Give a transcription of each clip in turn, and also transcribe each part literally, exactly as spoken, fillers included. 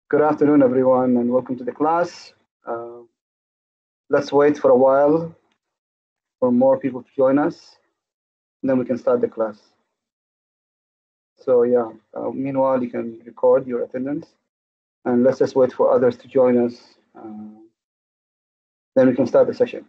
Good afternoon, everyone, and welcome to the class. Uh, let's wait for a while for more people to join us, and then we can start the class. So, yeah, uh, meanwhile, you can record your attendance, and let's just wait for others to join us. Uh, then we can start the session.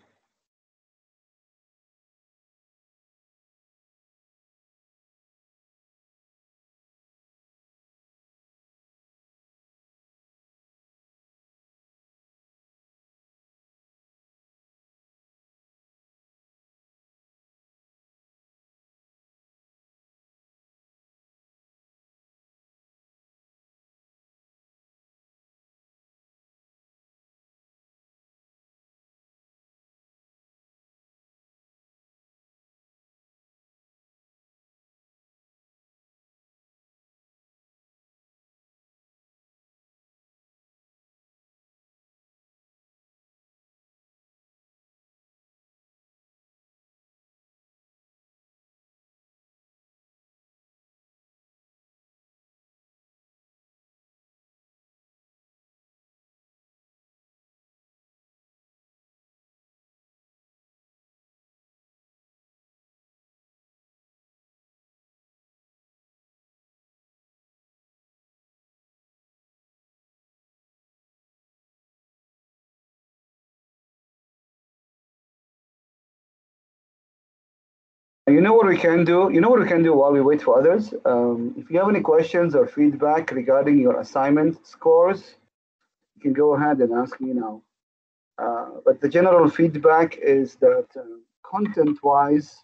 You know what we can do? You know what we can do while we wait for others? Um, if you have any questions or feedback regarding your assignment scores, you can go ahead and ask me now. Uh, but the general feedback is that uh, content-wise,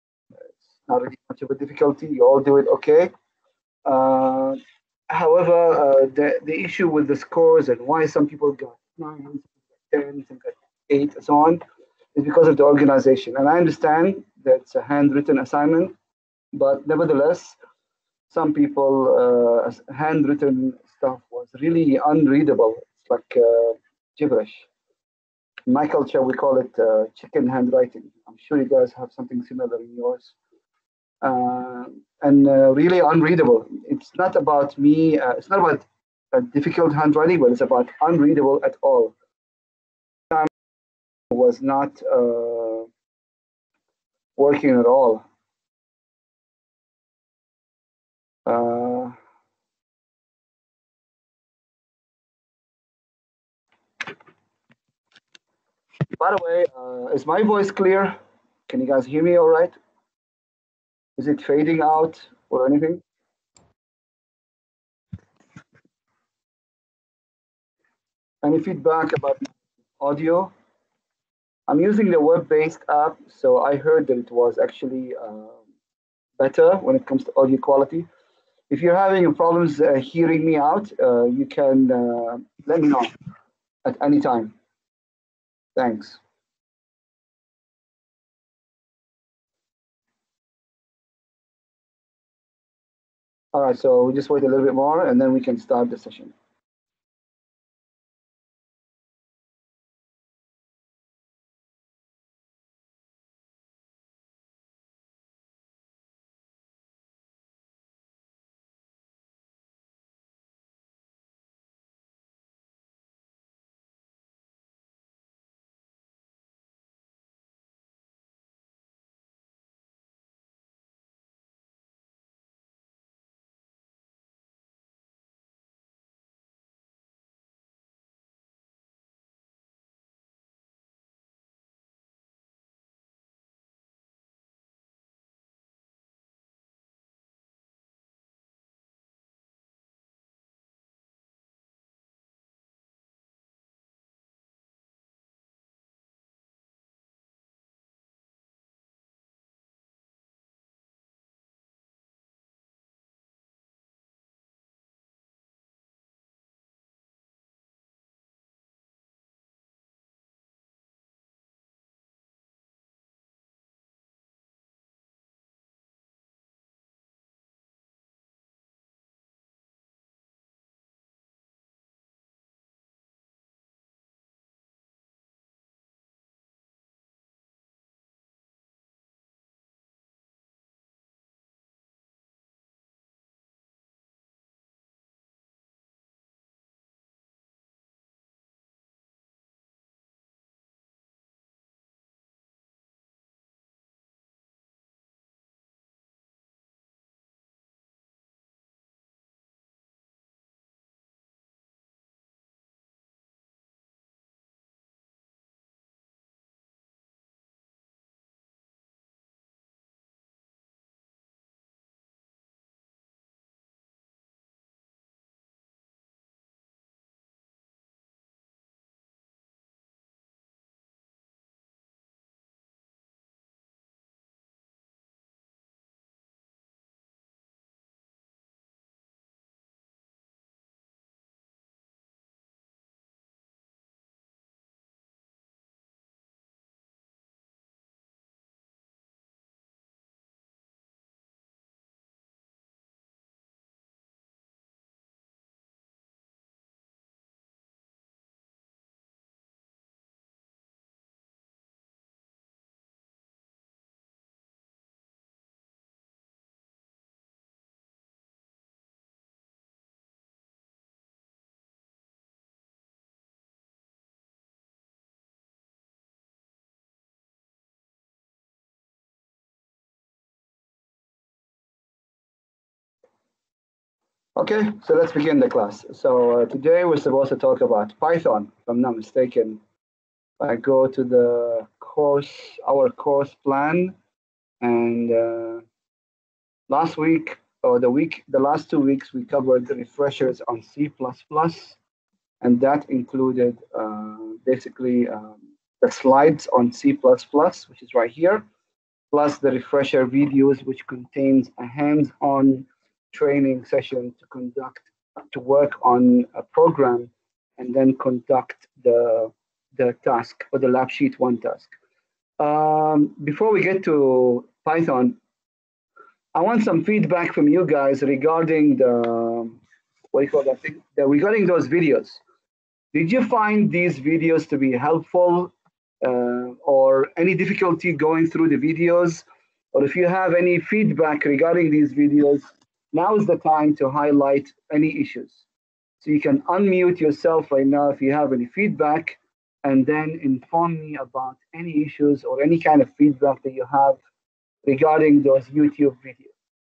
not really much of a difficulty. You all do it okay. Uh, however, uh, the, the issue with the scores and why some people got nine, some got ten, some got eight, and so on, is because of the organization. And I understand that it's a handwritten assignment, but nevertheless, some people, uh, handwritten stuff was really unreadable. It's like uh, gibberish. In my culture, we call it uh, chicken handwriting. I'm sure you guys have something similar in yours. uh, and uh, really unreadable. It's not about me. Uh, it's not about uh, difficult handwriting, but it's about unreadable at all. Was not uh, working at all. Uh, by the way, uh, is my voice clear? Can you guys hear me all right? Is it fading out or anything? Any feedback about audio? I'm using the web-based app, so I heard that it was actually uh, better when it comes to audio quality. If you're having problems uh, hearing me out, uh, you can uh, let me know at any time. Thanks. All right, so we just wait a little bit more and then we can start the session. Okay, so let's begin the class. So uh, today we're supposed to talk about Python, if I'm not mistaken. I go to the course, our course plan, and uh, last week or the week, the last two weeks, we covered the refreshers on C plus plus, and that included uh, basically um, the slides on C plus plus, which is right here, plus the refresher videos, which contains a hands-on training session to conduct, to work on a program, and then conduct the the task or the lab sheet one task. Um, before we get to Python, I want some feedback from you guys regarding the what do you call that thing? The, regarding those videos. Did you find these videos to be helpful, uh, or any difficulty going through the videos? Or if you have any feedback regarding these videos, now is the time to highlight any issues. So you can unmute yourself right now if you have any feedback, and then inform me about any issues or any kind of feedback that you have regarding those YouTube videos.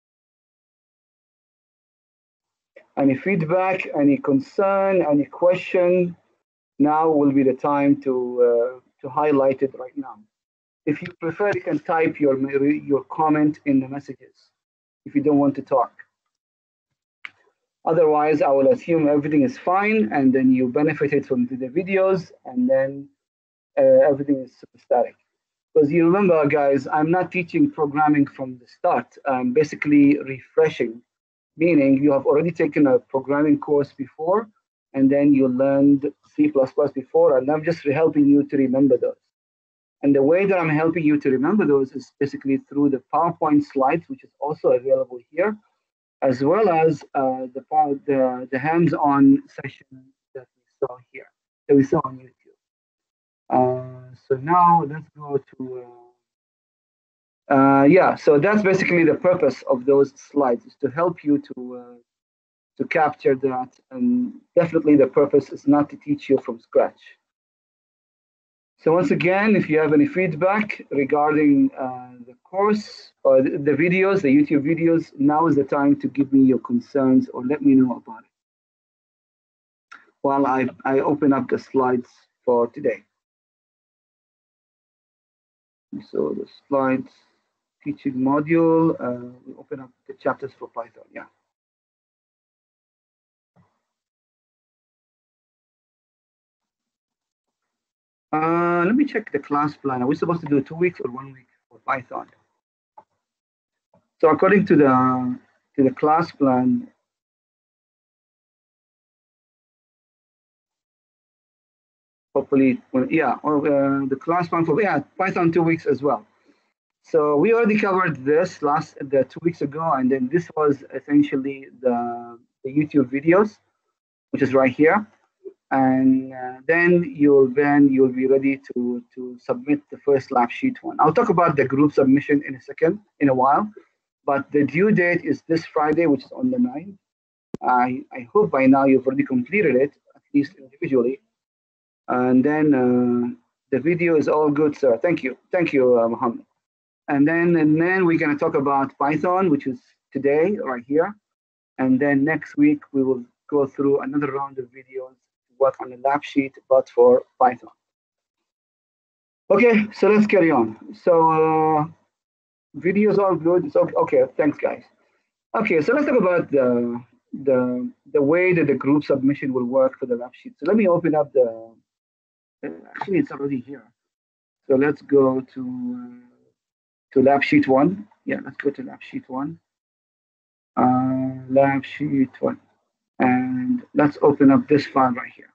Any feedback, any concern, any question, now will be the time to uh, to highlight it right now. If you prefer, you can type your your comment in the messages if you don't want to talk. Otherwise, I will assume everything is fine, and then you benefited from the videos, and then uh, everything is static. Because you remember, guys, I'm not teaching programming from the start. I'm basically refreshing, meaning you have already taken a programming course before, and then you learned C plus plus before, and I'm just helping you to remember those. And the way that I'm helping you to remember those is basically through the PowerPoint slides, which is also available here, as well as uh, the, the, the hands-on session that we saw here, that we saw on YouTube. Uh, so now let's go to, uh, uh, yeah, so that's basically the purpose of those slides, is to help you to uh, to capture that. And definitely the purpose is not to teach you from scratch. So once again, if you have any feedback regarding uh, the course or the, the videos, the YouTube videos, now is the time to give me your concerns or let me know about it while I, I open up the slides for today. So the slides, teaching module, uh, we open up the chapters for Python, yeah. Uh, let me check the class plan. Are we supposed to do two weeks or one week for Python? So according to the to the class plan, hopefully, well, yeah, or uh, the class plan for yeah Python two weeks as well. So we already covered this last the two weeks ago, and then this was essentially the the YouTube videos, which is right here. And uh, then you'll then you'll be ready to to submit the first lab sheet one. I'll talk about the group submission in a second, in a while, but the due date is this Friday, which is on the ninth. I I hope by now you've already completed it, at least individually. And then uh, the video is all good, sir. Thank you, thank you, uh, Mohammed. And then and then we're gonna talk about Python, which is today right here. And then next week we will go through another round of videos, work on the lab sheet, but for Python. Okay, so let's carry on. So uh, videos all good. So okay, thanks guys. Okay, so let's talk about the the the way that the group submission will work for the lab sheet. So let me open up the. Actually, it's already here. So let's go to uh, to lab sheet one. Yeah, let's go to lab sheet one. Uh, lab sheet one. And let's open up this file right here.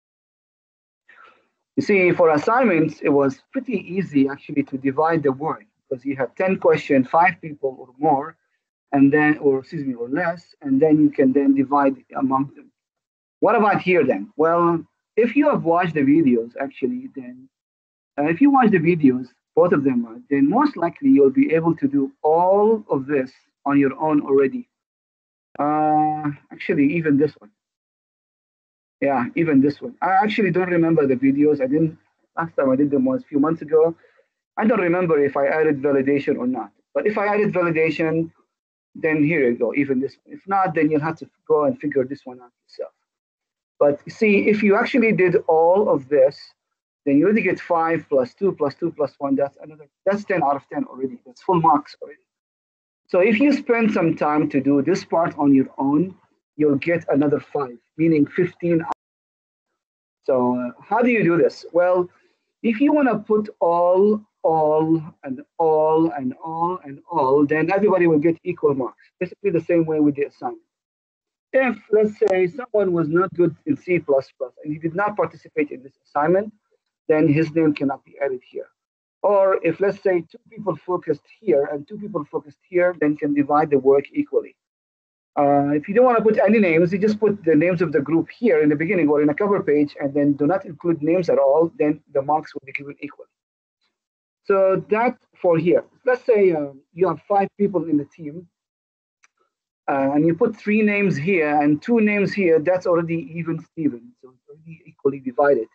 You see, for assignments, it was pretty easy actually to divide the work because you have ten questions, five people or more, and then, or excuse me, or less, and then you can then divide among them. What about here then? Well, if you have watched the videos, actually, then uh, if you watch the videos, both of them, are, then most likely you'll be able to do all of this on your own already. Uh, actually, even this one. Yeah, even this one. I actually don't remember the videos. I didn't, last time I did them was a few months ago. I don't remember if I added validation or not. But if I added validation, then here you go, even this one. If not, then you'll have to go and figure this one out yourself. But see, if you actually did all of this, then you already get five plus two plus two plus one. That's another, that's ten out of ten already. That's full marks already. So if you spend some time to do this part on your own, you'll get another five, meaning fifteen. So uh, how do you do this? Well, if you want to put all, all, and all, and all, and all, then everybody will get equal marks. Basically the same way with the assignment. If, let's say, someone was not good in C plus plus and he did not participate in this assignment, then his name cannot be added here. Or if, let's say, two people focused here and two people focused here, then can divide the work equally. Uh, if you don't want to put any names, you just put the names of the group here in the beginning or in a cover page, and then do not include names at all, then the marks will be given equally. So that for here, let's say um, you have five people in the team, uh, and you put three names here and two names here, that's already even Steven, so it's already equally divided.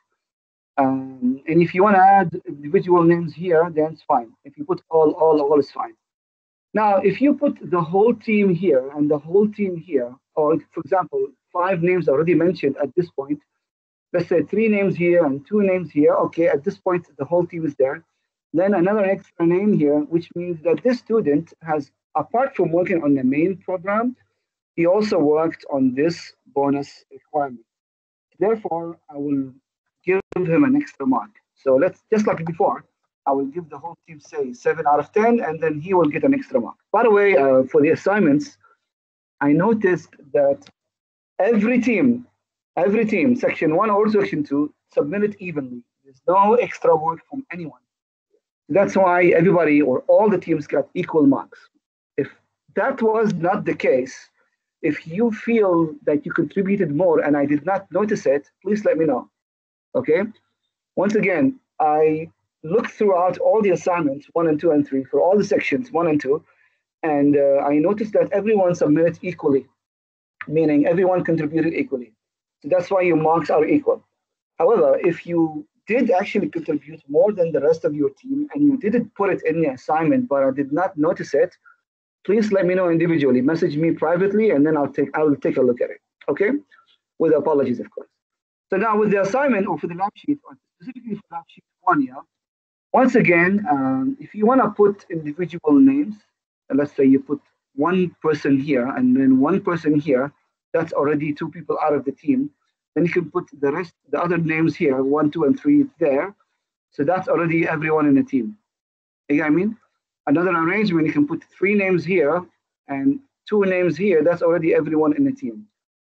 Um, and if you want to add individual names here, then it's fine. If you put all, all, all is fine. Now, if you put the whole team here and the whole team here, or for example, five names already mentioned at this point, let's say three names here and two names here, okay, at this point, the whole team is there. Then another extra name here, which means that this student has, apart from working on the main program, he also worked on this bonus requirement. Therefore, I will give him an extra mark. So let's, just like before, I will give the whole team, say, seven out of ten, and then he will get an extra mark. By the way, uh, for the assignments, I noticed that every team, every team, section one or section two, submitted evenly. There's no extra work from anyone. That's why everybody or all the teams got equal marks. If that was not the case, if you feel that you contributed more and I did not notice it, please let me know. Okay? Once again, I looked throughout all the assignments, one and two and three, for all the sections, one and two, and uh, I noticed that everyone submitted equally, meaning everyone contributed equally. So that's why your marks are equal. However, if you did actually contribute more than the rest of your team and you didn't put it in the assignment, but I did not notice it, please let me know individually. Message me privately, and then I'll take I will take a look at it. Okay, with apologies, of course. So now with the assignment or for the lab sheet, or specifically for lab sheet one, yeah. Once again, um, if you want to put individual names, let's say you put one person here and then one person here, that's already two people out of the team. Then you can put the rest, the other names here, one, two, and three there. So that's already everyone in the team. You know what I mean? Another arrangement, you can put three names here and two names here. That's already everyone in the team.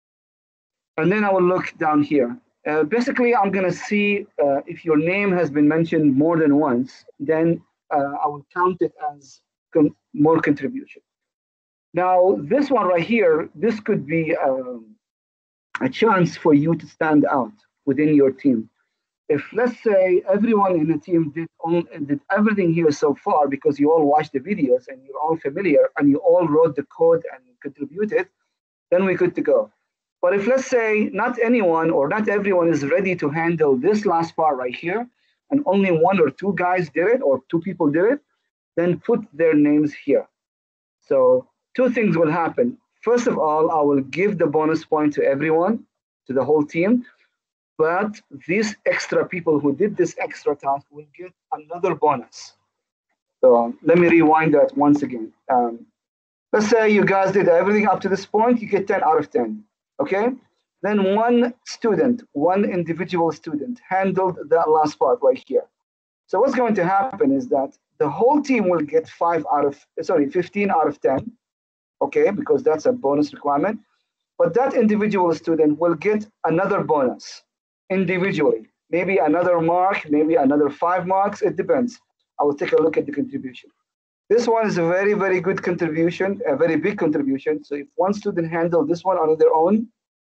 And then I will look down here. Uh, basically, I'm going to see uh, if your name has been mentioned more than once, then uh, I will count it as con more contribution. Now, this one right here, this could be um, a chance for you to stand out within your team. If, let's say, everyone in the team did, all, did everything here so far because you all watched the videos and you're all familiar and you all wrote the code and contributed, then we're good to go. But if, let's say, not anyone or not everyone is ready to handle this last part right here, and only one or two guys did it, or two people did it, then put their names here. So two things will happen. First of all, I will give the bonus point to everyone, to the whole team, but these extra people who did this extra task will get another bonus. So um, let me rewind that once again. Um, let's say you guys did everything up to this point, you get ten out of ten. Okay, then one student, one individual student handled that last part right here. So what's going to happen is that the whole team will get five out of, sorry, fifteen out of ten, okay, because that's a bonus requirement. But that individual student will get another bonus individually, maybe another mark, maybe another five marks, it depends. I will take a look at the contribution. This one is a very, very good contribution, a very big contribution. So if one student handled this one on their own,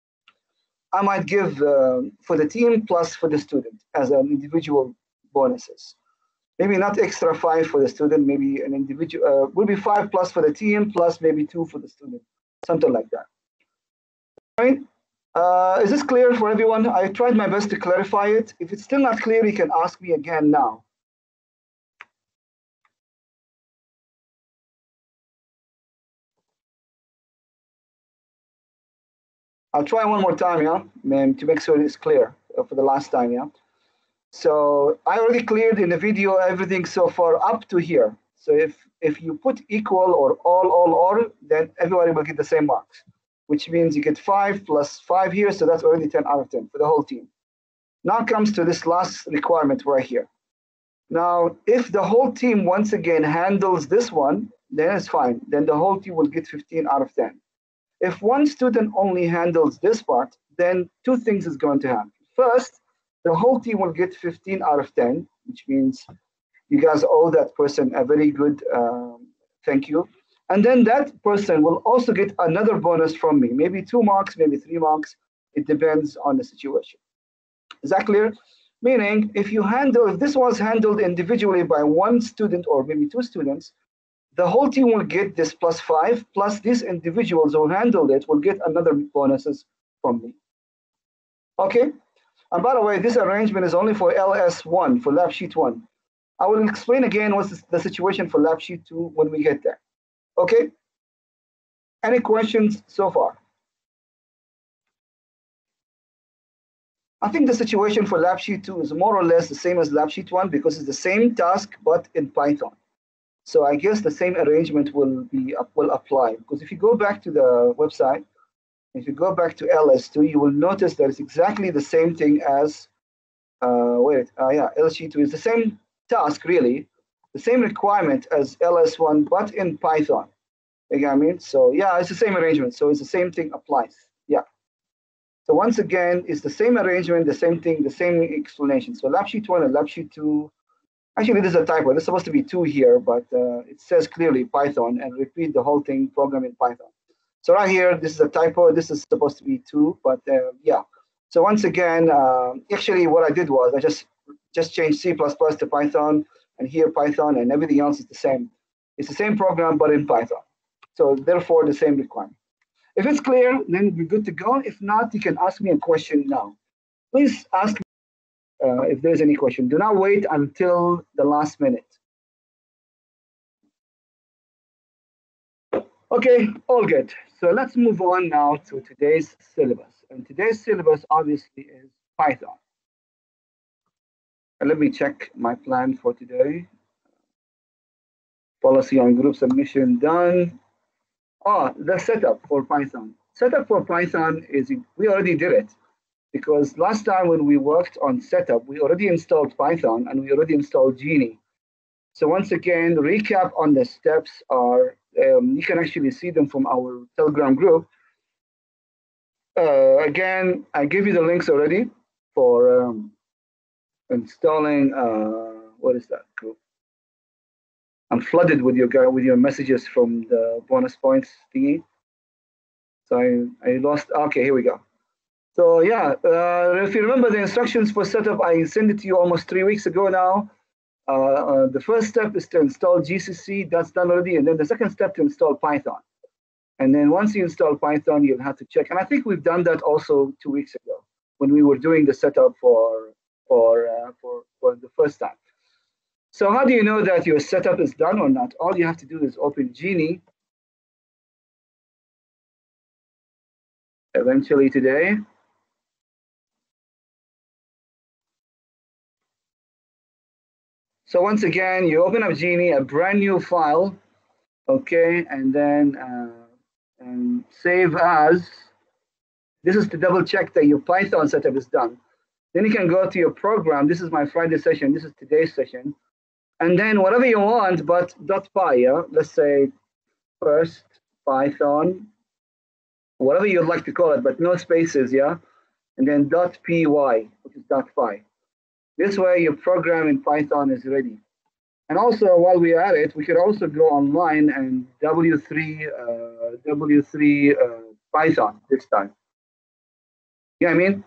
I might give uh, for the team plus for the student as an individual bonuses. Maybe not extra five for the student, maybe an individual, uh, will be five plus for the team, plus maybe two for the student, something like that. All right. Uh, is this clear for everyone? I tried my best to clarify it. If it's still not clear, you can ask me again now. I'll try one more time, yeah, man, to make sure it's clear uh, for the last time, yeah. So I already cleared in the video everything so far up to here. So if if you put equal or all, all, or, then everybody will get the same marks, which means you get five plus five here, so that's already ten out of ten for the whole team. Now comes to this last requirement right here. Now, if the whole team once again handles this one, then it's fine. Then the whole team will get fifteen out of ten. If one student only handles this part, then two things is going to happen. First, the whole team will get fifteen out of ten, which means you guys owe that person a very good um, thank you. And then that person will also get another bonus from me, maybe two marks, maybe three marks. It depends on the situation. Is that clear? Meaning, if you handle, if this was handled individually by one student or maybe two students, the whole team will get this plus five, plus these individuals who handled it will get another bonuses from me. Okay? And by the way, this arrangement is only for L S one, for lab sheet one. I will explain again what's the situation for lab sheet two when we get there. Okay? Any questions so far? I think the situation for lab sheet two is more or less the same as lab sheet one because it's the same task, but in Python. So I guess the same arrangement will be will apply, because if you go back to the website, if you go back to L S two, you will notice that it's exactly the same thing as, uh, wait, uh, yeah, L S sheet two is the same task, really, the same requirement as L S one, but in Python. You know what I mean? So yeah, it's the same arrangement. So it's the same thing applies. Yeah. So once again, it's the same arrangement, the same thing, the same explanation. So lab sheet one and lab sheet two. Actually, this is a typo. There's supposed to be two here, but uh, it says clearly Python and repeat the whole thing, program in Python. So right here, this is a typo. This is supposed to be two, but uh, yeah. So once again, uh, actually what I did was I just, just changed C plus plus to Python, and here Python, and everything else is the same. It's the same program, but in Python. So therefore, the same requirement. If it's clear, then we're good to go. If not, you can ask me a question now. Please ask me uh, if there's any question. Do not wait until the last minute. Okay, all good. So let's move on now to today's syllabus. And today's syllabus obviously is Python. And let me check my plan for today. Policy on group submission done. Oh, the setup for Python. Setup for Python is, we already did it. Because last time when we worked on setup, we already installed Python and we already installed Genie. So once again, recap on the steps are, um, you can actually see them from our Telegram group. Uh, again, I gave you the links already for um, installing, uh, what is that group? I'm flooded with your with your messages from the bonus points thingy. So I, I lost, okay, here we go. So yeah, uh, if you remember the instructions for setup, I sent it to you almost three weeks ago now. Uh, uh, the first step is to install G C C, that's done already. And then the second step to install Python. And then once you install Python, you'll have to check. And I think we've done that also two weeks ago when we were doing the setup for, for, uh, for, for the first time. So how do you know that your setup is done or not? All you have to do is open Genie. Eventually today. So once again, you open up Genie, a brand new file, okay, and then uh, and save as. This is to double check that your Python setup is done. Then you can go to your program. This is my Friday session. This is today's session. And then whatever you want, but .py, yeah? Let's say first Python, whatever you'd like to call it, but no spaces, yeah? And then .py, which is .py. This way your program in Python is ready. And also while we are at it, we could also go online and W three, uh, W three uh, Python this time. You know what I mean?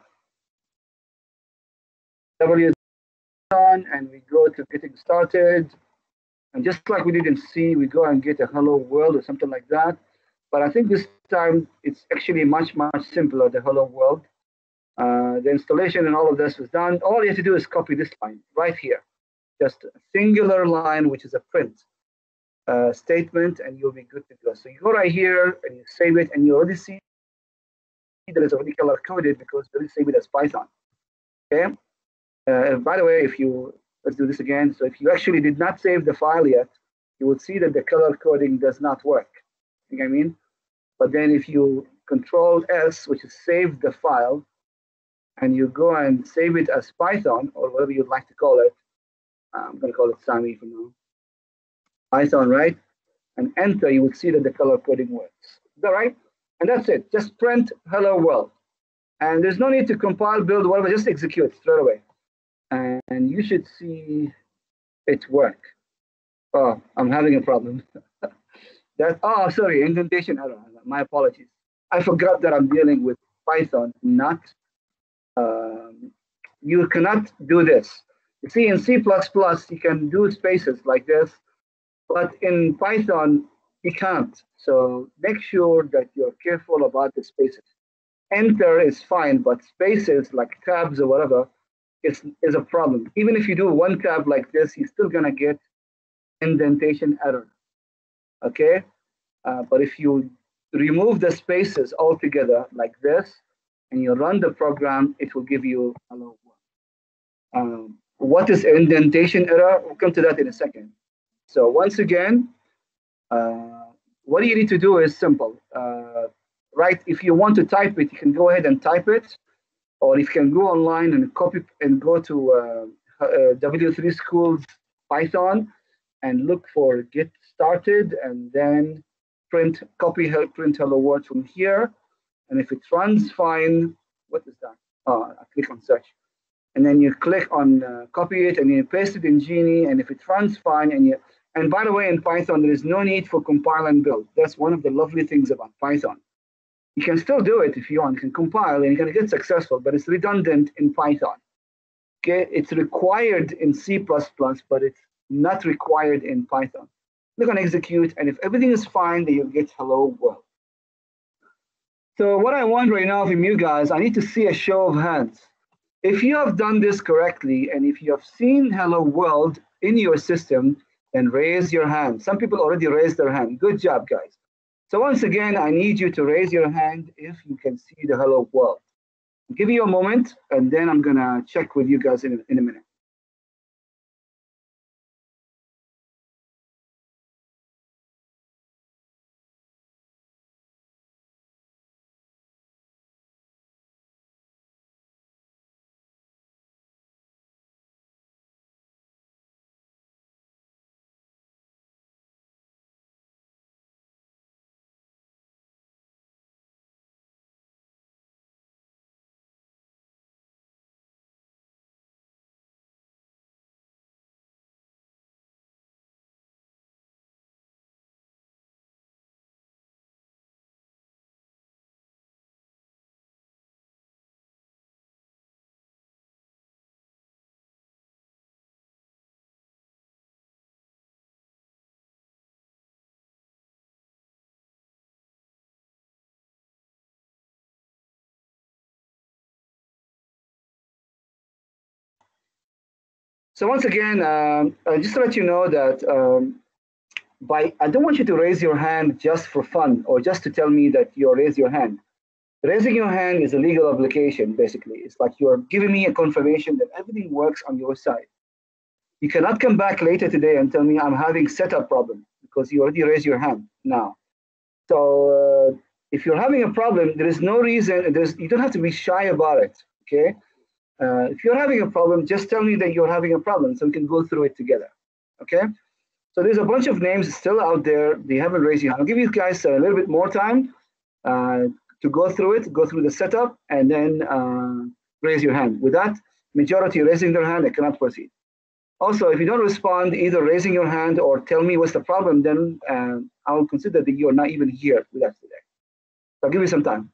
W Python, and we go to getting started. And just like we did in C, we go and get a hello world or something like that. But I think this time it's actually much, much simpler, the hello world. Uh, the installation and all of this was done. All you have to do is copy this line right here. Just a singular line, which is a print uh, statement, and you'll be good to go. So you go right here and you save it, and you already see that it's already color coded because we save it as Python. Okay. Uh, by the way, if you let's do this again. So if you actually did not save the file yet, you will see that the color coding does not work. You know what I mean? But then if you Control S, which is save the file, and you go and save it as Python or whatever you'd like to call it. I'm going to call it Sami for now. Python, right? And enter, you will see that the color coding works. Is that right? And that's it. Just print hello world. And there's no need to compile, build, whatever, just execute straight away. And you should see it work. Oh, I'm having a problem. that oh, sorry, indentation error. My apologies. I forgot that I'm dealing with Python, not um, you cannot do this. You see, in C plus plus, you can do spaces like this, but in Python, you can't. So make sure that you're careful about the spaces. Enter is fine, but spaces like tabs or whatever is, is a problem. Even if you do one tab like this, you're still gonna get indentation error, okay? Uh, but if you remove the spaces altogether like this, and you run the program, it will give you hello world. Um, what is indentation error? We'll come to that in a second. So once again, uh, what you need to do is simple. Uh, right, if you want to type it, you can go ahead and type it, or you can go online and copy and go to uh, uh, W three Schools Python and look for get started, and then print copy print hello world from here. And if it runs fine, what is that? Oh, I click on search. And then you click on uh, copy it and you paste it in Genie. And if it runs fine, and you, and by the way, in Python, there is no need for compile and build. That's one of the lovely things about Python. You can still do it if you want. You can compile and you're going to get successful, but it's redundant in Python. Okay, it's required in C plus plus, but it's not required in Python. Click on execute, and if everything is fine, then you'll get hello world. So what I want right now from you guys, I need to see a show of hands. If you have done this correctly, and if you have seen hello world in your system, then raise your hand. Some people already raised their hand. Good job, guys. So once again, I need you to raise your hand if you can see the hello world. I'll give you a moment, and then I'm gonna check with you guys in, in a minute. So once again, um, uh, just to let you know that um, by I don't want you to raise your hand just for fun or just to tell me that you raise your hand. Raising your hand is a legal obligation, basically. It's like you're giving me a confirmation that everything works on your side. You cannot come back later today and tell me I'm having setup problem because you already raised your hand now. So uh, if you're having a problem, there is no reason. There's you don't have to be shy about it. Okay. Uh, if you're having a problem, just tell me that you're having a problem so we can go through it together. Okay. So there's a bunch of names still out there. They haven't raised your hand. I'll give you guys a little bit more time uh, to go through it, go through the setup, and then uh, raise your hand. With that, majority raising their hand, I cannot proceed. Also, if you don't respond, either raising your hand or tell me what's the problem, then uh, I'll consider that you're not even here with us today. So I'll give you some time.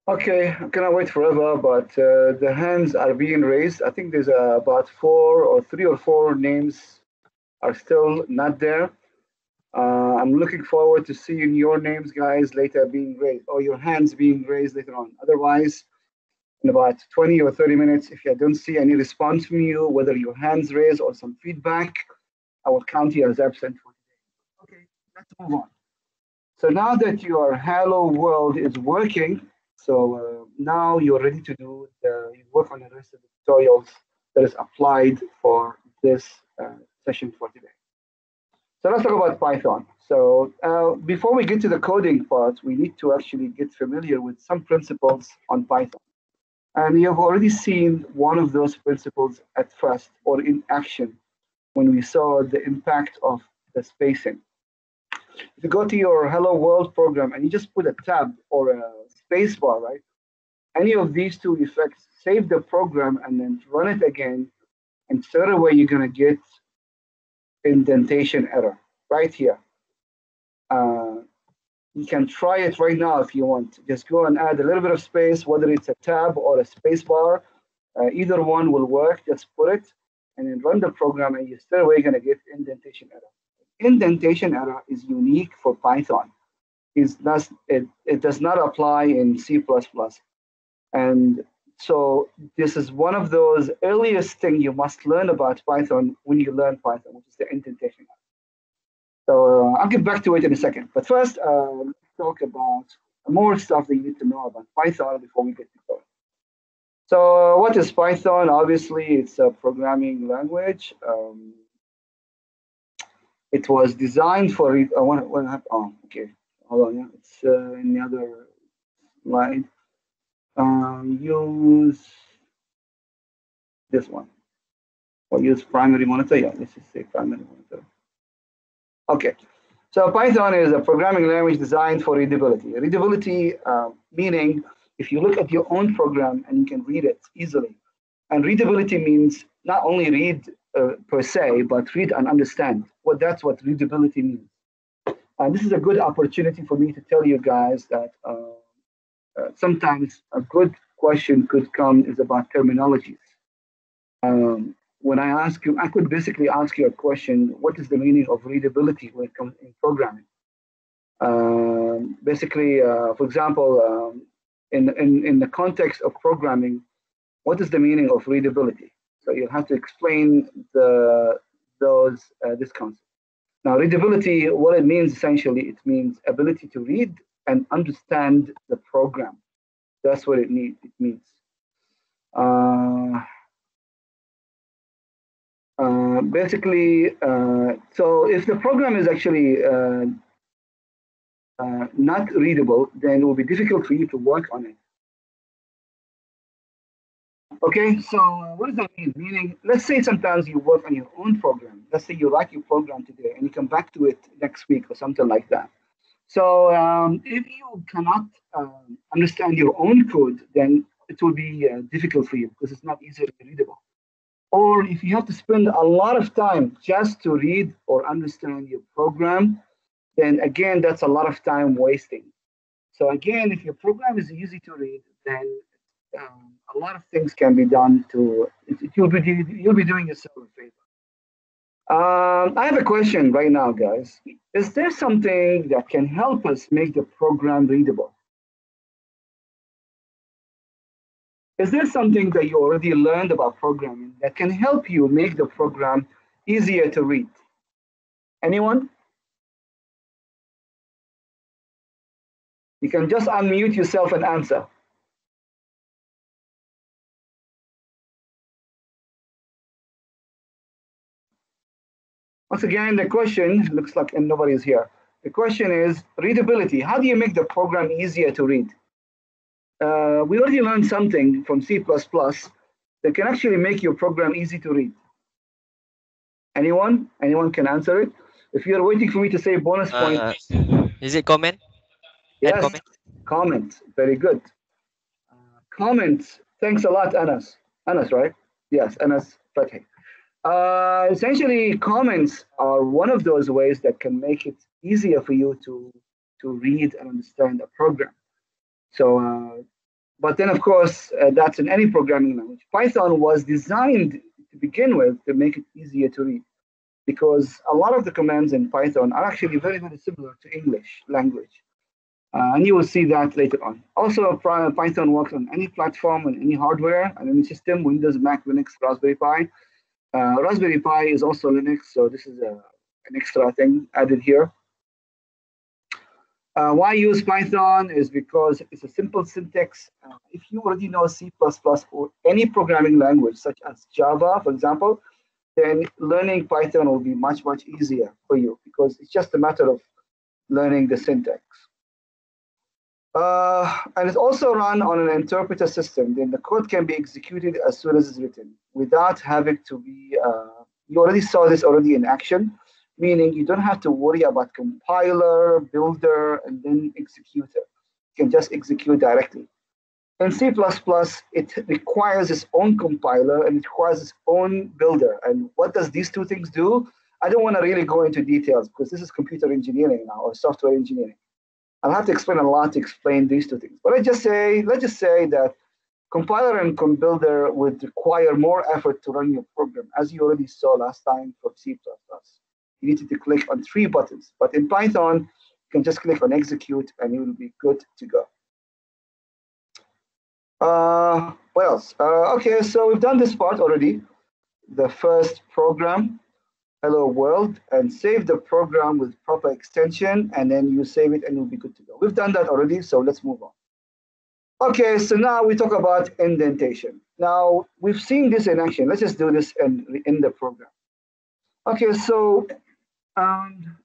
Okay, I cannot wait forever, but uh, the hands are being raised. I think there's uh, about four or three or four names are still not there. Uh, I'm looking forward to seeing your names, guys, later being raised, or your hands being raised later on. Otherwise, in about twenty or thirty minutes, if I don't see any response from you, whether your hands raised or some feedback, I will count you as absent for today. Okay, let's move on. So now that your Hello World is working, so uh, now you're ready to do the you work on the rest of the tutorials that is applied for this uh, session for today. So let's talk about Python. So uh, before we get to the coding part, we need to actually get familiar with some principles on Python. And you've already seen one of those principles at first or in action when we saw the impact of the spacing. If you go to your Hello World program and you just put a tab or a space bar, right? Any of these two effects, save the program and then run it again, and straight away you're gonna get indentation error right here. Uh, you can try it right now if you want. Just go and add a little bit of space, whether it's a tab or a space bar. Uh, either one will work. Just put it and then run the program, and you're straight away gonna get indentation error. Indentation error is unique for Python. It's not, it, it does not apply in C plus plus. And so this is one of those earliest things you must learn about Python when you learn Python, which is the indentation. So uh, I'll get back to it in a second. But first, uh, let's talk about more stuff that you need to know about Python before we get to code. So uh, what is Python? Obviously, it's a programming language. Um, it was designed for, I want to, oh, okay, hold on, yeah. It's uh, in the other slide. Um, use this one. Or use primary monitor. Yeah, let's just say primary monitor. Okay, so Python is a programming language designed for readability. Readability uh, meaning if you look at your own program and you can read it easily. And readability means not only read uh, per se, but read and understand. Well, that's what readability means. And this is a good opportunity for me to tell you guys that uh, uh, sometimes a good question could come is about terminologies. Um, when I ask you, I could basically ask you a question, what is the meaning of readability when it comes in programming? Um, basically, uh, for example, um, in, in, in the context of programming, what is the meaning of readability? So you'll have to explain the, those, uh, this concept. Now, readability, what it means essentially, it means ability to read and understand the program. That's what it, need, it means. Uh, uh, basically, uh, so if the program is actually uh, uh, not readable, then it will be difficult for you to work on it. Okay, so uh, what does that mean? Meaning, let's say sometimes you work on your own program. Let's say you write your program today and you come back to it next week or something like that. So um, if you cannot uh, understand your own code, then it will be uh, difficult for you because it's not easily readable. Or if you have to spend a lot of time just to read or understand your program, then again, that's a lot of time wasting. So again, if your program is easy to read, then um, a lot of things can be done to, it, it, you'll, be, you'll be doing yourself a favor. Um, I have a question right now, guys. Is there something that can help us make the program readable? Is there something that you already learned about programming that can help you make the program easier to read? Anyone? You can just unmute yourself and answer. Once again, the question looks like nobody is here. The question is readability. How do you make the program easier to read? Uh, we already learned something from C plus plus that can actually make your program easy to read. Anyone? Anyone can answer it? If you're waiting for me to say bonus point. Uh, is it comment? Add Yes, comment? comment. Very good. Uh, comments. Thanks a lot, Anas. Anas, right? Yes, Anas Fateh. Uh, essentially, comments are one of those ways that can make it easier for you to, to read and understand a program. So uh, But then, of course, uh, that's in any programming language. Python was designed to begin with to make it easier to read, because a lot of the commands in Python are actually very, very similar to English language. Uh, and you will see that later on. Also, Python works on any platform, on any hardware, and any system, Windows, Mac, Linux, Raspberry Pi. Uh, Raspberry Pi is also Linux, so this is a, an extra thing added here. Uh, why use Python is because it's a simple syntax. Uh, if you already know C plus plus or any programming language, such as Java, for example, then learning Python will be much, much easier for you, because it's just a matter of learning the syntax. Uh, and it's also run on an interpreter system. Then the code can be executed as soon as it's written without having to be, uh, you already saw this already in action, meaning you don't have to worry about compiler, builder, and then executor. You can just execute directly. In C plus plus, it requires its own compiler and it requires its own builder. And what does these two things do? I don't want to really go into details because this is computer engineering now, or software engineering. I'll have to explain a lot to explain these two things. But I just say, let's just say that compiler and builder would require more effort to run your program, as you already saw last time for C plus plus. You needed to click on three buttons. But in Python, you can just click on execute and you will be good to go. Uh, what else? Uh, okay, so we've done this part already. The first program, hello world, and save the program with proper extension, and then you save it and you'll be good to go. We've done that already, so let's move on. Okay, so now we talk about indentation. Now, we've seen this in action. Let's just do this in, in the program. Okay, so, um,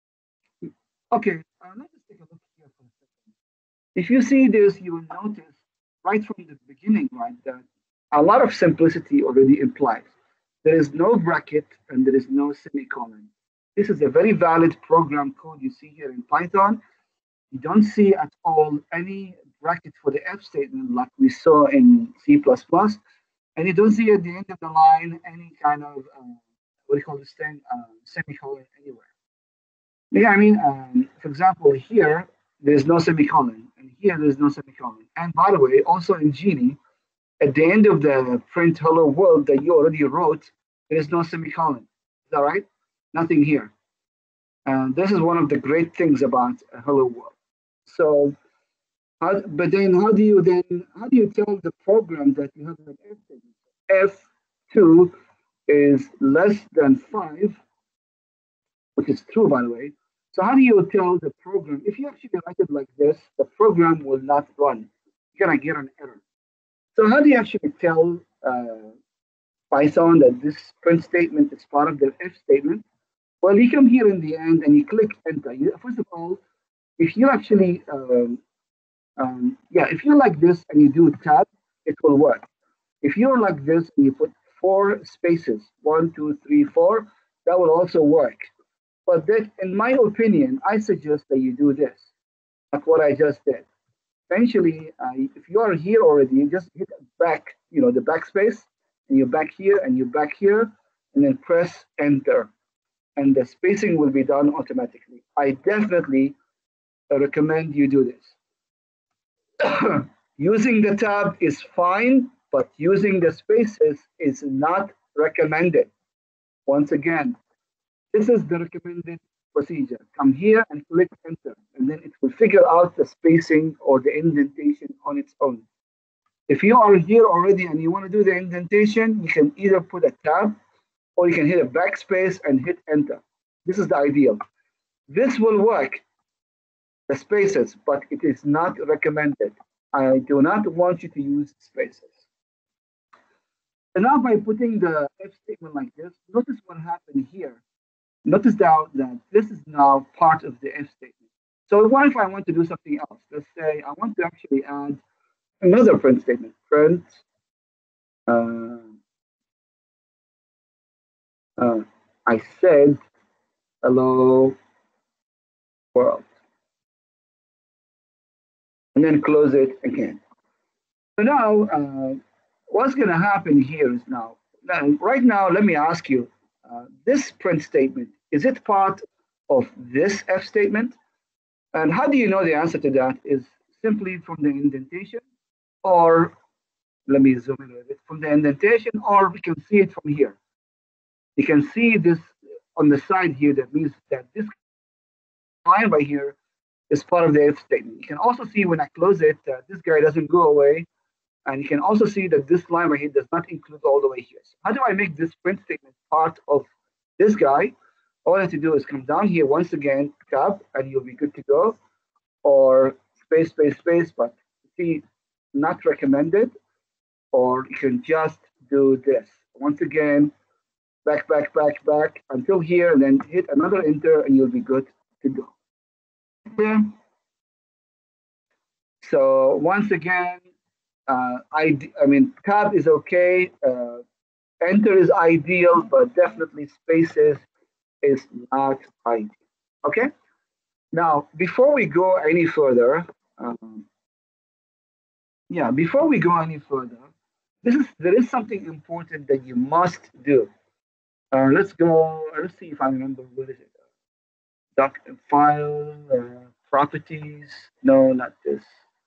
okay, uh, let's just take a look here for a second. If you see this, you will notice right from the beginning, right, that a lot of simplicity already implies. There is no bracket and there is no semicolon. This is a very valid program code you see here in Python. You don't see at all any bracket for the F statement like we saw in C plus plus. And you don't see at the end of the line any kind of, uh, what do you call this thing, uh, semicolon anywhere. Yeah, I mean, um, for example, here, there's no semicolon. And here, there's no semicolon. And by the way, also in Genie, at the end of the print hello world that you already wrote, there is no semicolon. Is that right? Nothing here. And this is one of the great things about hello world. So, how, but then how do you then, how do you tell the program that you have an F statement? F two is less than five, which is true, by the way. So how do you tell the program, if you actually write it like this, the program will not run. You're gonna get an error. So how do you actually tell uh, Python that this print statement is part of the F statement? Well, you come here in the end and you click enter. You, first of all, if you actually, um, um, yeah, if you're like this and you do tab, it will work. If you're like this and you put four spaces, one, two, three, four, that will also work. But that, in my opinion, I suggest that you do this, like what I just did. Essentially, uh, if you are here already, you just hit back, you know, the backspace, and you're back here, and you're back here, and then press enter. And the spacing will be done automatically. I definitely recommend you do this. Using the tab is fine, but using the spaces is not recommended. Once again, this is the recommended procedure. Come here and click enter, and then it will figure out the spacing or the indentation on its own. If you are here already and you want to do the indentation, you can either put a tab or you can hit a backspace and hit enter. This is the ideal. This will work, the spaces, but it is not recommended. I do not want you to use spaces. And now by putting the F statement like this, notice what happened here. Notice now that this is now part of the F statement. So what if I want to do something else? Let's say I want to actually add another print statement. Print, uh, uh, I said, hello world. And then close it again. So now, uh, what's going to happen here is now, now, right now, let me ask you, uh, this print statement, is it part of this F statement? And how do you know the answer to that is simply from the indentation. or let me zoom in a little bit from the indentation, or we can see it from here. You can see this on the side here. That means that this line right here is part of the if statement. You can also see when I close it, uh, this guy doesn't go away. And you can also see that this line right here does not include all the way here. So how do I make this print statement part of this guy? All I have to do is come down here once again, tab, and you'll be good to go. Or space, space, space, but see, not recommended. Or you can just do this. Once again, back, back, back, back until here, and then hit another enter, and you'll be good to go. Yeah. So once again, uh, I, I mean, tab is okay. Uh, enter is ideal, but definitely spaces is not ideal. Okay. Now, before we go any further, um, yeah, before we go any further, this is there is something important that you must do. Uh, let's go. Let's see if I remember. What is it? Doc file uh, properties. No, not this.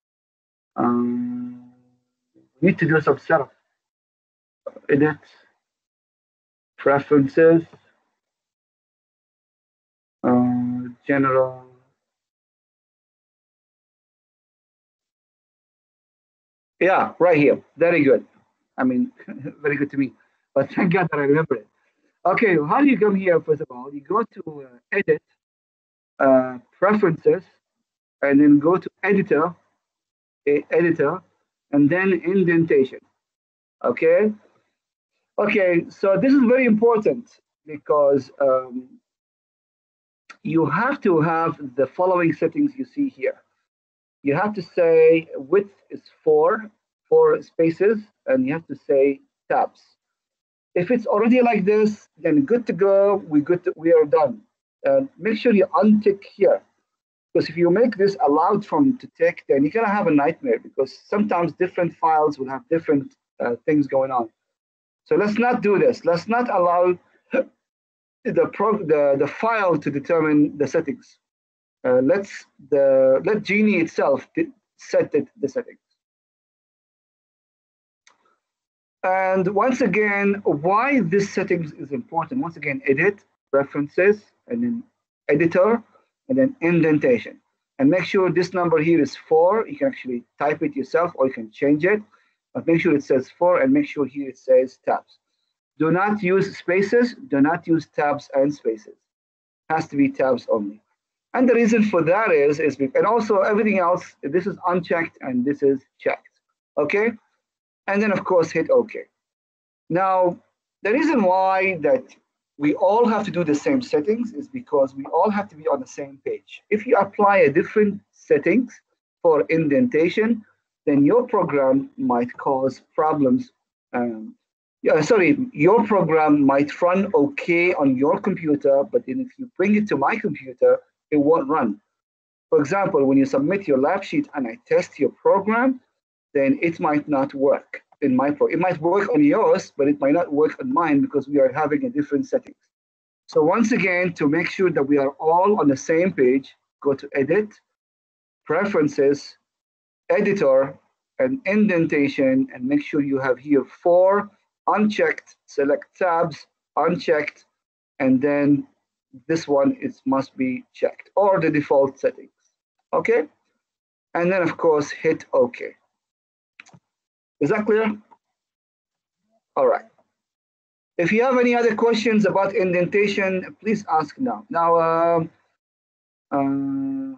Um, we need to do some setup. Edit preferences. Uh, general. Yeah, right here. Very good. I mean, very good to me. But thank God that I remember it. Okay, how do you come here? First of all, you go to uh, edit, uh, preferences, and then go to editor, editor, and then indentation. Okay. Okay. So this is very important because um, you have to have the following settings you see here. You have to say width is four, four spaces, and you have to say tabs. If it's already like this, then good to go. We good. To, we are done. Uh, make sure you untick here, because if you make this allowed from to tick, then you're gonna have a nightmare because sometimes different files will have different uh, things going on. So let's not do this. Let's not allow the pro the the file to determine the settings. Uh, let's the let Genie itself set it, the settings. And once again, why this settings is important. Once again, edit, preferences, and then editor, and then indentation. And make sure this number here is four. You can actually type it yourself or you can change it. But make sure it says four and make sure here it says tabs. Do not use spaces. Do not use tabs and spaces. It has to be tabs only. And the reason for that is, is and also everything else, this is unchecked and this is checked. Okay? And then, of course, hit OK. Now, the reason why that we all have to do the same settings is because we all have to be on the same page. If you apply a different settings for indentation, then your program might cause problems. Um, yeah, sorry, your program might run okay on your computer, but then if you bring it to my computer, it won't run. For example, when you submit your lab sheet and I test your program, then it might not work in my pro. It might work on yours, but it might not work on mine because we are having a different settings. So once again, to make sure that we are all on the same page, go to Edit, Preferences, Editor, and Indentation, and make sure you have here four unchecked, select tabs, unchecked, and then this one is must be checked, or the default settings. Okay? And then, of course, hit OK. Is that clear? All right. If you have any other questions about indentation, please ask now. Now, um, uh,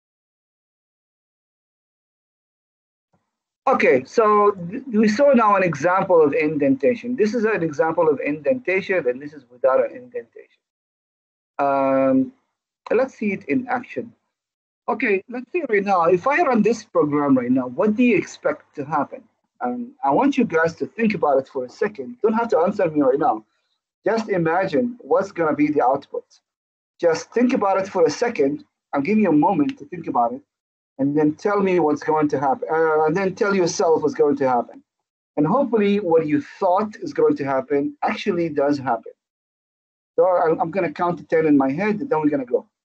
okay, so we saw now an example of indentation. This is an example of indentation, and this is without an indentation. Um, let's see it in action. Okay, let's see right now. If I run this program right now, what do you expect to happen? Um, I want you guys to think about it for a second. You don't have to answer me right now. Just imagine what's going to be the output. Just think about it for a second. I'll give you a moment to think about it, and then tell me what's going to happen. Uh, and then tell yourself what's going to happen. And hopefully what you thought is going to happen actually does happen. So I'm going to count to ten in my head, and then we're going to go.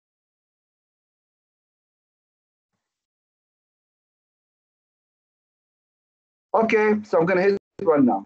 Okay, so I'm going to hit run now.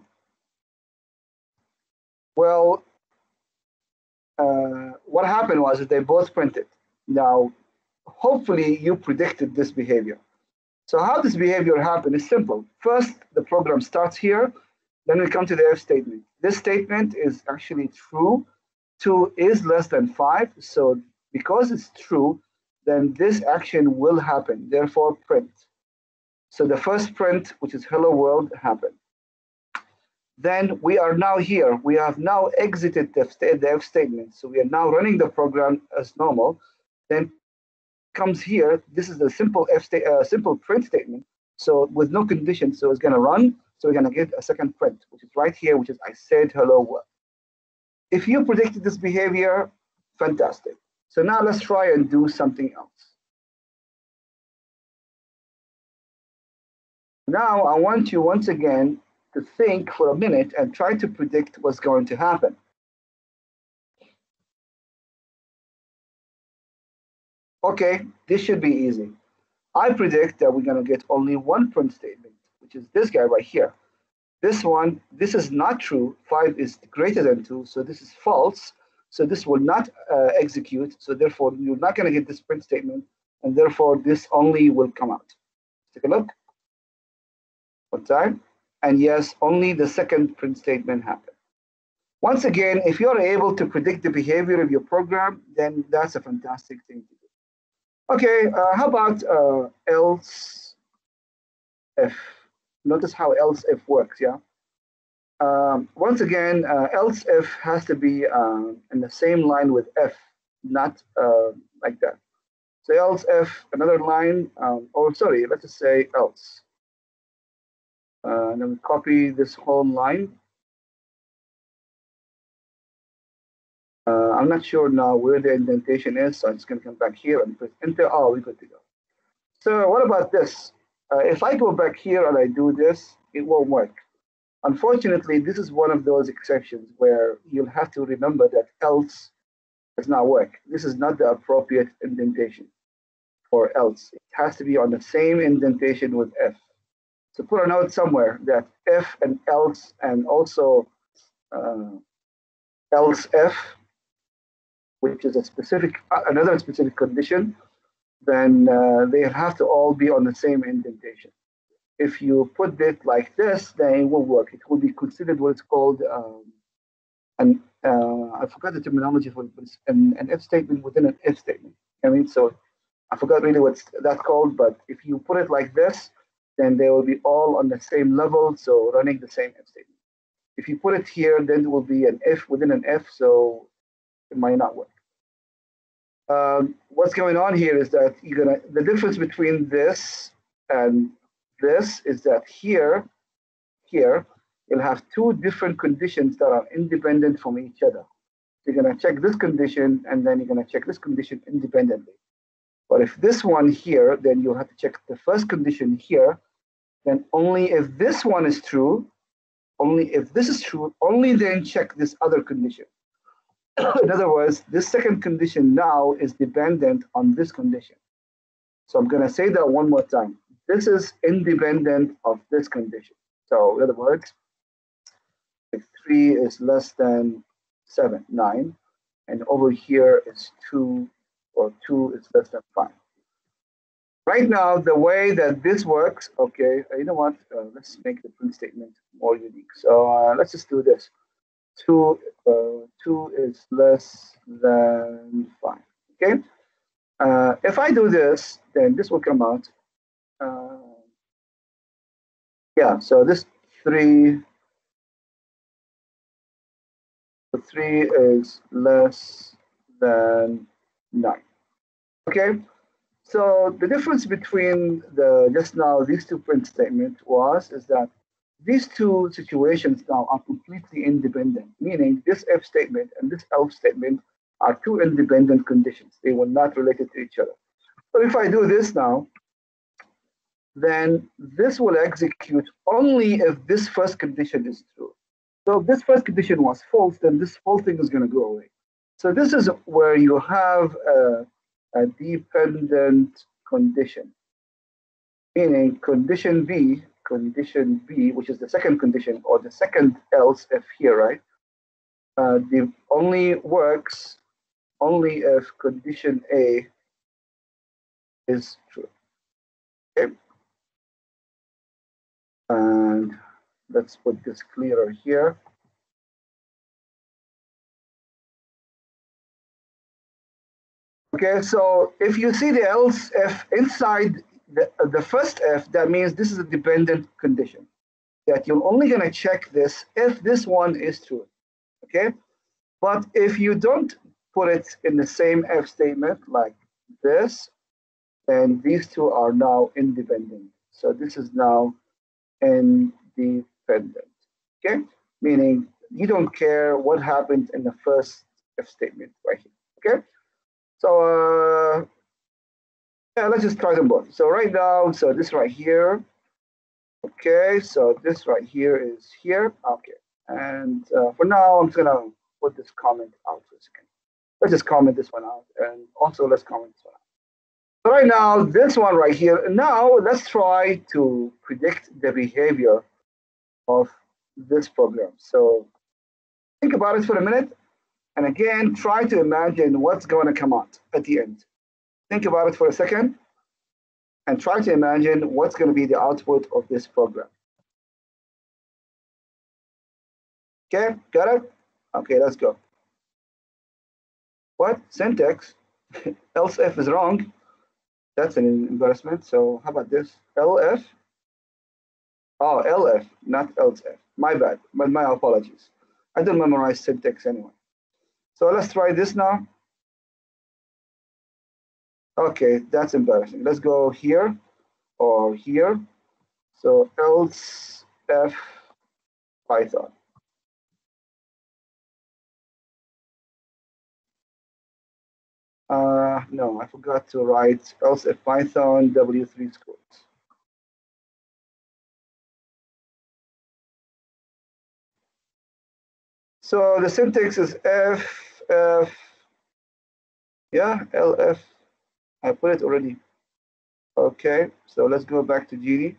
Well, uh, what happened was that they both printed. Now, hopefully you predicted this behavior. So how this behavior happened is simple. First, the program starts here. Then we come to the if statement. This statement is actually true. two is less than five. So because it's true, then this action will happen. Therefore, print. So the first print, which is hello world, happened. Then we are now here. We have now exited the, the if statement. So we are now running the program as normal. Then comes here. This is a simple if sta uh, simple print statement. So with no condition. So it's going to run. So we're going to get a second print, which is right here, which is I said hello world. If you predicted this behavior, fantastic. So now let's try and do something else. Now I want you once again to think for a minute and try to predict what's going to happen. Okay, this should be easy. I predict that we're going to get only one print statement, which is this guy right here. This one, this is not true. five is greater than two, so this is false. So this will not uh, execute. So therefore, you're not going to get this print statement, and therefore this only will come out. Take a look. One time. And yes, only the second print statement happened. Once again, if you're able to predict the behavior of your program, then that's a fantastic thing to do. Okay, uh, how about uh, else if? Notice how else if works, yeah? Um, once again, uh, else if has to be uh, in the same line with if, not uh, like that. So else if, another line, um, or sorry, let's just say else. Uh, and then we copy this whole line. Uh, I'm not sure now where the indentation is, so I'm just going to come back here and press enter. Oh, we're good to go. So what about this? Uh, if I go back here and I do this, it won't work. Unfortunately, this is one of those exceptions where you'll have to remember that else does not work. This is not the appropriate indentation for else. It has to be on the same indentation with if. So put a note somewhere that if and else and also uh, else if, which is a specific, uh, another specific condition, then uh, they have to all be on the same indentation. If you put it like this, then it will work. It will be considered what it's called um, an, uh, I forgot the terminology for it, but it's an, an if statement within an if statement. I mean, so I forgot really what's that called, but if you put it like this, then they will be all on the same level, so running the same if statement. If you put it here, then it will be an if within an if, so it might not work. Um, what's going on here is that you're gonna, the difference between this and this is that here, here, you'll have two different conditions that are independent from each other. So you're gonna check this condition, and then you're gonna check this condition independently. But if this one here, then you'll have to check the first condition here. Then only if this one is true, only if this is true, only then check this other condition. In other words, this second condition now is dependent on this condition. So I'm going to say that one more time. This is independent of this condition. So in other words, if three is less than seven, nine, and over here is two, or two is less than five. Right now, the way that this works, okay, you know what? Uh, let's make the print statement more unique. So uh, let's just do this. Two, uh, two is less than five. Okay. Uh, if I do this, then this will come out. Uh, yeah. So this three, three is less than nine. Okay. So the difference between the just now these two print statements was is that these two situations now are completely independent, meaning this if statement and this else statement are two independent conditions. They were not related to each other. But if I do this now, then this will execute only if this first condition is true. So if this first condition was false, then this whole thing is going to go away. So this is where you have a, a dependent condition, meaning condition B condition B, which is the second condition, or the second else if here, right? Uh, the only works only if condition A is true. Okay. And let's put this clearer here. Okay, so if you see the else if inside the, the first if, that means this is a dependent condition, that you're only going to check this if this one is true. Okay, but if you don't put it in the same if statement like this, then these two are now independent. So this is now independent. Okay, meaning you don't care what happened in the first if statement right here. Okay, so uh, yeah, let's just try them both. So right now, so this right here. Okay, so this right here is here. Okay, and uh, for now, I'm just gonna put this comment out for a second. Let's just comment this one out, and also let's comment this one out. So right now, this one right here. Now let's try to predict the behavior of this program. So think about it for a minute, and again, try to imagine what's going to come out at the end. Think about it for a second, and try to imagine what's going to be the output of this program. Okay, got it? Okay, let's go. What? Syntax? Else if is wrong. That's an embarrassment. So how about this? L F? Oh, L F, not else if. My bad, but my apologies. I don't memorize syntax anyway. So let's try this now. Okay, that's embarrassing. Let's go here or here. So else if Python. Uh, no, I forgot to write else if Python W three scores. So the syntax is F, F, yeah, L F. I put it already. Okay, so let's go back to Genie.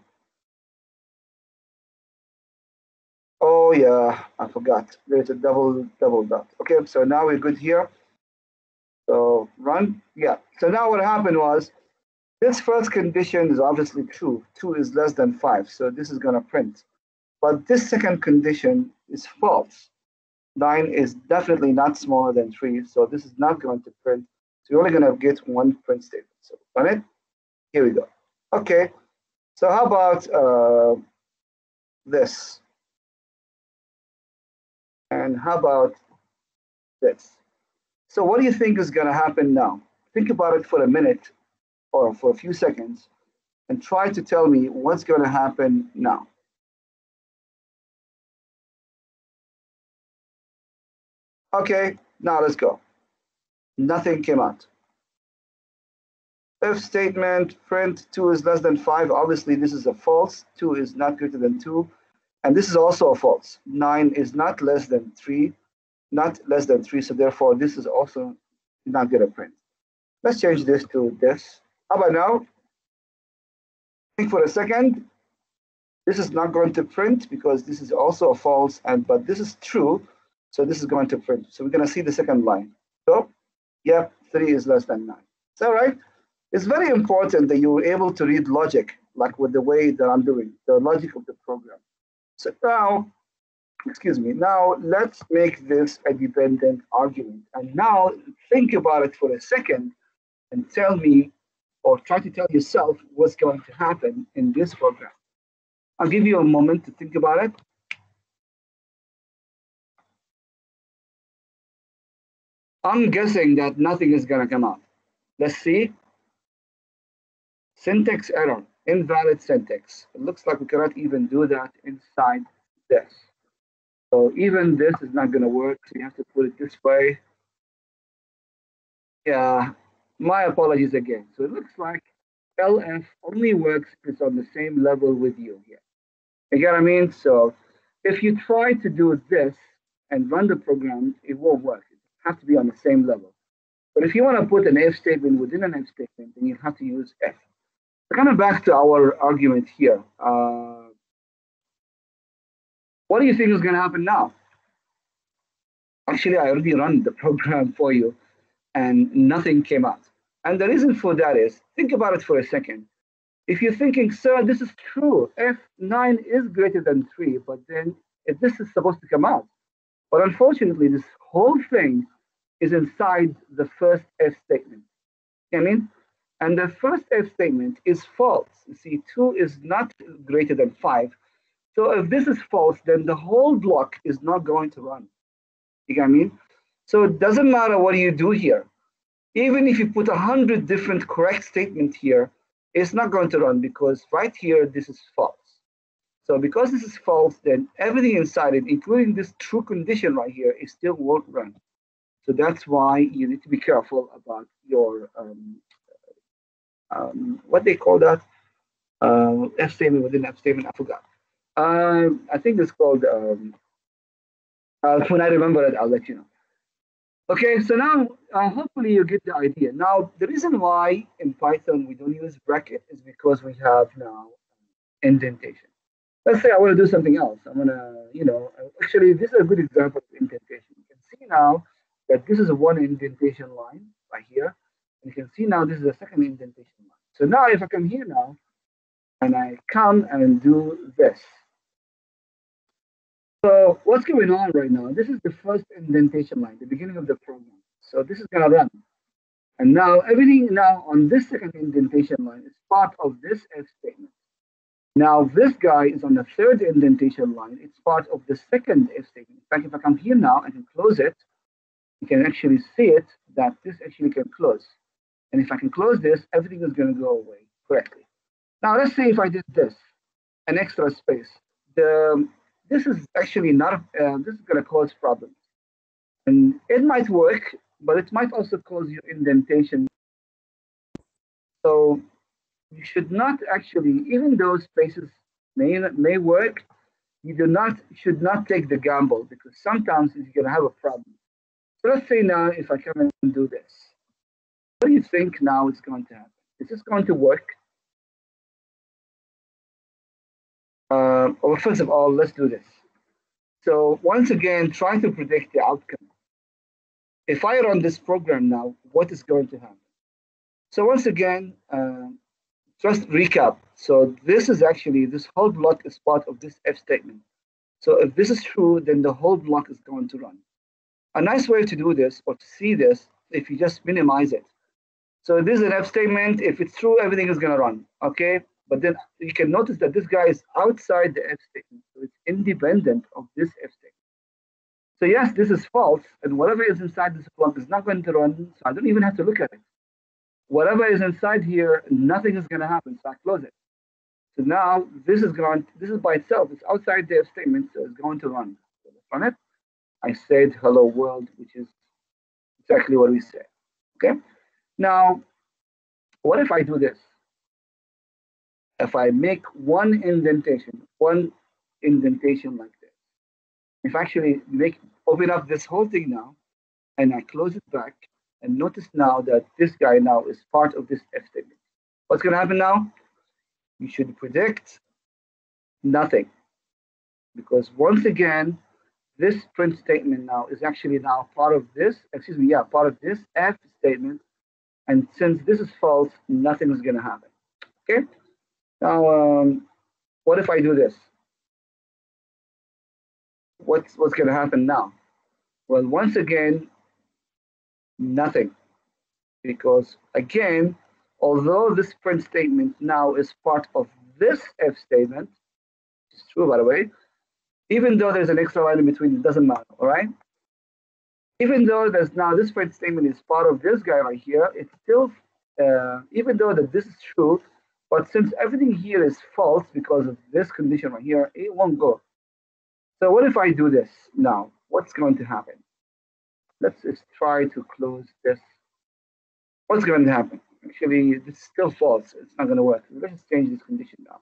Oh yeah, I forgot. There's a double double dot. Okay, so now we're good here. So run, yeah. So now what happened was, this first condition is obviously true. Two is less than five, so this is gonna print. But this second condition is false. Nine is definitely not smaller than three, so this is not going to print. So you're only gonna get one print statement. So run it. Here we go. Okay. So how about uh, this? And how about this? So what do you think is going to happen now? Think about it for a minute or for a few seconds and try to tell me what's going to happen now. Okay, now let's go. Nothing came out. If statement, print two is less than five. Obviously, this is a false. two is not greater than two. And this is also a false. nine is not less than three. Not less than three, so therefore this is also not going to print. Let's change this to this. How about now? Think for a second. This is not going to print because this is also a false, and but this is true, so this is going to print. So we're going to see the second line. So, yep, three is less than nine. Is that right? It's very important that you're able to read logic, like with the way that I'm doing, the logic of the program. So now, excuse me, now let's make this a dependent argument. And now think about it for a second and tell me, or try to tell yourself what's going to happen in this program. I'll give you a moment to think about it. I'm guessing that nothing is going to come out. Let's see. Syntax error, invalid syntax. It looks like we cannot even do that inside this. So even this is not going to work. So you have to put it this way. Yeah, my apologies again. So it looks like L F only works if it's on the same level with you here. You get what I mean? So if you try to do this and run the program, it won't work. It has to be on the same level. But if you want to put an if statement within an if statement, then you have to use F. So kind of back to our argument here. Uh, What do you think is going to happen now? Actually, I already run the program for you and nothing came out. And the reason for that is, think about it for a second. If you're thinking, sir, this is true, F nine is greater than three, but then this is supposed to come out. But unfortunately, this whole thing is inside the first F statement. I mean, and the first F statement is false. You see, two is not greater than five. So if this is false, then the whole block is not going to run. You get what I mean? So it doesn't matter what you do here. Even if you put a hundred different correct statements here, it's not going to run because right here, this is false. So because this is false, then everything inside it, including this true condition right here, it still won't run. So that's why you need to be careful about your, um, um, what they call that, uh, F statement within F statement, I forgot. Uh, I think it's called, um, uh, when I remember it, I'll let you know. Okay, so now uh, hopefully you get the idea. Now, the reason why in Python we don't use bracket is because we have now indentation. Let's say I want to do something else. I'm going to, you know, actually, this is a good example of indentation. You can see now that this is a one indentation line right here. And you can see now this is a second indentation line. So now if I come here now and I come and do this. So what's going on right now? This is the first indentation line, the beginning of the program. So this is going to run. And now everything now on this second indentation line is part of this F statement. Now this guy is on the third indentation line. It's part of the second F statement. In fact, if I come here now and can close it, you can actually see it that this actually can close. And if I can close this, everything is going to go away correctly. Now let's say if I did this, an extra space. The This is actually not, uh, this is going to cause problems. And it might work, but it might also cause you indentation. So you should not actually, even though spaces may, may work, you do not, should not take the gamble because sometimes you're going to have a problem. So let's say now if I come and do this, what do you think now is going to happen? Is this going to work? Uh, well, first of all, let's do this. So once again, try to predict the outcome. If I run this program now, what is going to happen? So once again, uh, just recap. So this is actually, this whole block is part of this F statement. So if this is true, then the whole block is going to run. A nice way to do this or to see this, if you just minimize it. So this is an F statement. If it's true, everything is going to run, okay? But then you can notice that this guy is outside the F statement. So it's independent of this F statement. So yes, this is false. And whatever is inside this block is not going to run. So I don't even have to look at it. Whatever is inside here, nothing is going to happen. So I close it. So now this is going, this is by itself. It's outside the F statement. So it's going to run. So let's run it. I said hello world, which is exactly what we said. Okay. Now, what if I do this? If I make one indentation, one indentation like this, if I actually make open up this whole thing now, and I close it back, and notice now that this guy now is part of this F statement. What's going to happen now? You should predict nothing, because once again, this print statement now is actually now part of this. Excuse me, yeah, part of this F statement. And since this is false, nothing is going to happen. Okay. Now, um, what if I do this? What's what's going to happen now? Well, once again, nothing, because again, although this print statement now is part of this F statement, which is true by the way, even though there's an extra line in between, it doesn't matter. All right. Even though there's now this print statement is part of this guy right here, it's still, uh, even though that this is true, but since everything here is false because of this condition right here, it won't go. So what if I do this now? What's going to happen? Let's just try to close this. What's going to happen? Actually, this is still false. It's not going to work. Let's just change this condition now.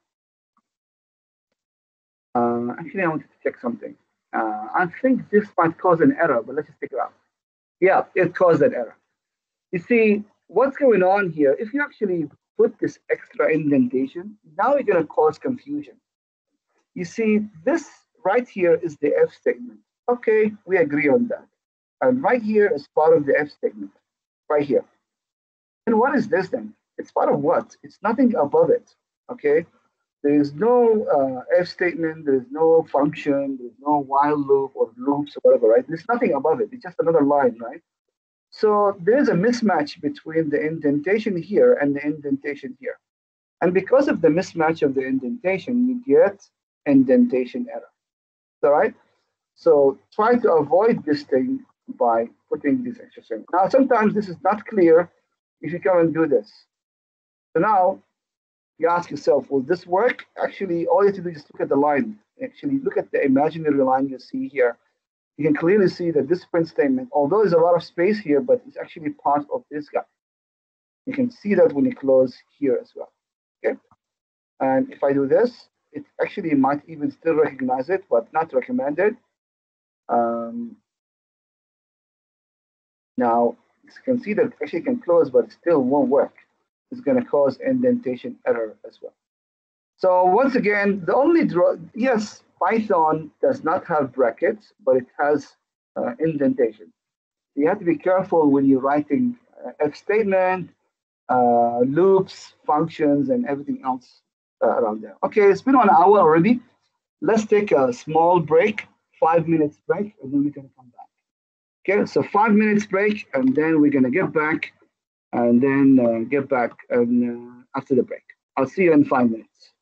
Uh, actually, I wanted to check something. Uh, I think this might cause an error, but let's just take it out. Yeah, it caused an error. You see, what's going on here, if you actually put this extra indentation, now you're going to cause confusion. You see, this right here is the if statement. Okay, we agree on that. And right here is part of the if statement, right here. And what is this then? It's part of what? It's nothing above it. Okay, there is no uh, if statement, there is no function, there is no while loop or loops or whatever, right? There's nothing above it. It's just another line, right? So there's a mismatch between the indentation here and the indentation here. And because of the mismatch of the indentation, you get indentation error. All right? So try to avoid this thing by putting this extra string. Now, sometimes this is not clear if you come and do this. So now you ask yourself, will this work? Actually, all you have to do is look at the line. Actually, look at the imaginary line you see here. You can clearly see that this print statement, although there's a lot of space here, but it's actually part of this guy. You can see that when you close here as well. Okay. And if I do this, it actually might even still recognize it, but not recommended. Um, now, you can see that it actually can close, but it still won't work. It's going to cause indentation error as well. So once again, the only draw, yes, Python does not have brackets, but it has uh, indentation. You have to be careful when you're writing uh, if statement, uh, loops, functions, and everything else uh, around there. Okay, it's been one hour already. Let's take a small break, five minutes break, and then we're gonna come back. Okay, so five minutes break, and then we're gonna get back, and then uh, get back and, uh, after the break. I'll see you in five minutes.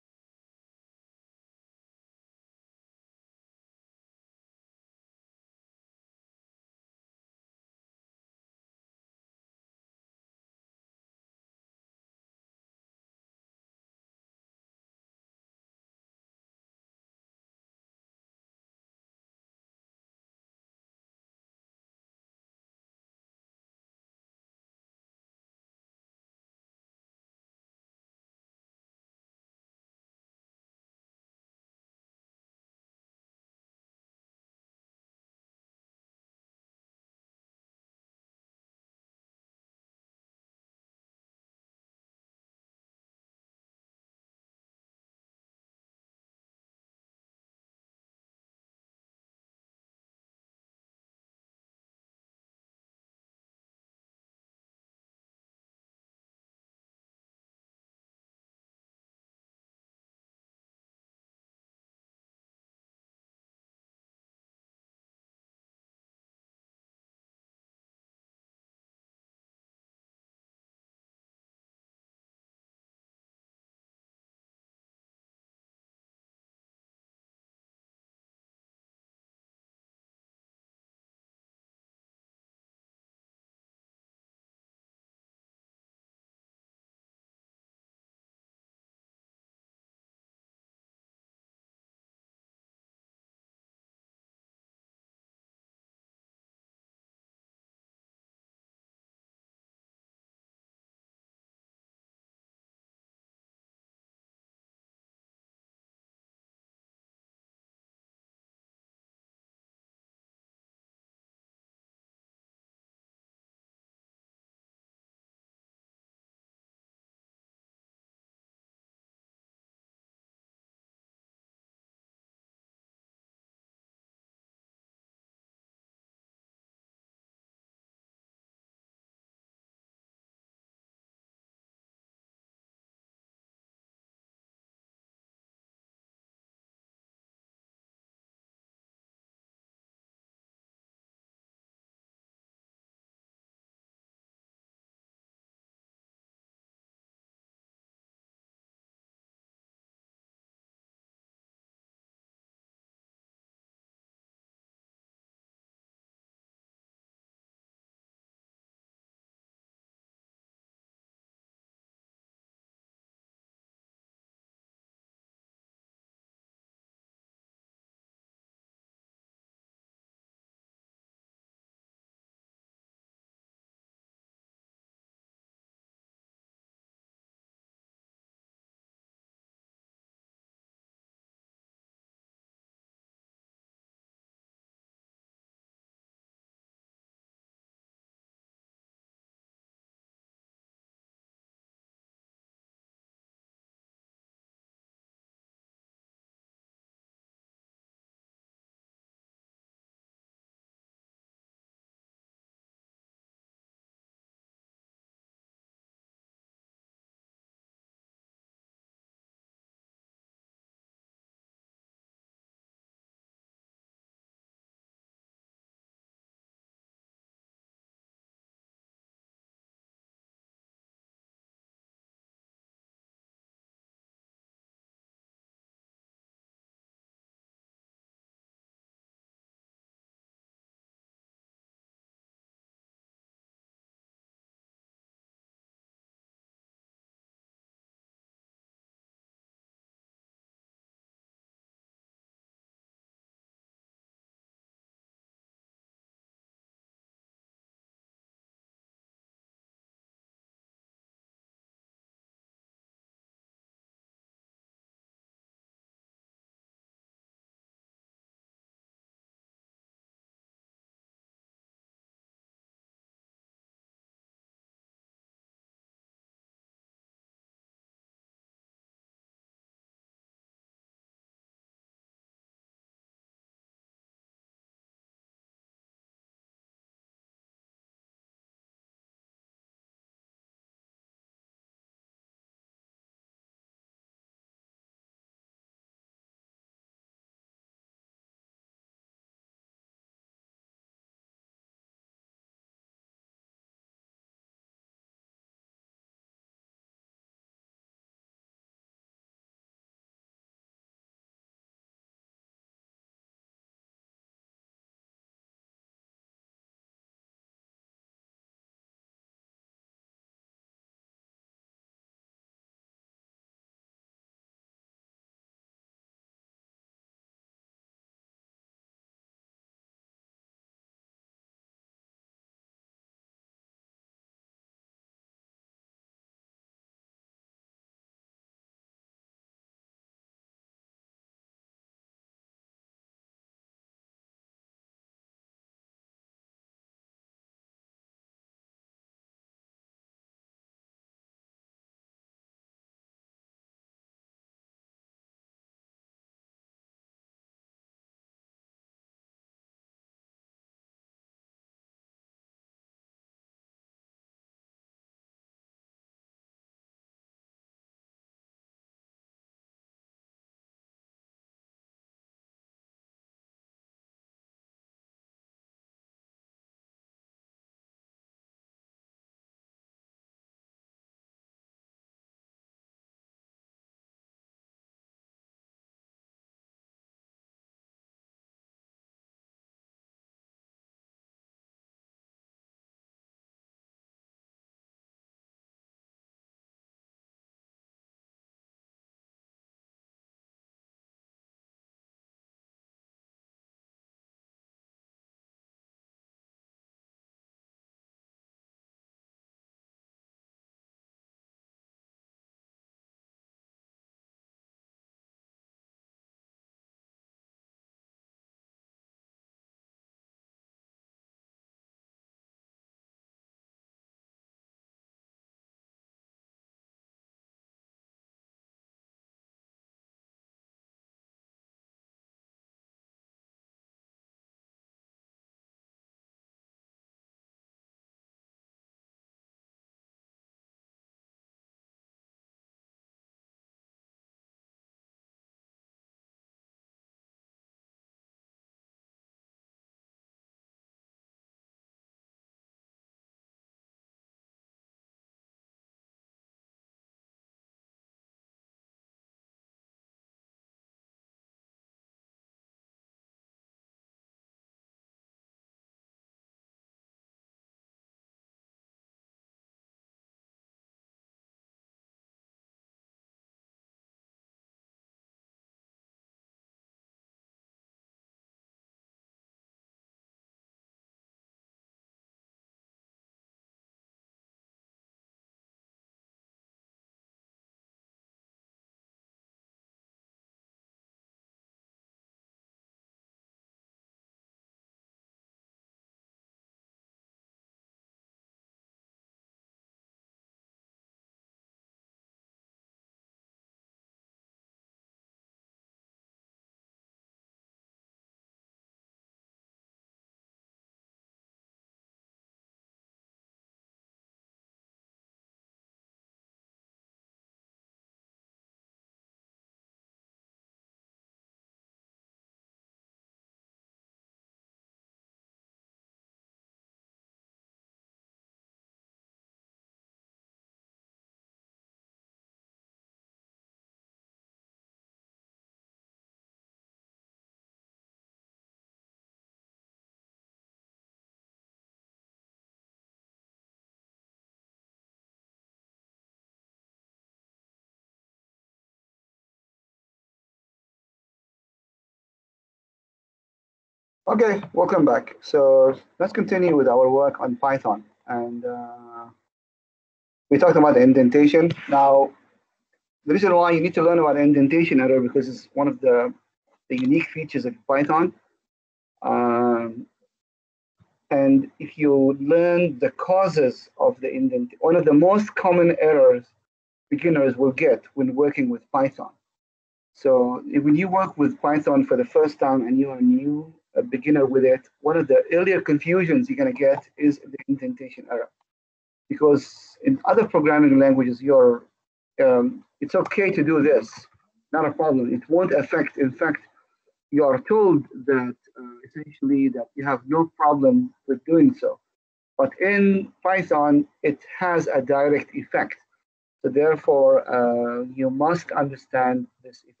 Okay, welcome back. So let's continue with our work on Python. And uh, we talked about the indentation. Now, the reason why you need to learn about indentation error because it's one of the, the unique features of Python. Um, and if you learn the causes of the indent, one of the most common errors beginners will get when working with Python. So when you work with Python for the first time and you are new, a beginner with it, one of the earlier confusions you're going to get is the indentation error. Because in other programming languages, you're, um, it's okay to do this, not a problem. It won't affect, in fact, you are told that uh, essentially that you have no problem with doing so. But in Python, it has a direct effect. So therefore, uh, you must understand this effect.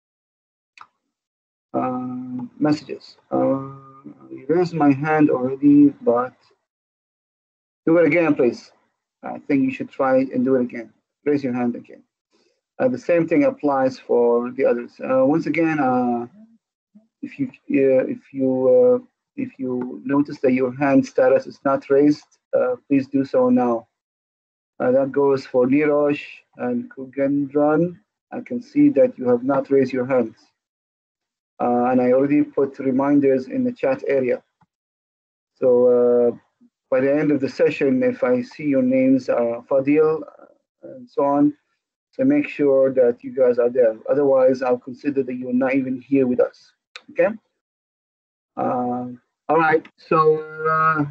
Uh, messages. Uh, I raised my hand already, but do it again, please. I think you should try and do it again. Raise your hand again. Uh, the same thing applies for the others. Uh, once again, uh, if you uh, if you uh, if you notice that your hand status is not raised, uh, please do so now. Uh, that goes for Nirosh and Kugendran. I can see that you have not raised your hands. Uh, and I already put reminders in the chat area. So uh, by the end of the session, if I see your names, uh, Fadil, uh, and so on, so make sure that you guys are there. Otherwise, I'll consider that you're not even here with us. Okay? Uh, all right. So uh,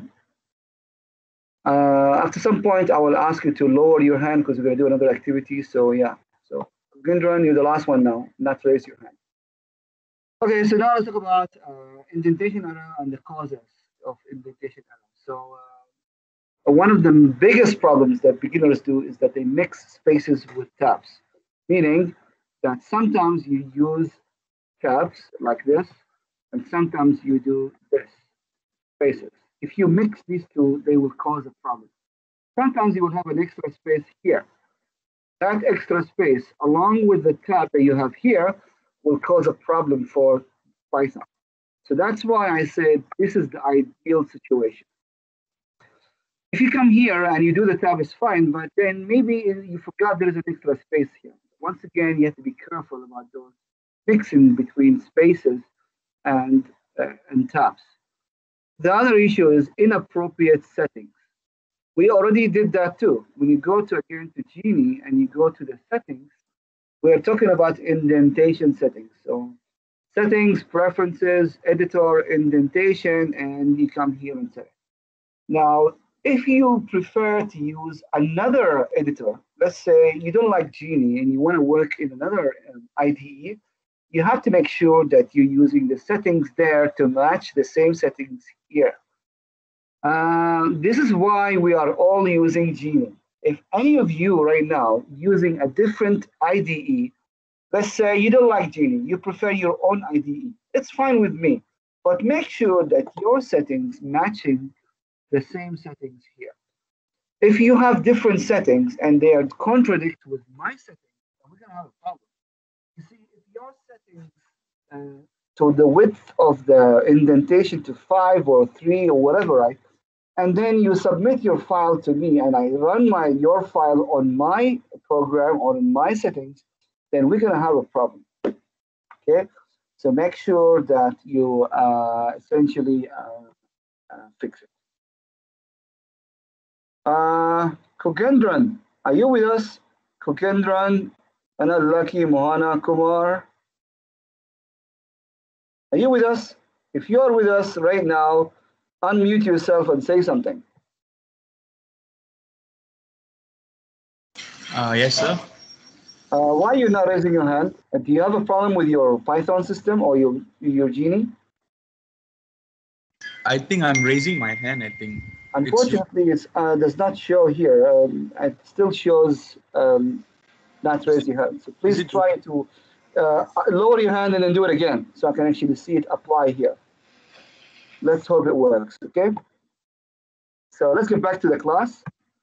uh, after some point, I will ask you to lower your hand because we're going to do another activity. So yeah. So Gundran, you're the last one now. Not raise your hand. Okay. So now let's talk about uh, indentation error and the causes of indentation error. So. Uh, one of the biggest problems that beginners do is that they mix spaces with tabs, meaning that sometimes you use tabs like this, and sometimes you do this, spaces. If you mix these two, they will cause a problem. Sometimes you will have an extra space here. That extra space, along with the tab that you have here, will cause a problem for Python. So that's why I said this is the ideal situation. If you come here and you do the tab, it's fine, but then maybe you forgot there is an extra space here. Once again, you have to be careful about those mixing between spaces and, uh, and tabs. The other issue is inappropriate settings. We already did that too. When you go to again to Genie and you go to the settings, we're talking about indentation settings. So settings, preferences, editor, indentation, and you come here and set it. Now, if you prefer to use another editor, let's say you don't like Genie and you want to work in another um, I D E, you have to make sure that you're using the settings there to match the same settings here. Uh, this is why we are all using Genie. If any of you right now using a different I D E, let's say you don't like Genie, you prefer your own I D E, it's fine with me. But make sure that your settings matching the same settings here. If you have different settings and they are contradict with my settings, then we're gonna have a problem. You see, if your settings uh, to the width of the indentation to five or three or whatever, right? And then you submit your file to me and I run my your file on my program or in my settings, then we're gonna have a problem. Okay, so make sure that you uh, essentially uh, uh, fix it. Uh, Kogendran, are you with us? Kogendran, Anna Lucky, Mohana Kumar. Are you with us? If you're with us right now, unmute yourself and say something. Uh, yes, sir. Uh, why are you not raising your hand? Uh, do you have a problem with your Python system or your, your Genie? I think I'm raising my hand. I think. Unfortunately, it uh, does not show here. Um, it still shows um, not raise your hand. So please try to uh, lower your hand and then do it again so I can actually see it apply here. Let's hope it works, okay? So let's get back to the class.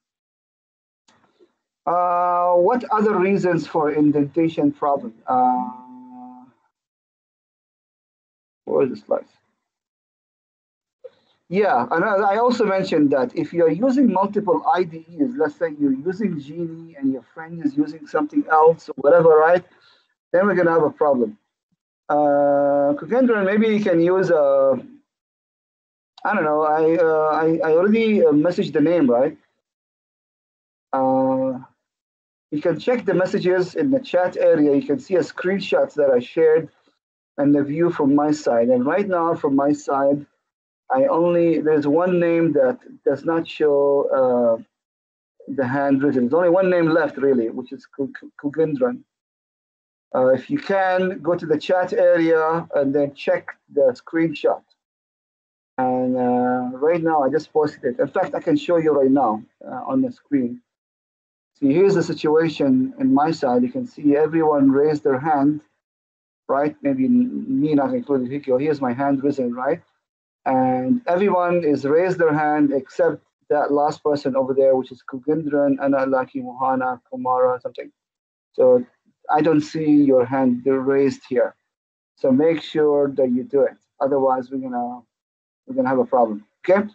Uh, what other reasons for indentation problem? Uh, where is the slides? Yeah, and I I also mentioned that if you're using multiple I D Es, let's say you're using Genie and your friend is using something else or whatever, right? Then we're gonna have a problem. Uh, Kukendra, maybe you can use uh, I don't know. I uh, I, I already uh, messaged the name, right? Uh, you can check the messages in the chat area. You can see a screenshots that I shared and the view from my side. And right now, from my side, I only there's one name that does not show uh, the handwritten. There's only one name left, really, which is Kugindran. Uh, if you can, go to the chat area and then check the screenshot. And uh, right now, I just posted it. In fact, I can show you right now uh, on the screen. See, here's the situation in my side. You can see everyone raised their hand, right? Maybe me not included, Hikyo. Here's my hand risen, right? And everyone is raised their hand except that last person over there, which is Kugindran, Analaki, Mohana, Kumara, something. So I don't see your hand raised here. So make sure that you do it. Otherwise, we're gonna we're gonna have a problem. Okay.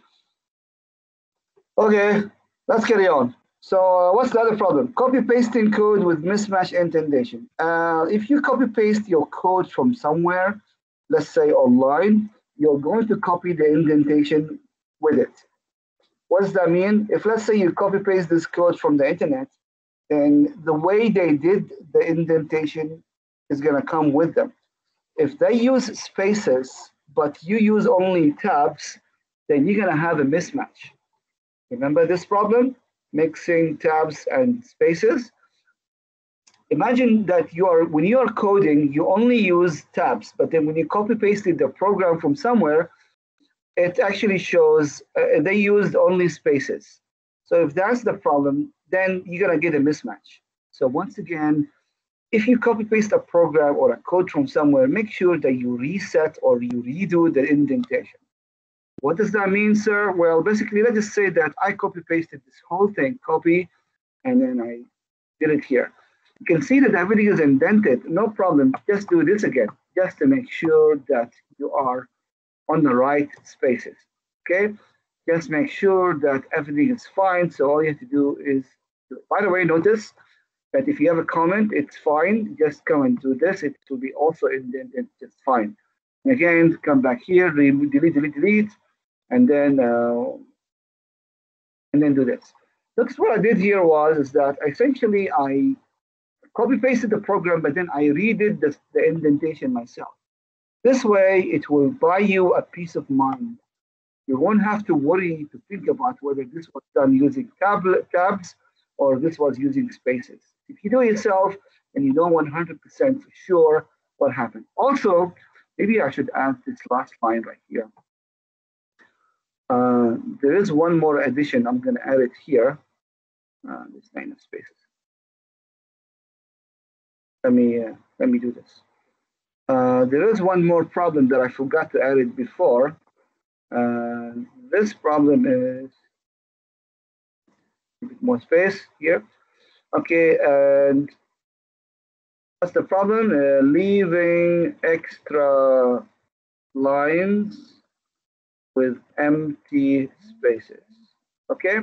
Okay. Let's carry on. So uh, what's the other problem? Copy pasting code with mismatch indentation. Uh, if you copy paste your code from somewhere, let's say online, you're going to copy the indentation with it. What does that mean? If let's say you copy paste this code from the internet, then the way they did the indentation is going to come with them. If they use spaces, but you use only tabs, then you're going to have a mismatch. Remember this problem? Mixing tabs and spaces. Imagine that you are when you are coding, you only use tabs, but then when you copy pasted the program from somewhere, it actually shows uh, they used only spaces. So if that's the problem, then you're gonna get a mismatch. So once again, if you copy paste a program or a code from somewhere, make sure that you reset or you redo the indentation. What does that mean, sir? Well, basically, let's just say that I copy pasted this whole thing, copy, and then I did it here. You can see that everything is indented. No problem. Just do this again, just to make sure that you are on the right spaces. Okay? Just make sure that everything is fine. So all you have to do is, by the way, notice that if you have a comment, it's fine. Just come and do this. It will be also indented just fine. And again, come back here, delete, delete, delete, and then uh, and then do this. Look, what I did here was is that essentially I copy pasted the program, but then I redid the, the indentation myself. This way, it will buy you a peace of mind. You won't have to worry to think about whether this was done using tablet tabs or this was using spaces. If you do it yourself and you know one hundred percent sure what happened. Also, maybe I should add this last line right here. Uh, there is one more addition. I'm going to add it here. Uh, this line of spaces. Let me uh, let me do this. Uh, there is one more problem that I forgot to add it before. Uh, this problem is a bit more space here. Okay, and what's the problem? Uh, leaving extra lines with empty spaces. Okay.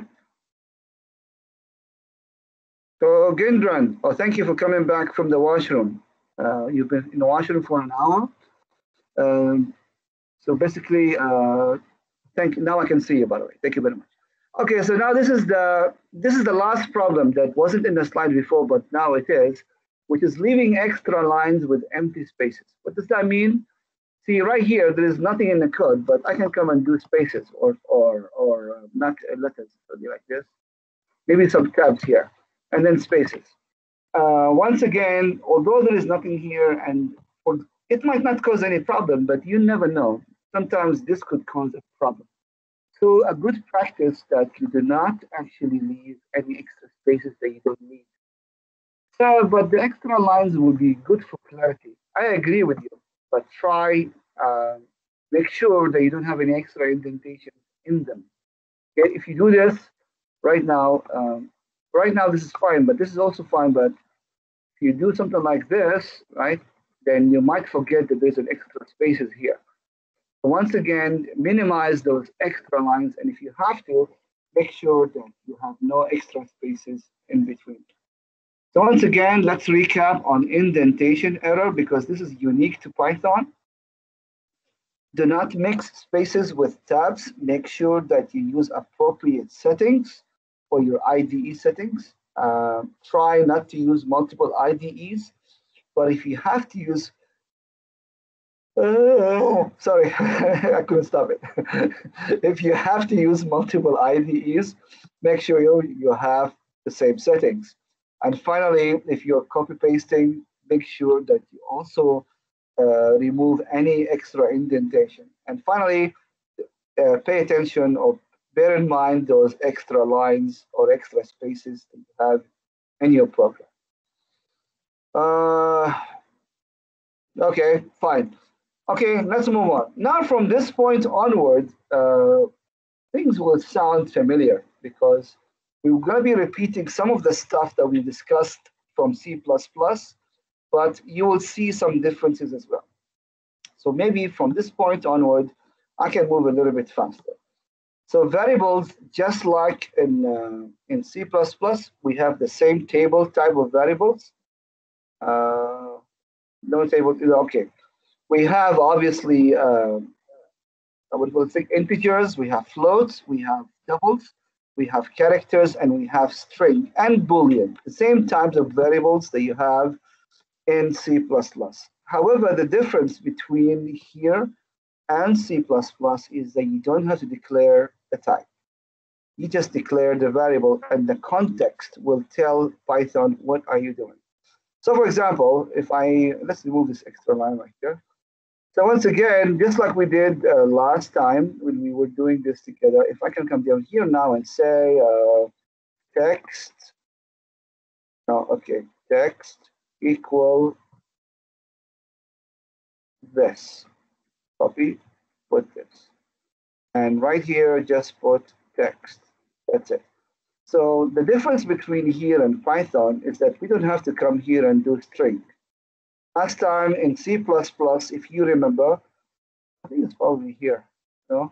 So Gendran, oh, thank you for coming back from the washroom. Uh, you've been in the washroom for an hour. Um, so basically, uh, thank you. Now I can see you, by the way. Thank you very much. Okay, so now this is the this is the last problem that wasn't in the slide before, but now it is, which is leaving extra lines with empty spaces. What does that mean? See, right here, there is nothing in the code, but I can come and do spaces or or or uh, not uh, letters, something like this. Maybe some tabs here, and then spaces. Uh, once again, although there is nothing here, and or it might not cause any problem, but you never know. Sometimes this could cause a problem. So a good practice that you do not actually leave any extra spaces that you don't need. So, but the extra lines will be good for clarity. I agree with you, but try uh, make sure that you don't have any extra indentation in them. Okay, if you do this right now, um, right now this is fine, but this is also fine. But if you do something like this, right, then you might forget that there's an extra spaces here. Once again, minimize those extra lines, and if you have to, make sure that you have no extra spaces in between. So once again, let's recap on indentation error because this is unique to Python. Do not mix spaces with tabs. Make sure that you use appropriate settings for your I D E settings. Uh, try not to use multiple I D Es, but if you have to use Oh, sorry, I couldn't stop it. If you have to use multiple I D Es, make sure you, you have the same settings. And finally, if you're copy pasting, make sure that you also uh, remove any extra indentation. And finally, uh, pay attention or bear in mind those extra lines or extra spaces that you have in your program. Uh, okay, fine. Okay, let's move on. Now, from this point onward, uh, things will sound familiar because we're going to be repeating some of the stuff that we discussed from C plus plus, but you will see some differences as well. So maybe from this point onward, I can move a little bit faster. So variables, just like in, uh, in C plus plus, we have the same table type of variables. Uh, no table, okay. We have obviously uh, what we'll think integers, we have floats, we have doubles, we have characters, and we have string and boolean, the same types of variables that you have in C plus plus. However, the difference between here and C plus plus is that you don't have to declare the type. You just declare the variable and the context will tell Python what are you doing. So for example, if I, let's remove this extra line right here. So once again, just like we did uh, last time when we were doing this together, if I can come down here now and say uh, text, no, okay, text equal this, copy, put this. And right here, just put text, that's it. So the difference between here and Python is that we don't have to come here and do string. Last time in C plus plus, if you remember, I think it's probably here, no?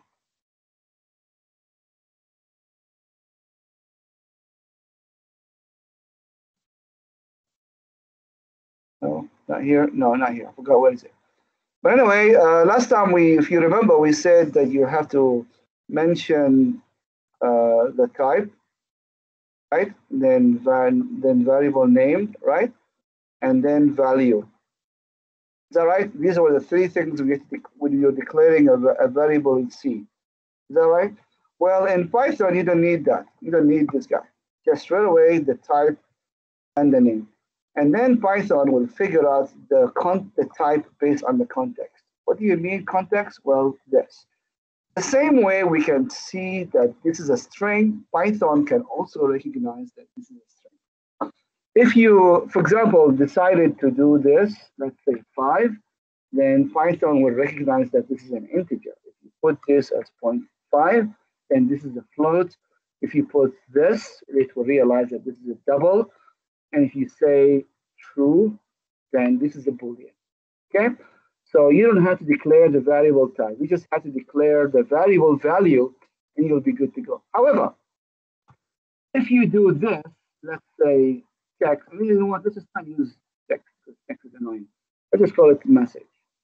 No, not here. No, not here. I forgot what is it. But anyway, uh, last time we, if you remember, we said that you have to mention uh, the type, right? Then van, then variable name, right? And then value. Is that right? These are the three things we get to when you're declaring a, a variable in C. Is that right? Well, in Python, you don't need that. You don't need this guy. Just straight away the type and the name. And then Python will figure out the, con the type based on the context. What do you mean context? Well, this. The same way we can see that this is a string, Python can also recognize that this is a string. If you, for example, decided to do this, let's say five, then Python will recognize that this is an integer. If you put this as zero point five, then this is a float. If you put this, it will realize that this is a double. And if you say true, then this is a Boolean. Okay? So you don't have to declare the variable type. You just have to declare the variable value and you'll be good to go. However, if you do this, let's say text, I mean, you know what, let's just not use text because text is annoying. Let's just call it message.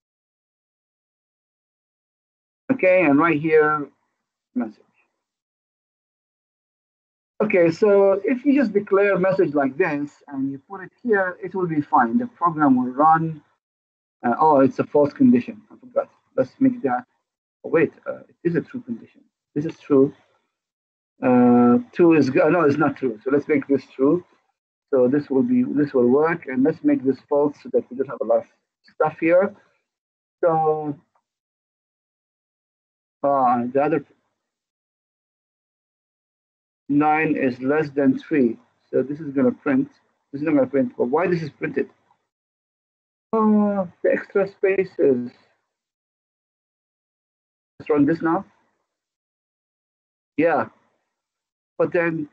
Okay, and right here, message. Okay, so if you just declare a message like this and you put it here, it will be fine. The program will run. Uh, oh, it's a false condition. I forgot. Let's make that. Oh, wait, uh, it is a true condition. This is true. Uh, two is good. No, it's not true. So let's make this true. So this will be this will work, and let's make this false so that we don't have a lot of stuff here. So uh, the other nine is less than three. So this is going to print. This is not going to print. But why this is printed? Oh, the extra spaces. Let's run this now. Yeah. But then,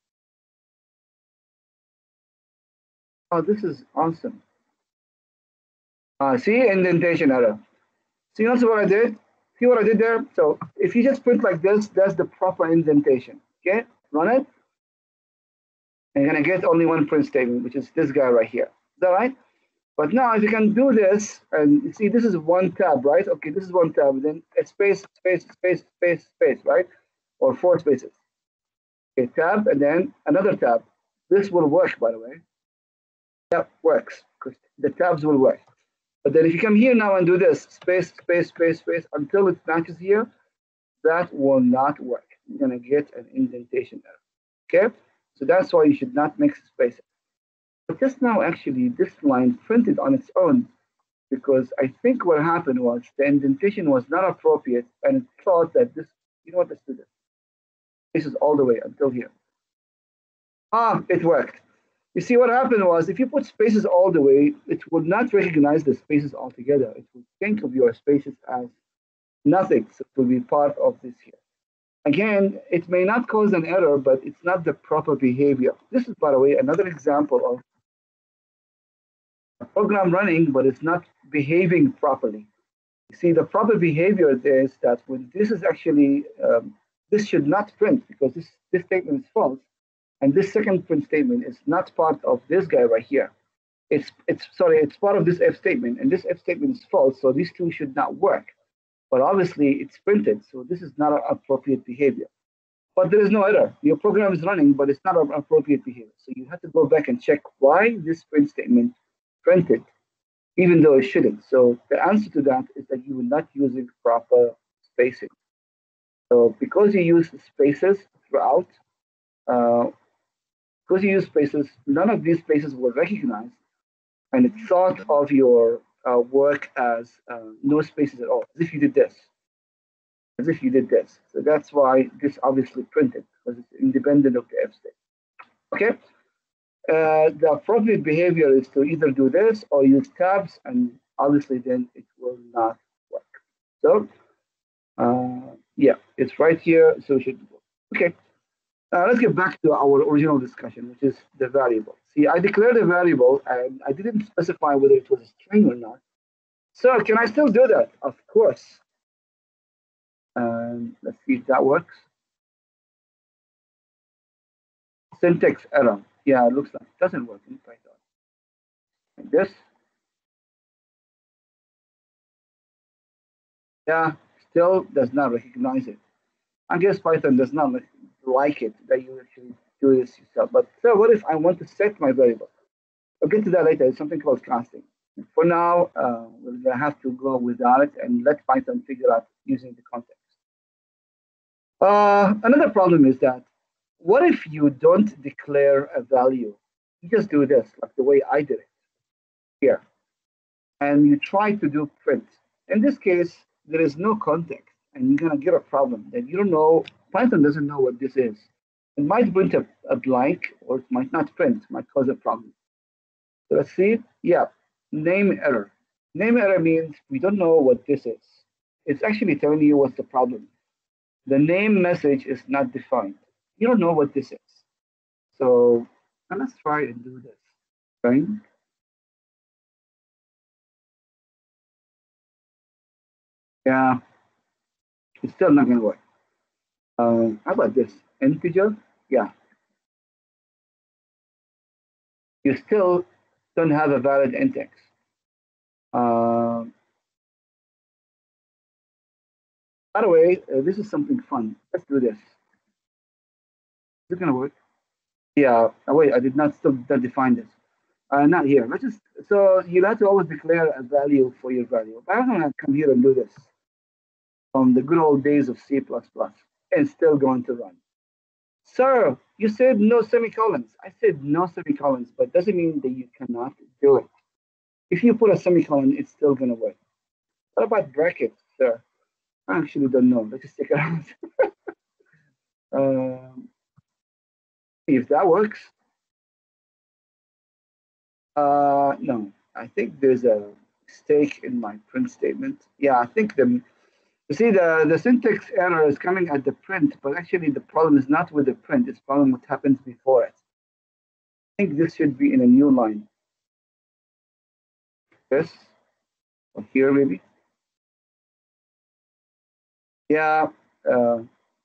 oh, this is awesome. Uh, see, indentation error. See also what I did? See what I did there? So if you just print like this, that's the proper indentation. Okay, run it. And you're gonna get only one print statement, which is this guy right here. Is that right? But now if you can do this, and you see this is one tab, right? Okay, this is one tab, then a space, space, space, space, space, right? Or four spaces. Okay, tab, and then another tab. This will work, by the way. That works, because the tabs will work. But then if you come here now and do this, space, space, space, space, until it matches here, that will not work. You're gonna get an indentation error, okay? So that's why you should not mix spaces. But just now, actually, this line printed on its own because I think what happened was the indentation was not appropriate and it thought that this, you know what, let's do this. This is all the way until here. Ah, it worked. You see what happened was if you put spaces all the way, it would not recognize the spaces altogether. It would think of your spaces as nothing. So it will be part of this here. Again, it may not cause an error, but it's not the proper behavior. This is, by the way, another example of a program running, but it's not behaving properly. You see, the proper behavior is that when this is actually, um, this should not print because this, this statement is false. And this second print statement is not part of this guy right here. It's, it's sorry, it's part of this if statement, and this if statement is false, so these two should not work. But obviously, it's printed, so this is not an appropriate behavior. But there is no error. Your program is running, but it's not an appropriate behavior. So you have to go back and check why this print statement printed, even though it shouldn't. So the answer to that is that you will not using proper spacing. So because you use spaces throughout, uh, because you use spaces, none of these spaces were recognized, and it thought of your uh, work as uh, no spaces at all, as if you did this, as if you did this. So that's why this obviously printed, because it's independent of the if state. Okay? Uh, the appropriate behavior is to either do this or use tabs, and obviously then it will not work. So, uh, yeah, it's right here, so it should go. Okay. Uh, let's get back to our original discussion, which is the variable. See, I declared a variable, and I didn't specify whether it was a string or not. So can I still do that? Of course. Um, let's see if that works. Syntax error. Yeah, it looks like it doesn't work in Python. Like this. Yeah, still does not recognize it. I guess Python does not like it that you actually do this yourself. But so what if I want to set my variable? I'll get to that later. It's something called casting. For now, uh, we're going to have to go without it and let Python figure out using the context. Uh, another problem is that what if you don't declare a value? You just do this, like the way I did it here. And you try to do print. In this case, there is no context, and you're going to get a problem that you don't know. Python doesn't know what this is. It might print a, a blank, or it might not print, might cause a problem. So let's see. Yeah, name error. Name error means we don't know what this is. It's actually telling you what's the problem. The name message is not defined. You don't know what this is. So let's try and do this. Right? Yeah, it's still not going to work. Um, how about this? Integer? Yeah. You still don't have a valid index. Um, by the way, uh, this is something fun. Let's do this. Is it going to work? Yeah. Oh, wait, I did not still not define this. Uh, not here. Let's just, so you'll have to always declare a value for your value. But I'm going to come here and do this from the good old days of C plus plus and still going to run. Sir, you said no semicolons. I said no semicolons, but doesn't mean that you cannot do it. If you put a semicolon, it's still going to work. What about brackets, sir? I actually don't know. Let's just check it out. um, if that works. Uh, no, I think there's a mistake in my print statement. Yeah, I think the you see the the syntax error is coming at the print, but actually the problem is not with the print. It's problem what happens before it. I think this should be in a new line. This or here maybe. Yeah. Uh,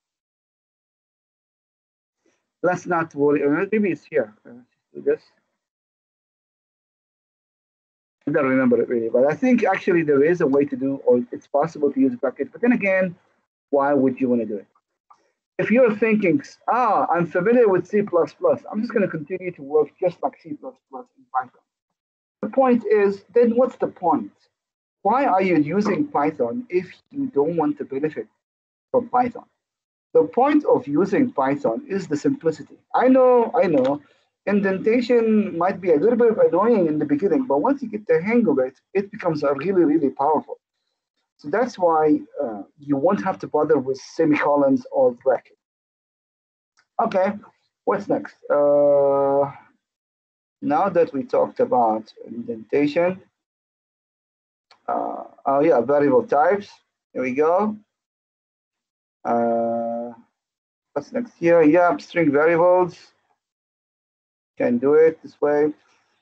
let's not worry. Uh, maybe it's here. Uh, this. I don't remember it really, but I think actually there is a way to do, or it's possible to use brackets. But then again, why would you want to do it? If you're thinking, ah, I'm familiar with C plus plus, I'm just going to continue to work just like C plus plus in Python. The point is, then what's the point? Why are you using Python if you don't want to benefit from Python? The point of using Python is the simplicity. I know, I know, indentation might be a little bit annoying in the beginning, but once you get the hang of it, it becomes a really, really powerful. So that's why uh, you won't have to bother with semicolons or brackets. Okay, what's next? Uh, now that we talked about indentation, uh, oh yeah, variable types. Here we go. Uh, what's next here? Yeah, string variables. Can do it this way.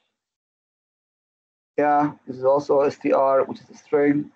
Yeah, this is also str, which is a string.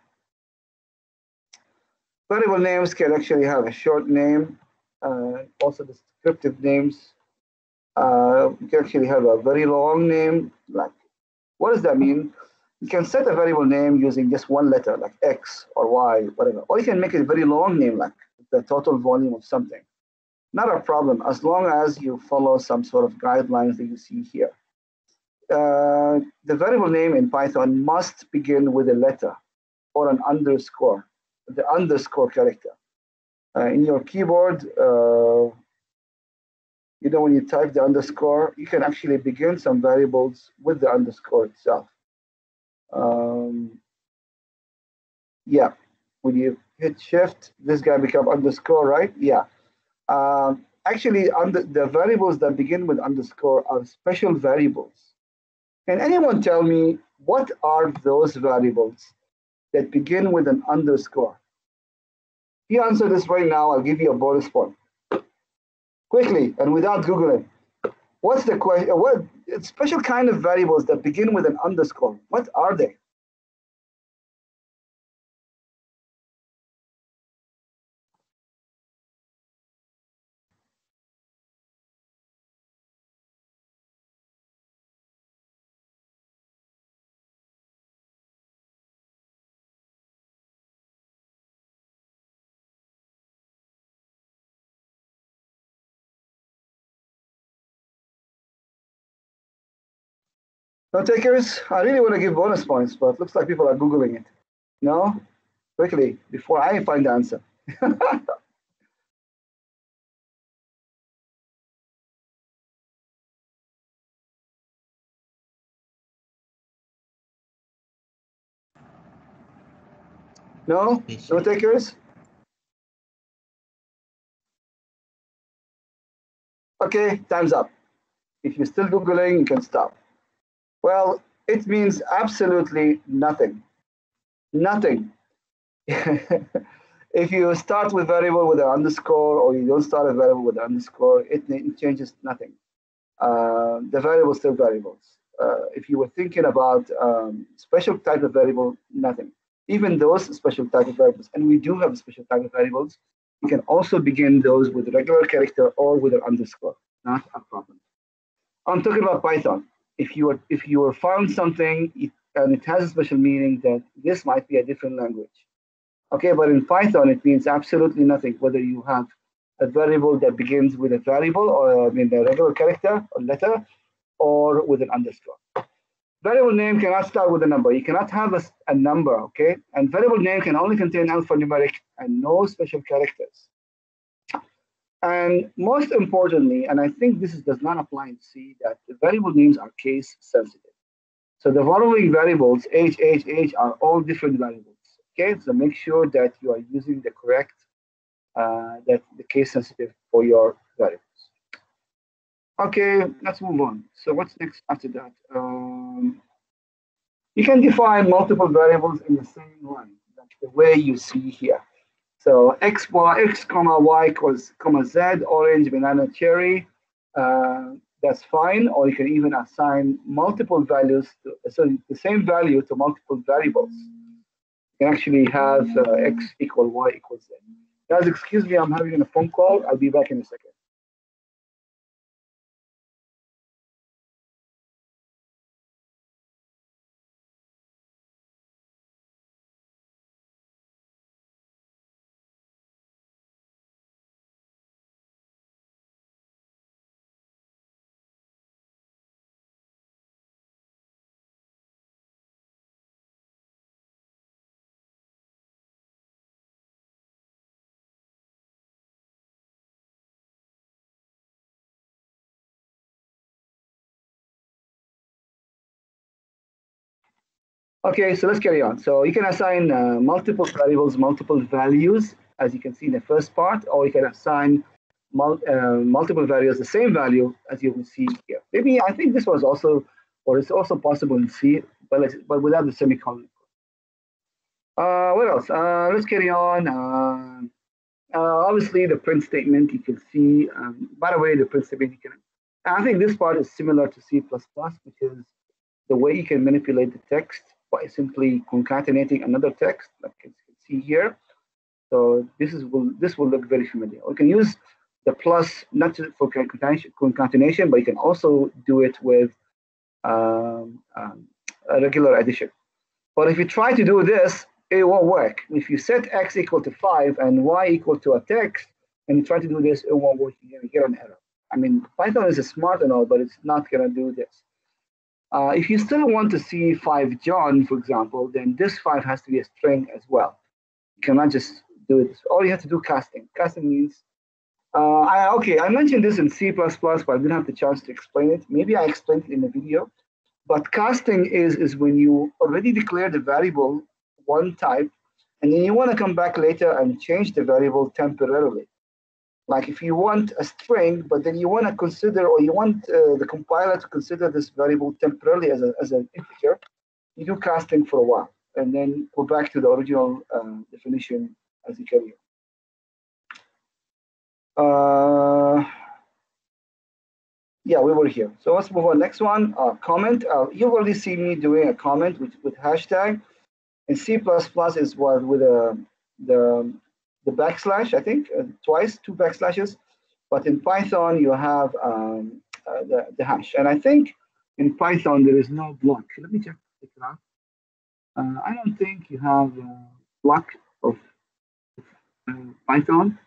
Variable names can actually have a short name. Uh, also, descriptive names. Uh, you can actually have a very long name. Like, what does that mean? You can set a variable name using just one letter, like X or Y, whatever. Or you can make it a very long name, like the total volume of something. Not a problem, as long as you follow some sort of guidelines that you see here. Uh, the variable name in Python must begin with a letter or an underscore, the underscore character. Uh, in your keyboard, uh, you know, when you type the underscore, you can actually begin some variables with the underscore itself. Um, yeah, when you hit shift, this guy become underscore, right? Yeah. Um, actually, under the variables that begin with underscore are special variables. Can anyone tell me what are those variables that begin with an underscore? If you answer this right now, I'll give you a bonus point. Quickly and without Googling. What's the question? What special kind of variables that begin with an underscore? What are they? No takers? I really want to give bonus points, but looks like people are Googling it. No? Quickly, before I find the answer. No? No takers? Okay, time's up. If you're still Googling, you can stop. Well, it means absolutely nothing. Nothing. If you start with variable with an underscore or you don't start a variable with an underscore, it, it changes nothing. Uh, the variable is still variables. Uh, if you were thinking about um, special type of variable, nothing. Even those special type of variables, and we do have special type of variables, you can also begin those with a regular character or with an underscore. Not a problem. I'm talking about Python. If you are if you are found something and it has a special meaning, that this might be a different language. Okay, but in Python it means absolutely nothing. Whether you have a variable that begins with a variable or I mean a regular character or letter, or with an underscore. Variable name cannot start with a number. You cannot have a, a number. Okay, and variable name can only contain alphanumeric and no special characters. And most importantly, and I think this is, does not apply in C, that the variable names are case sensitive. So the following variables, H, H, H, are all different variables. Okay, so make sure that you are using the correct, uh, that the case sensitive for your variables. Okay, let's move on. So what's next after that? Um, you can define multiple variables in the same line, like the way you see here. So x, y, x, comma, y equals, comma, z, orange, banana, cherry. Uh, that's fine. Or you can even assign multiple values, to, so the same value to multiple variables. You can actually have uh, x equal y equals z. Guys, excuse me, I'm having a phone call. I'll be back in a second. Okay, so let's carry on. So you can assign uh, multiple variables, multiple values, as you can see in the first part, or you can assign mul uh, multiple variables, the same value as you will see here. Maybe I think this was also, or it's also possible in C, but, let's, but without the semicolon. Uh, what else? Uh, let's carry on. Uh, uh, obviously, the print statement you can see. Um, by the way, the print statement you can. I think this part is similar to C plus plus because the way you can manipulate the text by simply concatenating another text, like you can see here. So this is will this will look very familiar. We can use the plus not just for concatenation, but you can also do it with um, um, a regular addition. But if you try to do this, it won't work. If you set x equal to five and y equal to a text, and you try to do this, it won't work. You're gonna get an error. I mean, Python is smart and all, but it's not gonna do this. Uh, if you still want to see five John, for example, then this five has to be a string as well. You cannot just do it. Or you have to do casting. Casting means, uh, I, okay, I mentioned this in C plus plus, but I didn't have the chance to explain it. Maybe I explained it in the video. But casting is, is when you already declare the variable one type, and then you want to come back later and change the variable temporarily. Like if you want a string, but then you want to consider, or you want uh, the compiler to consider this variable temporarily as, a, as an integer, you do casting for a while, and then go back to the original uh, definition as you carry on. Uh, yeah, we were here. So let's move on. Next one, uh, comment. Uh, you've already seen me doing a comment with, with hashtag. In C plus plus is what with a, the the backslash, I think, uh, twice, two backslashes. But in Python, you have um, uh, the, the hash. And I think in Python, there is no block. Let me check it out. Uh, I don't think you have a block of uh, Python.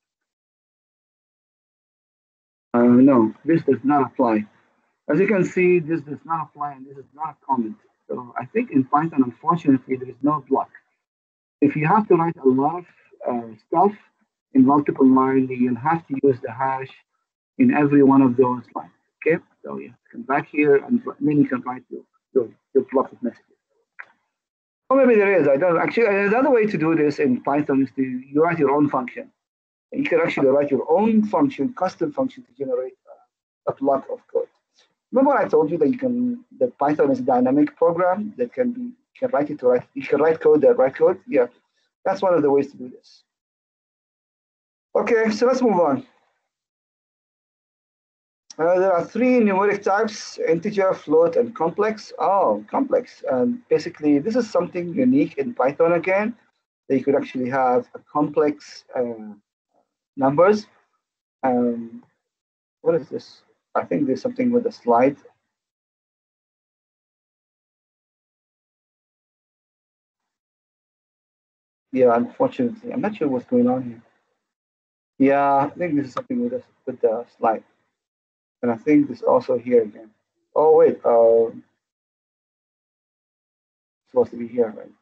Uh, no, this does not apply. As you can see, this does not apply, and this is not a comment. So I think in Python, unfortunately, there is no block. If you have to write a lot of uh, stuff in multiple lines, you'll have to use the hash in every one of those lines. Okay, so you have to come back here, and then you can write your, your, your block of messages. Or maybe there is. I don't actually. Another way to do this in Python is to you write your own function. And you can actually write your own function, custom function, to generate uh, a block of code. Remember, I told you that you can that Python is a dynamic program that can be you can write it to write. You can write code that write code. Yeah. That's one of the ways to do this. Okay, so let's move on. Uh, there are three numeric types: integer, float, and complex. Oh, complex. Um, basically, this is something unique in Python again. That you could actually have a complex uh, numbers. Um, what is this? I think there's something with a slide. Yeah, unfortunately, I'm not sure what's going on here. Yeah, I think this is something with the, with the slide. And I think this also here again. Oh, wait. Uh, supposed to be here, right?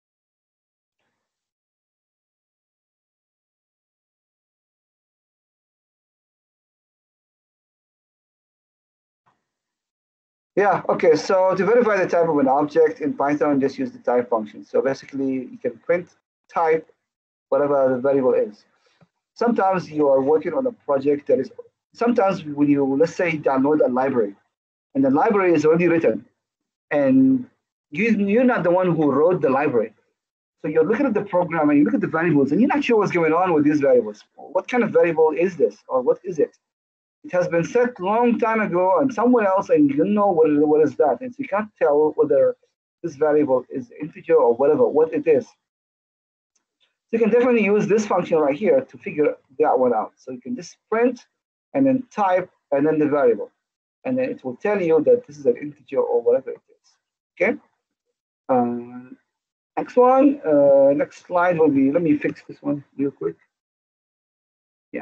Yeah, okay. So to verify the type of an object in Python, just use the type function. So basically, you can print type whatever the variable is. Sometimes you are working on a project that is, sometimes when you, let's say, download a library, and the library is already written, and you, you're not the one who wrote the library. So you're looking at the program and you look at the variables, and you're not sure what's going on with these variables. What kind of variable is this, or what is it? It has been set long time ago and somewhere else, and you don't know what, what is that. And so you can't tell whether this variable is integer or whatever, what it is. So you can definitely use this function right here to figure that one out. So you can just print and then type and then the variable. And then it will tell you that this is an integer or whatever it is. Okay. Uh, next one, uh, next slide will be, let me fix this one real quick. Yeah.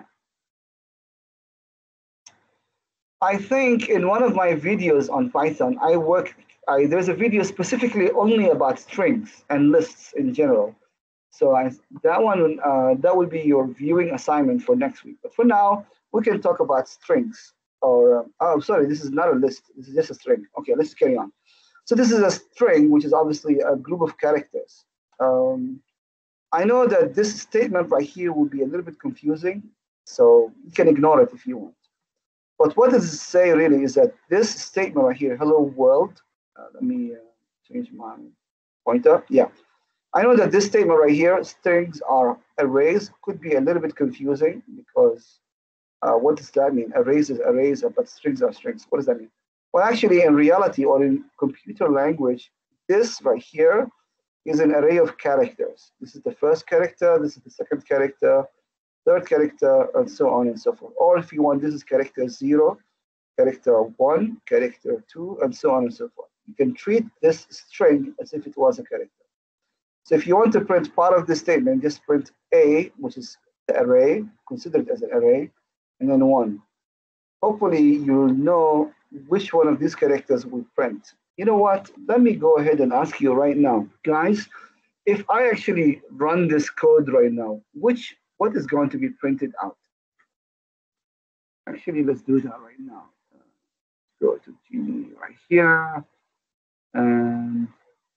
I think in one of my videos on Python, I work, I, there's a video specifically only about strings and lists in general. So I, that one, uh, that will be your viewing assignment for next week. But for now, we can talk about strings. Or, um, oh, sorry, this is not a list. This is just a string. Okay, let's carry on. So this is a string, which is obviously a group of characters. Um, I know that this statement right here will be a little bit confusing, so you can ignore it if you want. But what does it say really is that this statement right here, hello world, uh, let me uh, change my pointer. Yeah. I know that this statement right here, strings are arrays, could be a little bit confusing because uh, what does that mean? Arrays is arrays, but strings are strings. What does that mean? Well, actually, in reality or in computer language, this right here is an array of characters. This is the first character, this is the second character, third character, and so on and so forth. Or if you want, this is character zero, character one, character two, and so on and so forth. You can treat this string as if it was a character. So if you want to print part of the statement, just print A, which is the array, consider it as an array, and then one. Hopefully you'll know which one of these characters will print. You know what? Let me go ahead and ask you right now, guys, if I actually run this code right now, which what is going to be printed out? Actually, let's do that right now. Uh, go to G D E right here and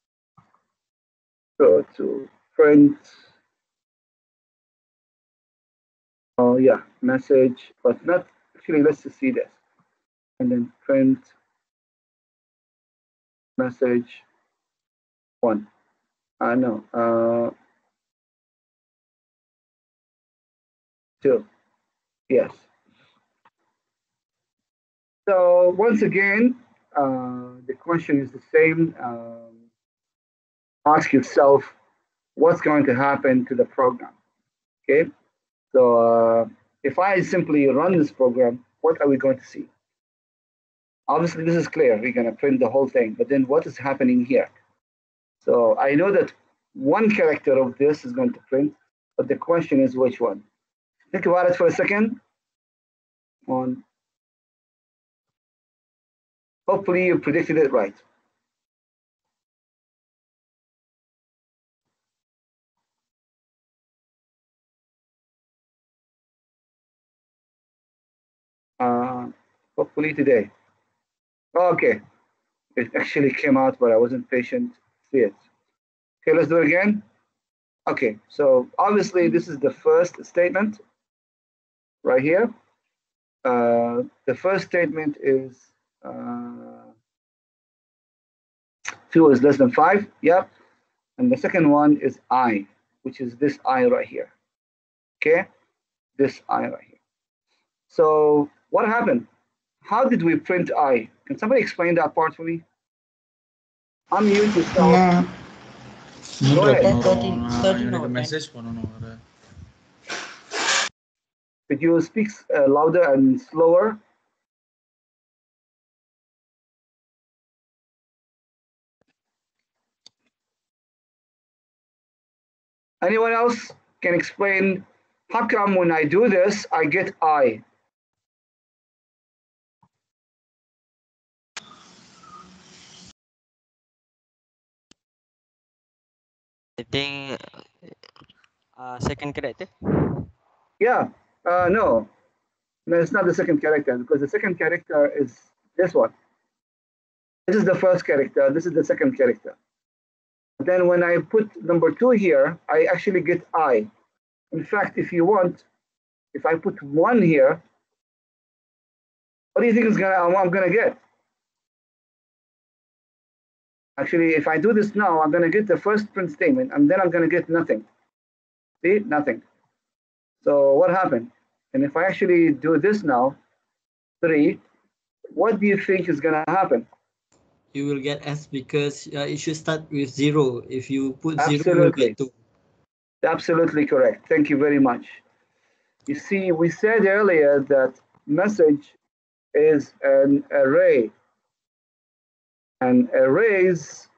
go to print. Oh yeah, message, but not actually. Let's just see this, and then print message one. I uh, know. Uh, two. Yes. So once again, uh, the question is the same. Um, ask yourself, what's going to happen to the program? Okay. So uh, if I simply run this program, what are we going to see? Obviously, this is clear. We're going to print the whole thing. But then what is happening here? So I know that one character of this is going to print, but the question is which one? Think about it for a second. On. Hopefully you predicted it right. Uh, hopefully today. Okay. It actually came out, but I wasn't patient to see it. Okay, let's do it again. Okay, so obviously this is the first statement right here. Uh, the first statement is uh, two is less than five. Yep. And the second one is I, which is this I right here. Okay, this I right here. So what happened? How did we print I? Can somebody explain that part for me? Unmute yourself. No. Go ahead. எனக்கு message பண்ணனும் அத. Could you speak uh, louder and slower? Anyone else can explain how come when I do this, I get I? I think uh, second character. Yeah, uh, no. No, it's not the second character because the second character is this one. This is the first character. This is the second character. Then when I put number two here, I actually get I. In fact, if you want, if I put one here, what do you think is gonna I'm gonna get? Actually, if I do this now, I'm gonna get the first print statement, and then I'm gonna get nothing. See, nothing. So what happened? And if I actually do this now, three, what do you think is gonna happen? You will get S because uh, it should start with zero. If you put Absolutely. zero, you will get two. Absolutely correct. Thank you very much. You see, we said earlier that message is an array, and arrays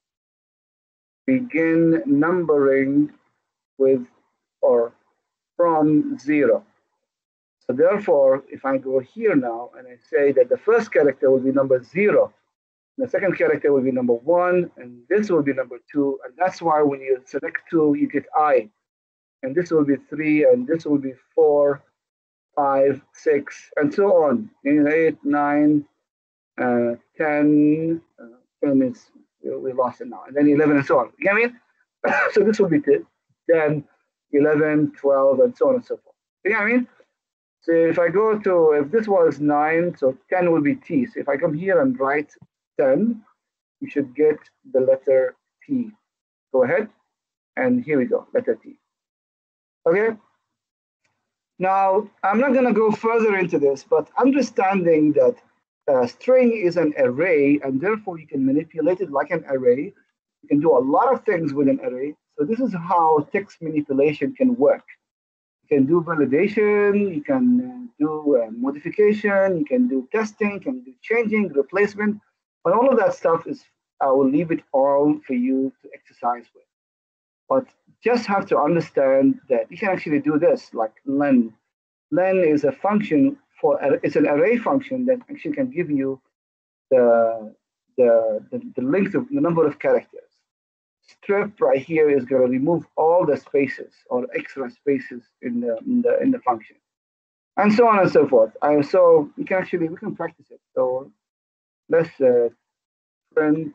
begin numbering with or from zero. So therefore, if I go here now and I say that the first character will be number zero, the second character will be number one, and this will be number two, and that's why when you select two, you get I, and this will be three, and this will be four, five, six, and so on. In eight, nine, uh, ten, uh, ten is we lost it now, and then eleven and so on. You know what I mean? So this will be ten, eleven, twelve, and so on and so forth. You know what I mean? So if I go to, if this was nine, so ten will be T. So if I come here and write ten, you should get the letter T. Go ahead, and here we go, letter T. Okay? Now, I'm not going to go further into this, but understanding that a string is an array, and therefore you can manipulate it like an array. You can do a lot of things with an array. So this is how text manipulation can work. You can do validation, you can do uh, modification, you can do testing, you can do changing, replacement, but all of that stuff is, I will leave it all for you to exercise with. But just have to understand that you can actually do this, like len. Len is a function for, it's an array function that actually can give you the, the, the, the length of the number of characters. Strip right here is going to remove all the spaces or extra spaces in the in the in the function, and so on and so forth. I so you can actually we can practice it. So let's uh, print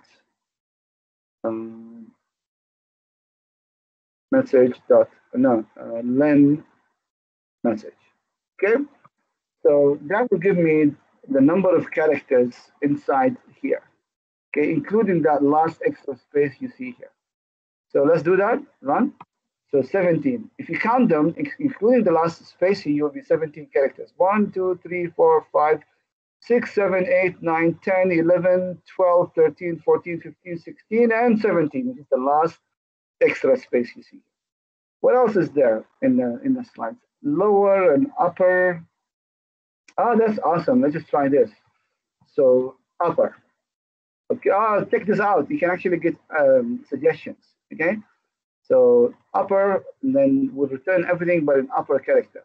um, message dot no uh, len message. Okay, so that will give me the number of characters inside here. Okay, including that last extra space you see here. So let's do that, run. So seventeen. If you count them, including the last space here, you'll be seventeen characters. one, two, three, four, five, six, seven, eight, nine, ten, eleven, twelve, thirteen, fourteen, fifteen, sixteen, and seventeen, which is the last extra space you see. What else is there in the, in the slides? Lower and upper. Oh, that's awesome. Let's just try this. So upper. Okay, oh, check this out. You can actually get um, suggestions. Okay, so upper, and then we'll return everything but an upper character.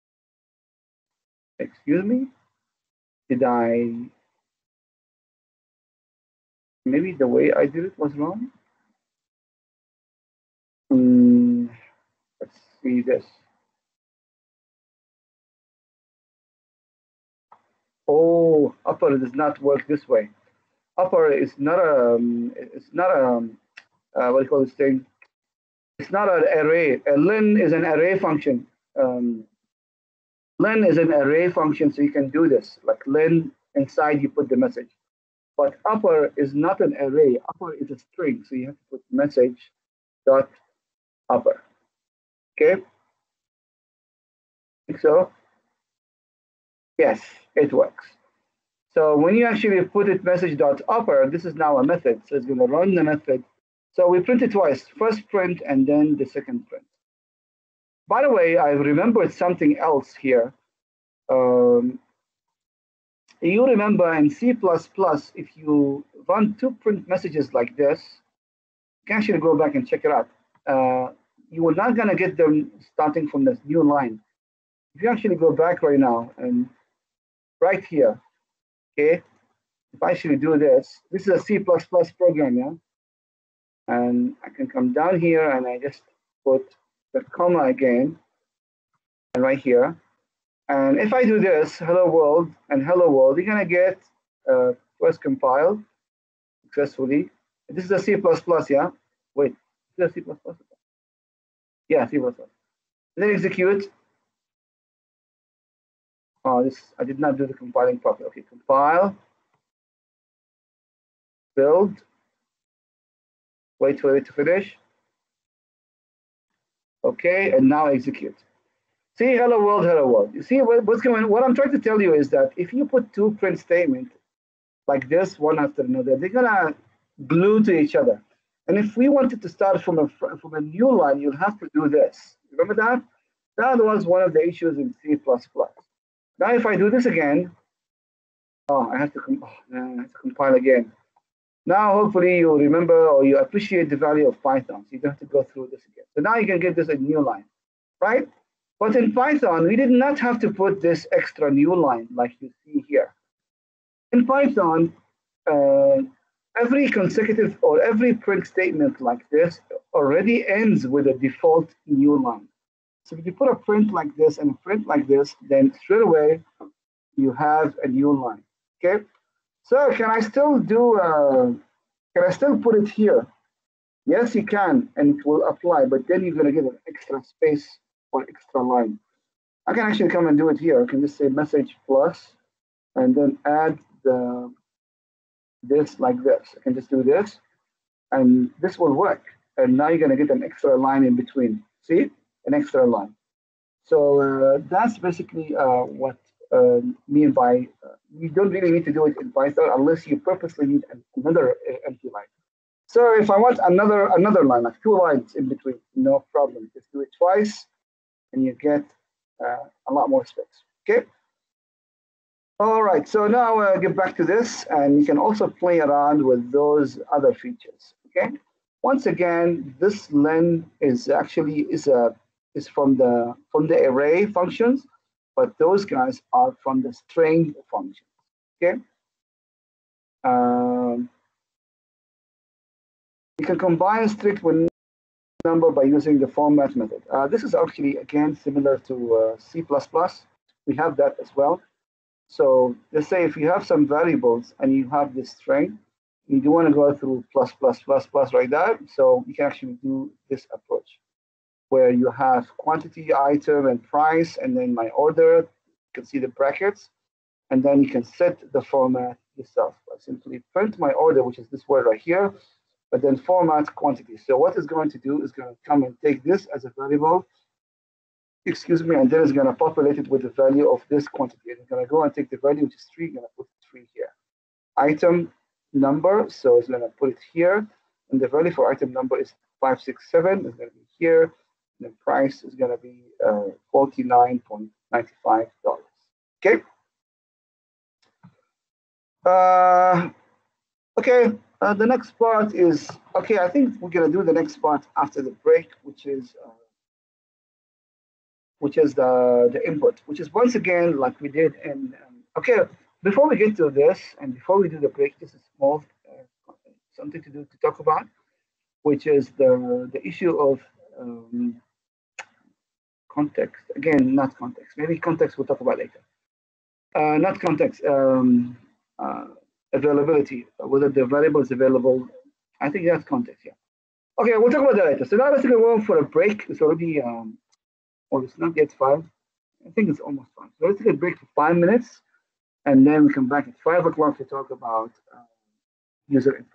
Excuse me? Did I, maybe the way I did it was wrong? Mm, let's see this. Oh, upper does not work this way. Upper is not a, um, it's not a, um, uh, what do you call this thing? It's not an array. A len is an array function. Um, len is an array function, so you can do this. Like len, inside you put the message. But upper is not an array. Upper is a string, so you have to put message dot upper. Okay? Think so? Yes, it works. So when you actually put it message dot upper, this is now a method. So it's going to run the method. So we print it twice, first print and then the second print. By the way, I remembered something else here. Um, you remember in C plus plus, if you run two print messages like this, you can actually go back and check it out. Uh, you are not going to get them starting from this new line. If you actually go back right now and right here, okay, if I actually do this, this is a C plus plus program, yeah? And I can come down here and I just put the comma again, and right here. And if I do this, hello world and hello world, you're gonna get uh, first compile successfully. This is a C plus plus, yeah? Wait, is it a C plus plus? Yeah, C plus plus. Then execute. Oh, this, I did not do the compiling properly. Okay, compile, build, wait for it to finish. Okay, and now execute. See, hello world, hello world. You see what, what's going on? What I'm trying to tell you is that if you put two print statements like this, one after another, they're gonna glue to each other. And if we wanted to start from a from a new line, you'll have to do this. Remember that? That was one of the issues in C plus plus. Now, if I do this again, oh, I have to, oh, man, I have to compile again. Now, hopefully, you remember or you appreciate the value of Python. So you don't have to go through this again. So now you can get this a new line, right? But in Python, we did not have to put this extra new line like you see here. In Python, uh, every consecutive or every print statement like this already ends with a default new line. So if you put a print like this and a print like this, then straight away you have a new line. Okay. So can I still do? Uh, can I still put it here? Yes, you can, and it will apply. But then you're going to get an extra space or extra line. I can actually come and do it here. I can just say message plus, and then add the this like this. I can just do this, and this will work. And now you're going to get an extra line in between. See, an extra line. So uh, that's basically uh, what uh, mean by uh, you don't really need to do it in Python unless you purposely need another uh, empty line. So if I want another another line, like two lines in between, no problem. Just do it twice, and you get uh, a lot more space. Okay. All right. So now uh, get back to this, and you can also play around with those other features. Okay. Once again, this len is actually is a is from the from the array functions, but those guys are from the string functions. Okay. Um, you can combine strict with number by using the format method. Uh, this is actually again similar to uh, C plus plus. We have that as well. So let's say if you have some variables and you have this string, you do want to go through plus plus plus plus like that. So you can actually do this approach, where you have quantity, item, and price, and then my order. You can see the brackets, and then you can set the format yourself. I simply print my order, which is this word right here, but then format quantity. So what it's going to do is going to come and take this as a variable, excuse me, and then it's going to populate it with the value of this quantity. And it's going to go and take the value, which is three, going to put three here. Item number, so it's going to put it here, and the value for item number is five six seven. It's going to be here. The price is going to be uh, forty-nine ninety-five dollars. Okay. Uh, okay. Uh, the next part is okay. I think we're going to do the next part after the break, which is uh, which is the the input, which is once again like we did in. Um, okay. Before we get to this, and before we do the break, just a small uh, something to do to talk about, which is the the issue of um, context. Again, not context. Maybe context we'll talk about later. Uh, not context. Um, uh, availability. Whether the variable is available. I think that's context. Yeah. Okay, we'll talk about that later. So now let's go for a break. It's already um, well, it's not yet five. I think it's almost five. So let's take a break for five minutes, and then we come back at five o'clock to talk about uh, user input.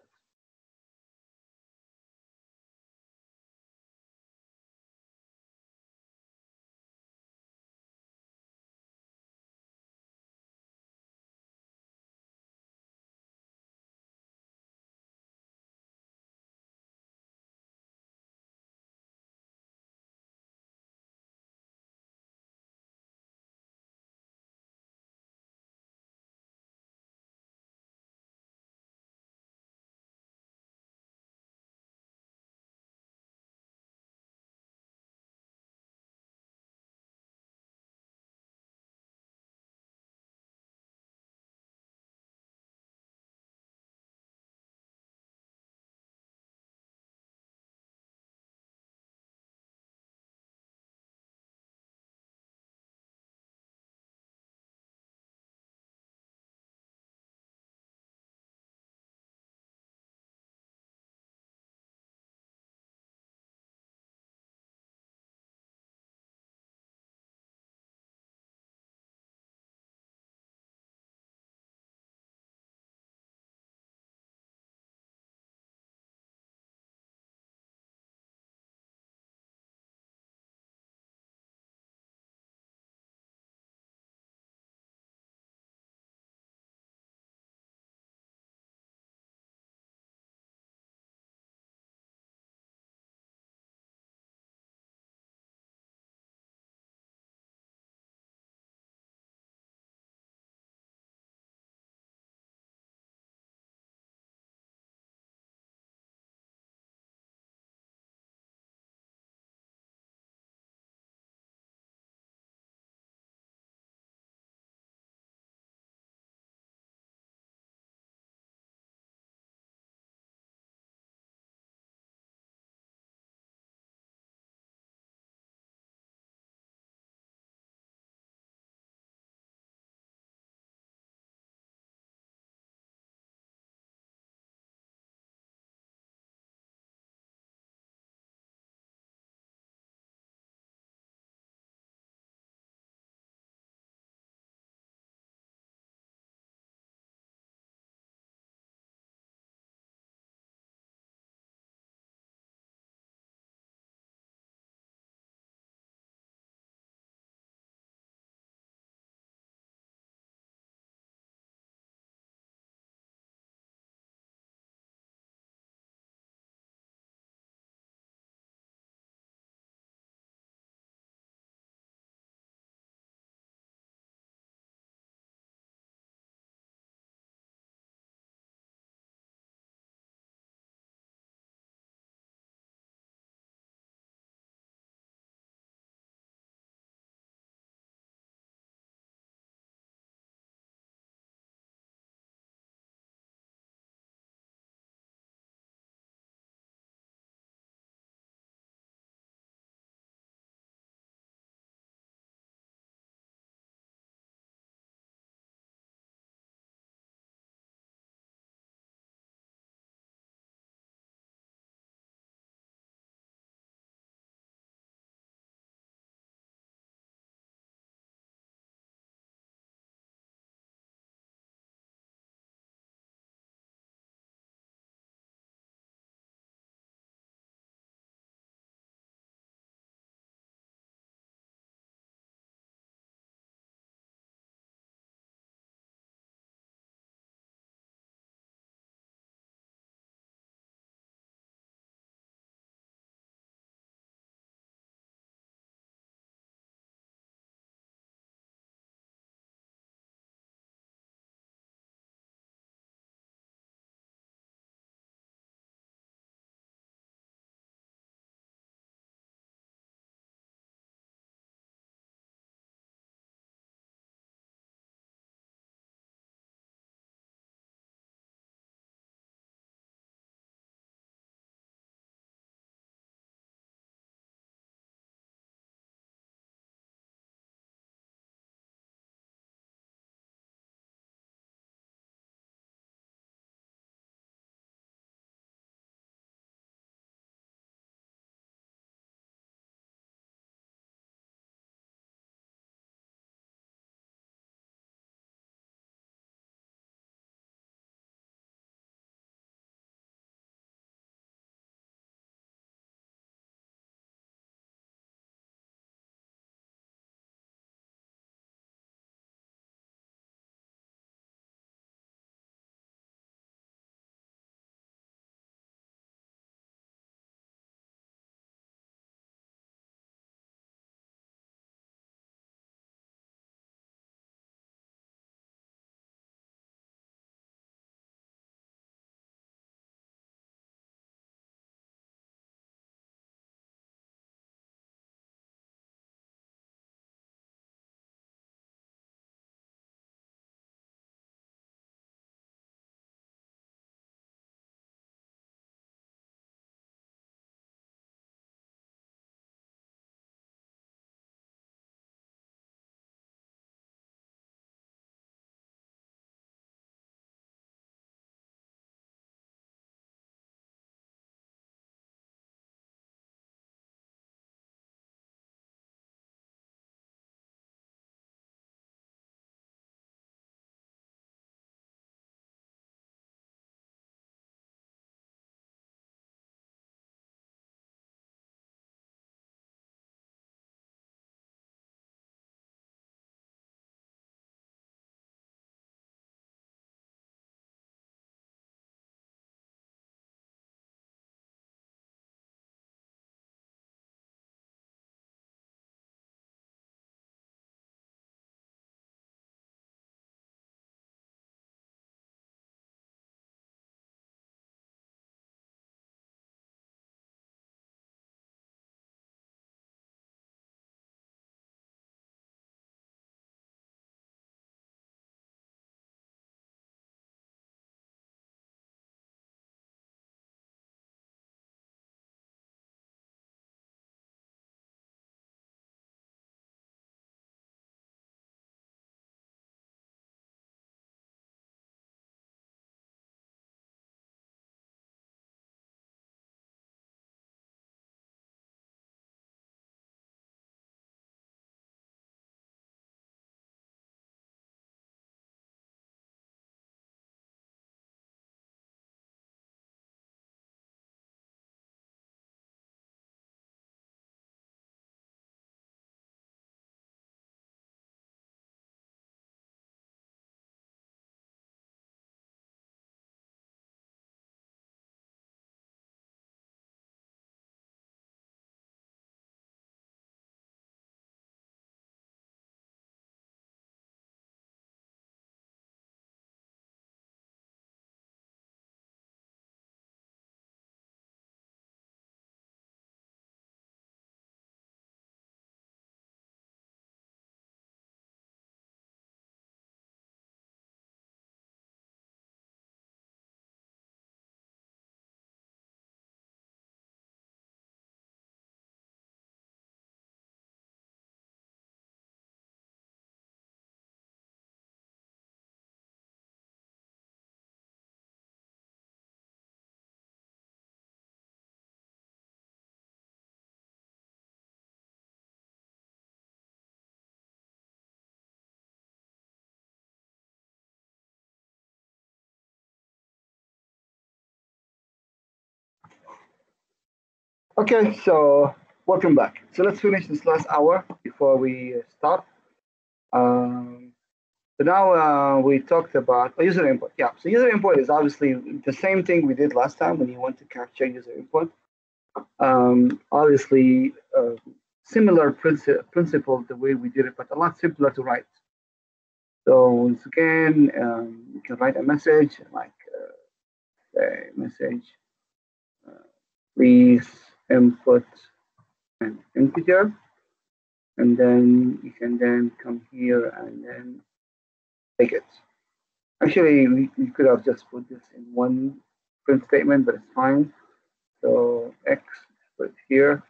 Okay, so welcome back. So let's finish this last hour before we stop. Um, so now uh, we talked about oh, user input. Yeah, so user input is obviously the same thing we did last time when you want to capture user input. Um, obviously, uh, similar princi- principle the way we did it, but a lot simpler to write. So once again, um, you can write a message like uh, a message, uh, please input an integer, and then you can then come here and then take it. Actually, we, we could have just put this in one print statement, but it's fine. So x, put it here.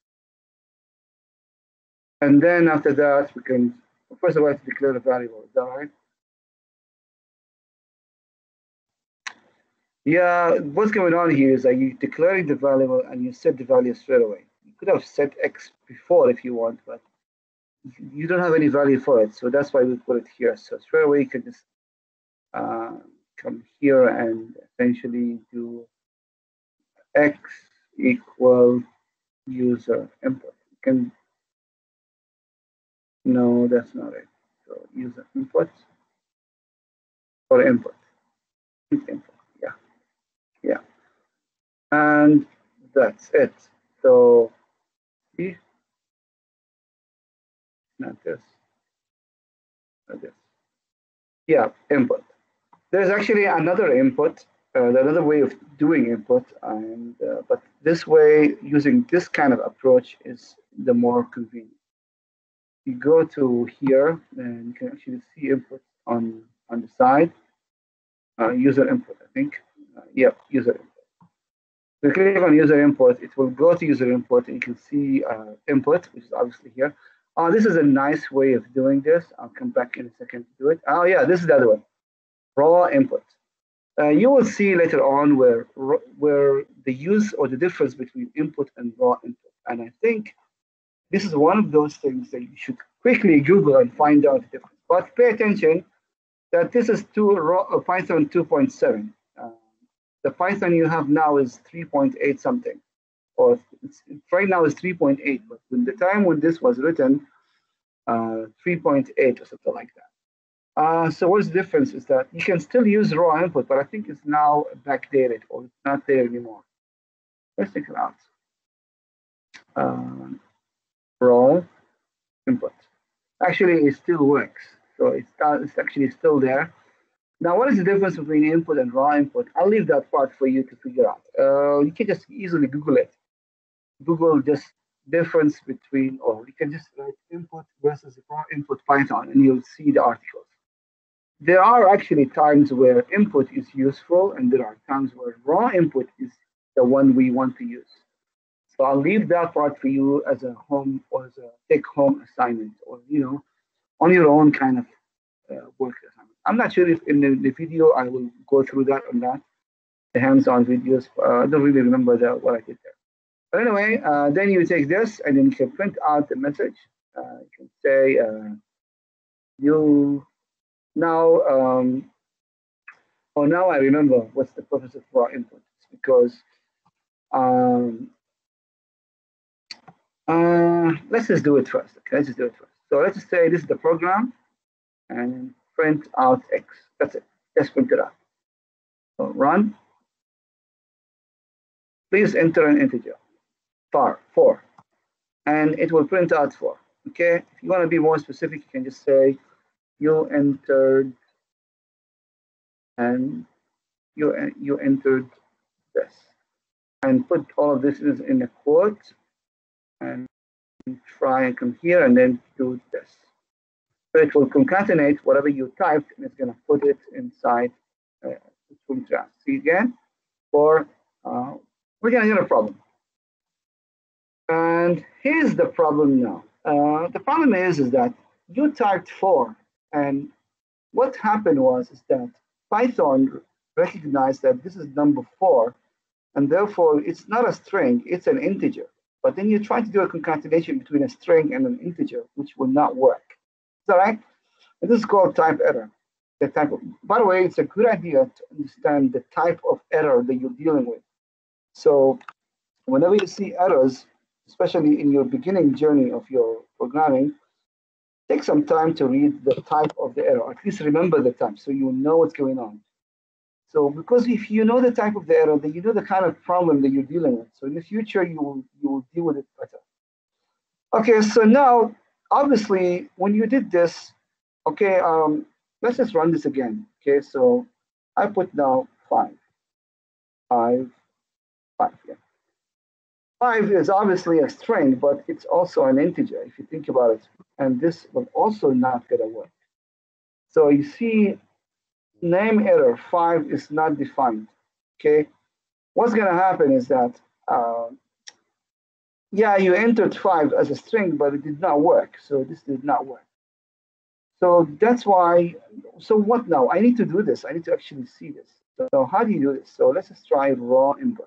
And then after that, we can, first of all, to declare the variable. Is that right? Yeah, what's going on here is that you declaring the variable and you set the value straight away. You could have set x before if you want, but you don't have any value for it. So that's why we put it here. So straight away, you can just uh, come here and essentially do x equal user input. You can, no, that's not it. So user input or input. Input. Yeah, yeah. And that's it. So see, not this, not this. Yeah, input. There's actually another input, uh, another way of doing input, and uh, but this way, using this kind of approach is the more convenient. You go to here, and you can actually see input on on the side. Uh, user input, I think. Uh, yep, user input. So you click on user input, it will go to user input, and you can see uh, input, which is obviously here. Uh, this is a nice way of doing this. I'll come back in a second to do it. Oh yeah, this is the other one. Raw input. Uh, you will see later on where where the use or the difference between input and raw input. And I think this is one of those things that you should quickly Google and find out the difference. But pay attention that this is two raw, uh, Python two point seven. Uh, the Python you have now is three point eight something, or it's, right now is three point eight. But when the time when this was written, uh, three point eight or something like that. Uh, so what's the difference is that you can still use raw input, but I think it's now backdated or it's not there anymore. Let's take it out. Uh, raw input. Actually, it still works. So it's, it's actually still there. Now, what is the difference between input and raw input? I'll leave that part for you to figure out. Uh, you can just easily Google it. Google just difference between, or you can just write input versus raw input Python, and you'll see the articles. There are actually times where input is useful, and there are times where raw input is the one we want to use. So I'll leave that part for you as a home or as a take-home assignment, or you know, on your own kind of uh, work assignment. I'm not sure if in the, the video I will go through that or not, the hands-on videos. Uh, I don't really remember the, what I did there. But anyway, uh, then you take this and then you can print out the message. Uh, you can say uh, you now. Um, oh, now I remember what's the purpose of raw input. It's because um, uh, let's just do it first. Okay, let's just do it first. So let's just say this is the program and print out X. That's it. Just print it out. So run. Please enter an integer. Far four, and it will print out four. Okay. If you want to be more specific, you can just say you entered and you you entered this, and put all of this in a quote, and try and come here and then do this. So it will concatenate whatever you typed, and it's going to put it inside uh, the draft. See again, or uh, we're going to get a problem. And here's the problem now. Uh, the problem is, is that you typed four, and what happened was is that Python recognized that this is number four, and therefore it's not a string, it's an integer. But then you try to do a concatenation between a string and an integer, which will not work. Is that right? And this is called type error. The type of, by the way, it's a good idea to understand the type of error that you're dealing with. So Whenever you see errors, especially in your beginning journey of your programming, take some time to read the type of the error. At least remember the type so you know what's going on. So because if you know the type of the error, then you know the kind of problem that you're dealing with. So in the future, you will, you will deal with it better. Okay, so now, obviously, when you did this, okay, um, let's just run this again. Okay, so I put now five, five, five, yeah. Five is obviously a string, but it's also an integer if you think about it. And this will also not gonna work. So you see, name error five is not defined. Okay, what's gonna happen is that uh, yeah, you entered five as a string, but it did not work. So this did not work. So that's why. So what now? I need to do this. I need to actually see this. So how do you do this? So let's just try raw input.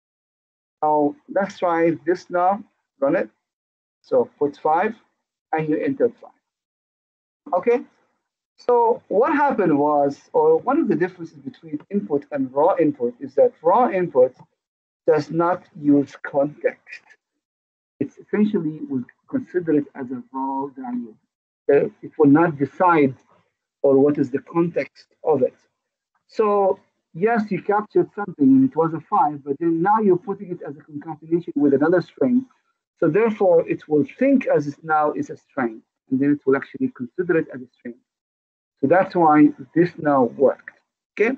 Now let's try this now. Run it. So put five, and you entered five. Okay. So what happened was, or one of the differences between input and raw input is that raw input does not use context. It's essentially will consider it as a raw value. Uh, it will not decide or what is the context of it. So yes, you captured something and it was a five, but then now you're putting it as a concatenation with another string. So therefore, it will think as it now is a string, and then it will actually consider it as a string. So that's why this now worked. Okay.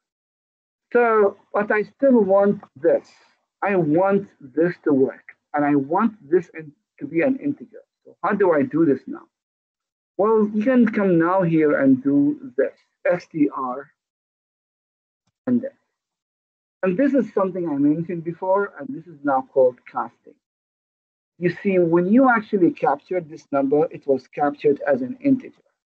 So, but I still want this. I want this to work, and I want this to be an integer. So how do I do this now? Well, you can come now here and do this, str, and this. And this is something I mentioned before, and this is now called casting. You see, when you actually captured this number, it was captured as an integer.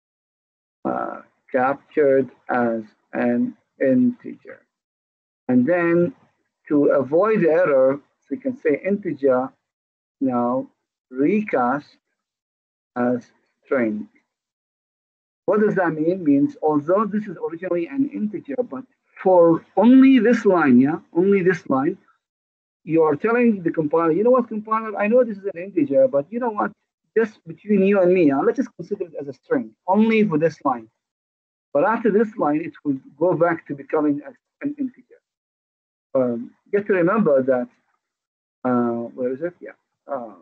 Uh, captured as an integer. And then to avoid error, so you can say integer now recast as string. What does that mean? Means although this is originally an integer, but for only this line, yeah, only this line, you are telling the compiler, you know what, compiler, I know this is an integer, but you know what, just between you and me, uh, let's just consider it as a string, only for this line. But after this line, it will go back to becoming an integer. Um, get to remember that, uh, where is it? Yeah. Uh,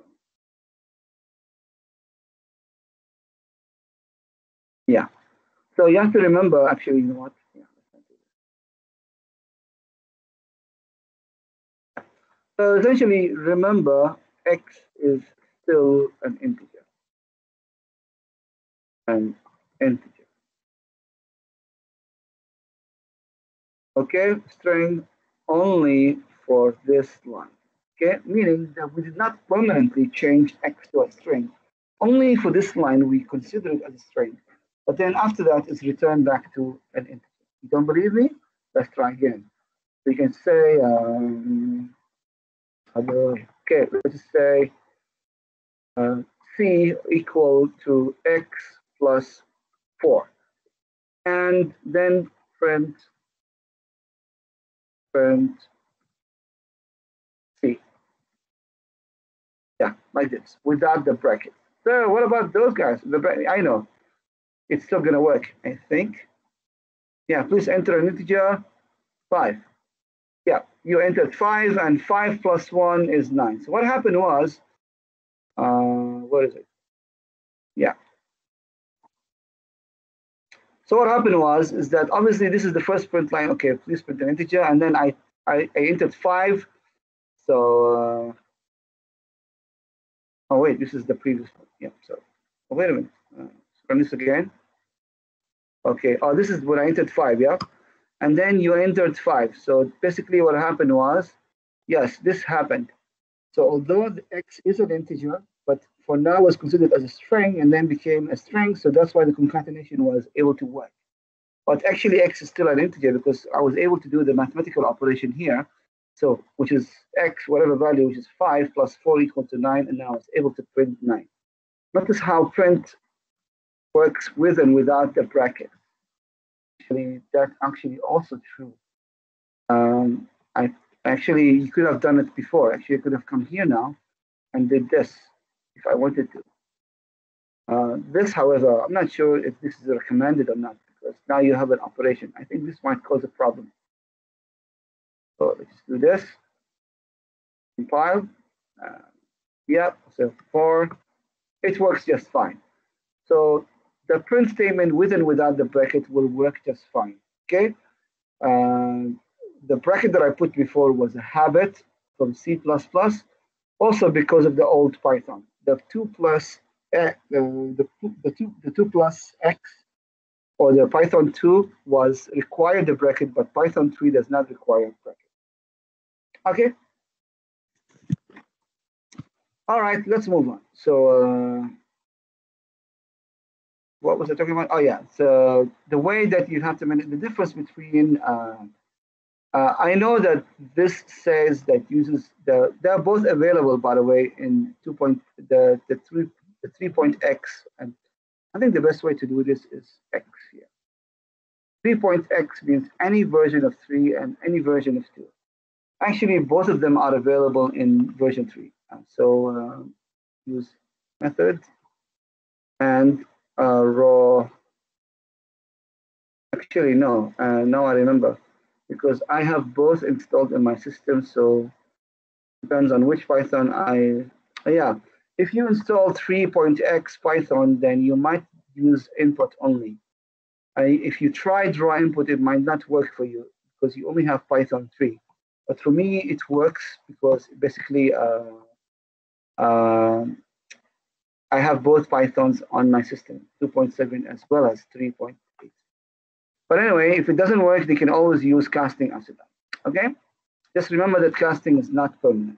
yeah. So you have to remember, actually, you know what? Yeah. So essentially, remember, x is still an integer. An integer. Okay, string only for this line. Okay, meaning that we did not permanently change x to a string. Only for this line we consider it as a string. But then after that, it's returned back to an integer. You don't believe me? Let's try again. So you can say, um, okay, let's say uh, c equal to x plus four. And then print, print c. Yeah, like this, without the bracket. So what about those guys? The bracket, I know it's still gonna work, I think. Yeah, please enter an integer, five. Yeah, you entered five, and five plus one is nine. So what happened was, uh, what is it? Yeah. So what happened was, is that obviously this is the first print line. Okay, please print an integer, and then I, I, I entered five. So, uh, oh wait, this is the previous one. Yeah, so, oh, wait a minute. Uh, run this again. Okay, oh, this is when I entered five, yeah? And then you entered five. So basically what happened was, yes, this happened. So although the x is an integer, but for now was considered as a string and then became a string, so that's why the concatenation was able to work. But actually x is still an integer because I was able to do the mathematical operation here. So which is x, whatever value, which is five plus four equal to nine, and now I was able to print nine. Notice how print works with and without the bracket. Actually, that's actually also true. Um, I Actually, you could have done it before. Actually, I could have come here now and did this if I wanted to. Uh, this, however, I'm not sure if this is recommended or not, because now you have an operation. I think this might cause a problem. So let's do this. Compile. Uh, yeah, so four. It works just fine. So the print statement with and without the bracket will work just fine. Okay. Uh, the bracket that I put before was a habit from C plus plus, also because of the old Python. The two plus uh, the, the two the two plus x or the Python two was required the bracket, but Python three does not require a bracket. Okay. All right, let's move on. So uh, what was I talking about? Oh yeah, so the way that you have to manage the difference between uh, uh, I know that this says that uses the they're both available, by the way, in two point the the three the three point x, and I think the best way to do this is x here. three point x means any version of three and any version of two. Actually, both of them are available in version three. Uh, so uh, use method and uh, raw. Actually, no. Uh, now I remember, because I have both installed in my system. So depends on which Python I. Uh, yeah, if you install three point x Python, then you might use input only. I, if you try draw input, it might not work for you because you only have Python three. But for me, it works because basically uh, uh, I have both Pythons on my system, two point seven as well as three point eight. But anyway, if it doesn't work, they can always use casting as well. Okay? Just remember that casting is not permanent.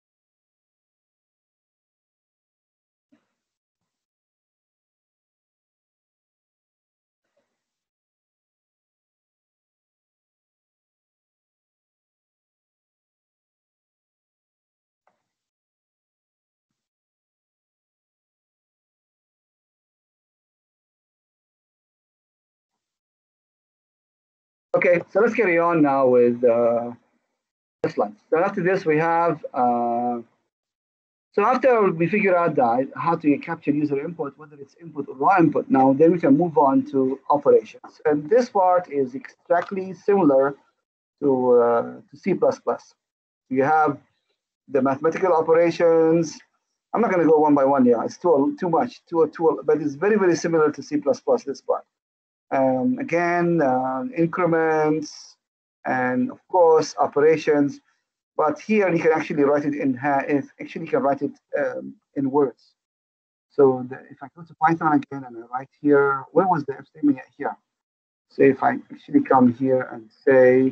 Okay, so let's carry on now with uh, this line. So after this, we have, uh, so after we figure out that how to capture user input, whether it's input or raw input, now then we can move on to operations. And this part is exactly similar to, uh, to C plus plus. You have the mathematical operations. I'm not going to go one by one here. It's too, too much, too, too, but it's very, very similar to C plus plus, this part. Um, again, uh, increments, and of course, operations. But here you can actually write it in, if actually you can write it um, in words. So the, if I go to Python again and I write here, where was the if statement here? So if I actually come here and say,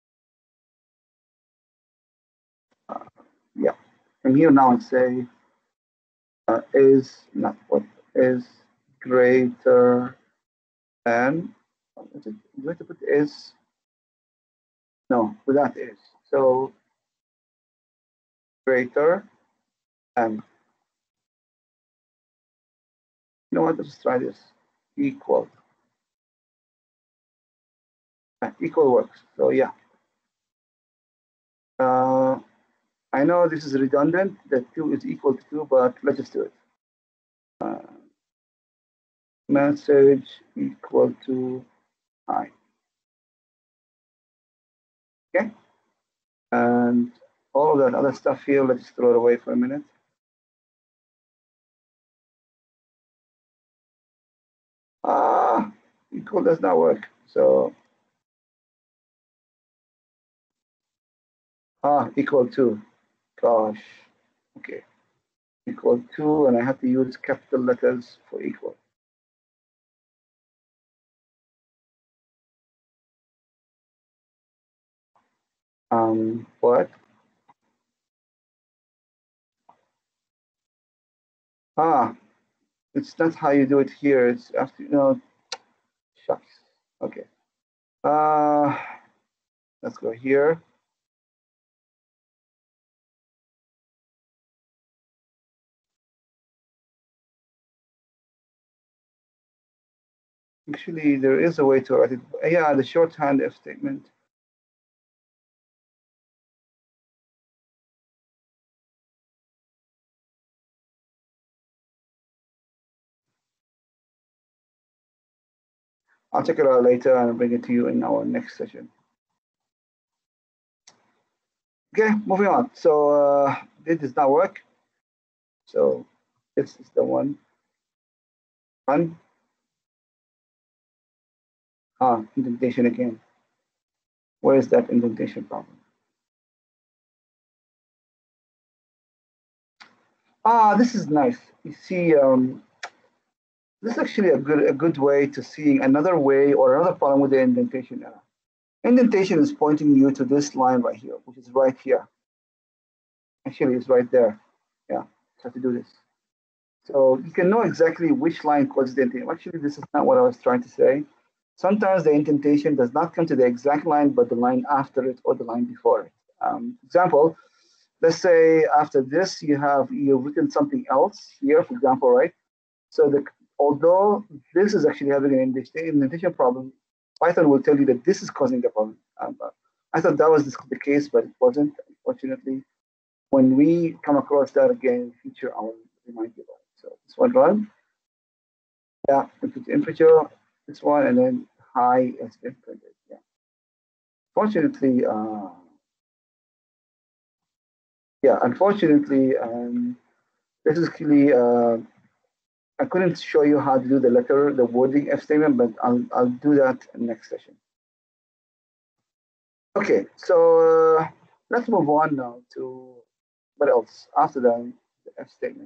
uh, yeah, I'm here now and say, uh, is not what is greater than, is it greater to put is, no, without is. So greater than, you know what, let's try this, equal. Uh, equal works, so yeah. Uh, I know this is redundant, that two is equal to two, but let's just do it. Uh, message equal to I. Okay? And all of that other stuff here, let's throw it away for a minute. Ah, equal does not work. So, ah, equal to. Gosh. Okay. Equal to, and I have to use capital letters for equal. Um, what? Ah, it's not how you do it here. It's after, you know, shucks. Okay. Uh, let's go here. Actually, there is a way to write it. Yeah, the shorthand if statement. I'll check it out later and bring it to you in our next session. Okay, moving on. So uh, this does not work. So this is the one. Run. Ah, indentation again. Where is that indentation problem? Ah, this is nice. You see, um, this is actually a good a good way to seeing another way or another problem with the indentation error. Indentation is pointing you to this line right here, which is right here. Actually, it's right there. Yeah, so to do this. So you can know exactly which line causes the indentation. Actually, this is not what I was trying to say. Sometimes the indentation does not come to the exact line, but the line after it or the line before it. Um, example, let's say after this, you have you've written something else here, for example, right? So the although this is actually having an indentation problem, Python will tell you that this is causing the problem. Um, I thought that was the case, but it wasn't, unfortunately. When we come across that again in the future, I will remind you about it. So this one run. Yeah, input temperature, this one, and then high has been printed. Yeah. Fortunately, uh, yeah, unfortunately, um, this is really, uh, I couldn't show you how to do the letter, the wording F statement, but I'll, I'll do that in the next session. Okay, so uh, let's move on now to what else after the, the F statement.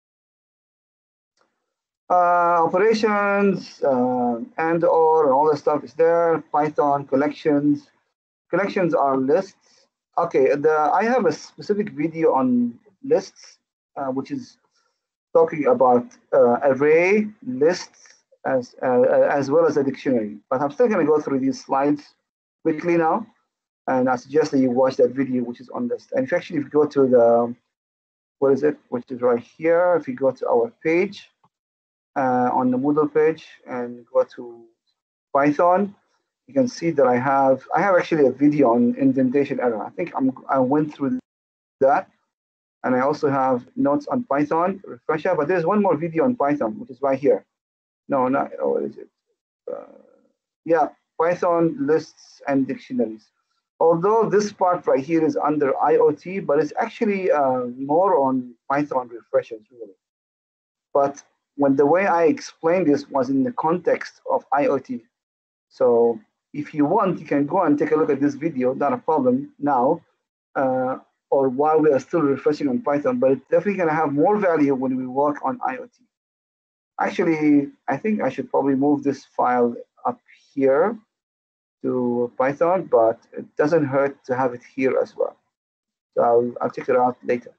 Uh, operations uh, and or and all that stuff is there. Python collections. Collections are lists. Okay, the I have a specific video on lists, uh, which is talking about uh, array lists as uh, as well as a dictionary. But I'm still going to go through these slides quickly now, and I suggest that you watch that video, which is on list. And if actually if you go to the what is it, which is right here, if you go to our page. Uh, on the Moodle page and go to Python, you can see that I have I have actually a video on indentation error. I think I'm I went through that, and I also have notes on Python refresher. But there's one more video on Python, which is right here. No, not oh, what is it? Uh, yeah, Python lists and dictionaries. Although this part right here is under I O T, but it's actually uh, more on Python refreshers really. But when the way I explained this was in the context of I O T. So if you want, you can go and take a look at this video, not a problem now, uh, or while we are still refreshing on Python, but it's definitely going to have more value when we work on I O T. Actually, I think I should probably move this file up here to Python, but it doesn't hurt to have it here as well. So I'll, I'll check it out later.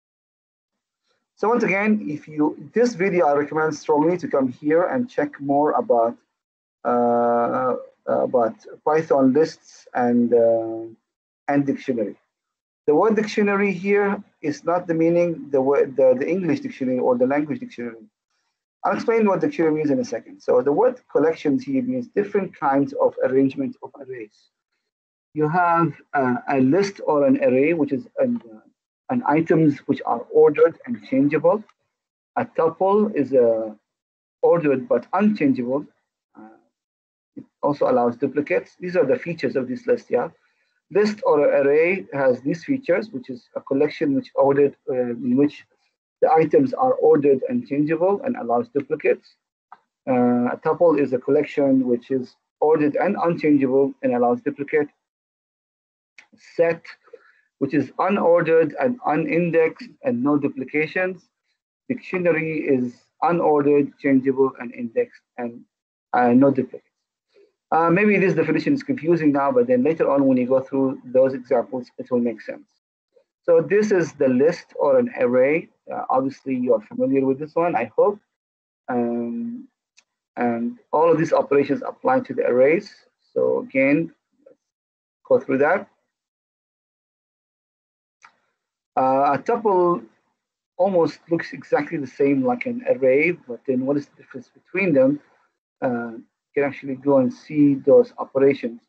So once again, if you this video, I recommend strongly to come here and check more about uh, about Python lists and uh, and dictionary. The word dictionary here is not the meaning the word the, the English dictionary or the language dictionary. I'll explain what dictionary means in a second. So the word collections here means different kinds of arrangement of arrays. You have uh, a list or an array, which is an uh, and items which are ordered and changeable. A tuple is uh, ordered but unchangeable. Uh, it also allows duplicates. These are the features of this list, yeah. List or array has these features, which is a collection which ordered, uh, in which the items are ordered and changeable and allows duplicates. Uh, a tuple is a collection which is ordered and unchangeable and allows duplicate. Set, which is unordered and unindexed and no duplications. Dictionary is unordered, changeable, and indexed, and uh, no duplicates. Uh, maybe this definition is confusing now, but then later on when you go through those examples, it will make sense. So this is the list or an array. Uh, obviously, you are familiar with this one, I hope. Um, and all of these operations apply to the arrays. So again, let's go through that. Uh, a tuple almost looks exactly the same like an array, but then what is the difference between them? Uh, you can actually go and see those operations.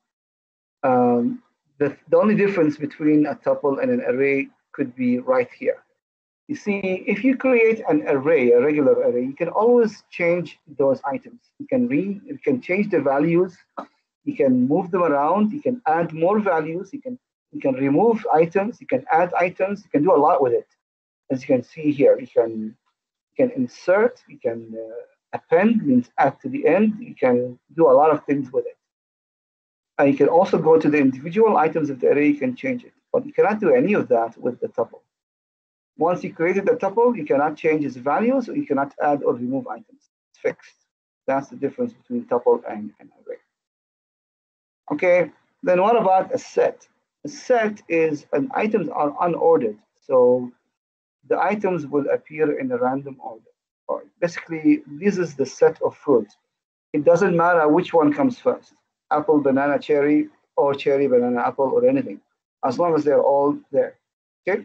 Um, the, the only difference between a tuple and an array could be right here. You see, if you create an array, a regular array, you can always change those items. You can re, you can change the values. You can move them around. You can add more values. You can you can remove items. You can add items. You can do a lot with it. As you can see here, you can you can insert. You can uh, append, means add to the end. You can do a lot of things with it. And you can also go to the individual items of the array. You can change it, but you cannot do any of that with the tuple. Once you created the tuple, you cannot change its values, or you cannot add or remove items. It's fixed. That's the difference between tuple and an array. Okay, then what about a set? A set is, and items are unordered. So the items will appear in a random order. Or basically, this is the set of fruit. It doesn't matter which one comes first, apple, banana, cherry, or cherry, banana, apple, or anything, as long as they're all there. Okay.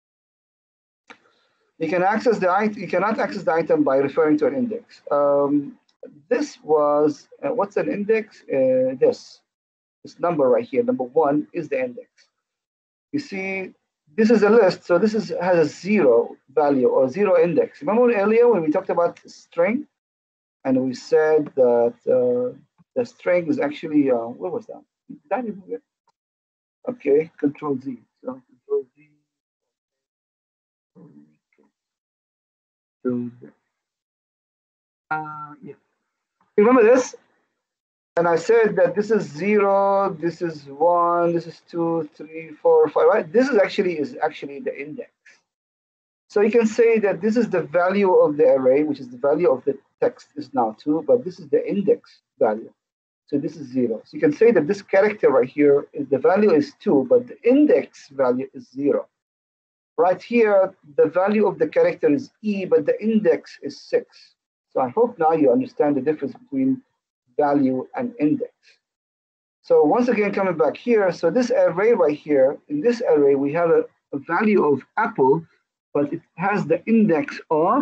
You can access the item. You cannot access the item by referring to an index. Um, this was uh, what's an index? Uh, this this number right here, number one, is the index. You see, this is a list, so this is has a zero value or zero index. Remember earlier when we talked about string, and we said that uh, the string is actually uh, what was that? Did that even get? Okay, Control Z. So Control Z. Uh, yeah. Remember this? And I said that this is zero, this is one, this is two, three, four, five. Right? This is actually is actually the index. So you can say that this is the value of the array, which is the value of the text is now two, but this is the index value. So this is zero. So you can say that this character right here is the value is two, but the index value is zero. Right here, the value of the character is E, but the index is six. So I hope now you understand the difference between value and index. So once again, coming back here, so this array right here, in this array, we have a, a value of apple, but it has the index of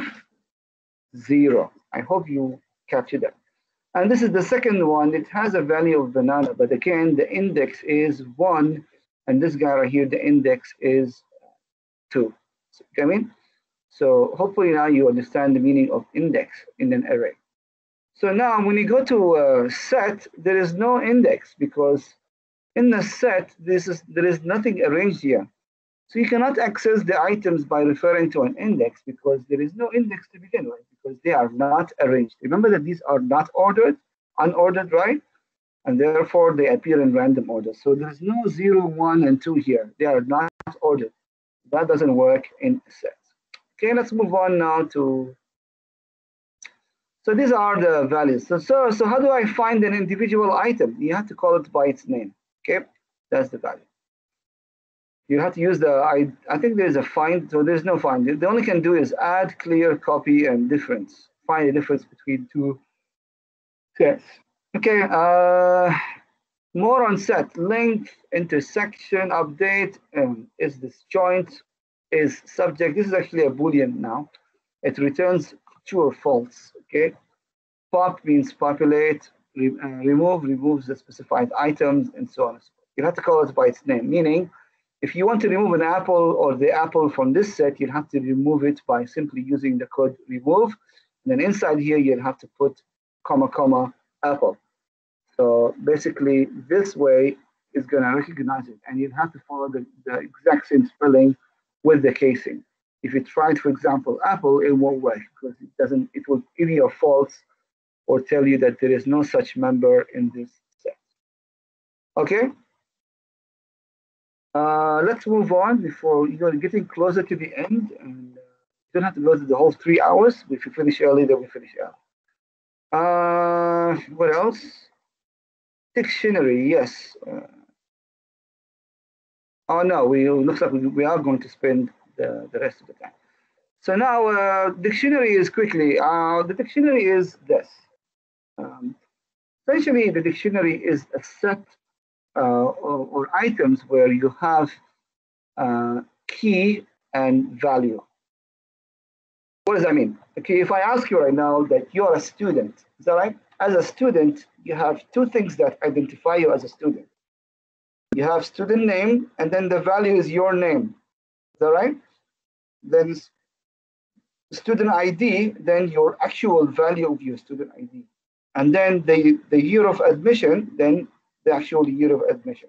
zero. I hope you captured that. And this is the second one. It has a value of banana, but again, the index is one, and this guy right here, the index is two. So, I mean, so hopefully now you understand the meaning of index in an array. So now when you go to a set, there is no index because in the set, this is there is nothing arranged here. So you cannot access the items by referring to an index because there is no index to begin with because they are not arranged. Remember that these are not ordered, unordered, right? And therefore they appear in random order. So there's no zero, one, and two here. They are not ordered. That doesn't work in a set. Okay, let's move on now to, so these are the values. So, so, so how do I find an individual item? You have to call it by its name. Okay, that's the value. You have to use the, I, I think there's a find, so there's no find. The only can do is add, clear, copy, and difference. Find the difference between two sets. Okay, uh, more on set. Length, intersection, update, um, is this joint, is subject. This is actually a Boolean now. It returns true or false, okay? Pop means populate, re, uh, remove, removes the specified items, and so on and so forth. You have to call it by its name, meaning if you want to remove an apple or the apple from this set, you'll have to remove it by simply using the code remove. And then inside here, you'll have to put comma, comma, apple. So basically, this way is going to recognize it. And you'll have to follow the, the exact same spelling with the casing. If you tried, for example, apple, it won't work because it doesn't, it will give you a false or tell you that there is no such member in this set. Okay? Uh, let's move on before you know getting closer to the end, and uh, you don't have to go to the whole three hours. If you finish early, then we finish early. Uh, what else? Dictionary, yes. Uh, oh no, we it looks like we, we are going to spend the, the rest of the time. So now, uh, dictionary is quickly. Uh, the dictionary is this. Um, essentially, the dictionary is a set. Uh, or, or items where you have uh, key and value. What does that mean? Okay, if I ask you right now that you're a student, is that right? As a student, you have two things that identify you as a student. You have student name, and then the value is your name. Is that right? Then student I D, then your actual value of your student I D. And then the, the year of admission, then the actual year of admission.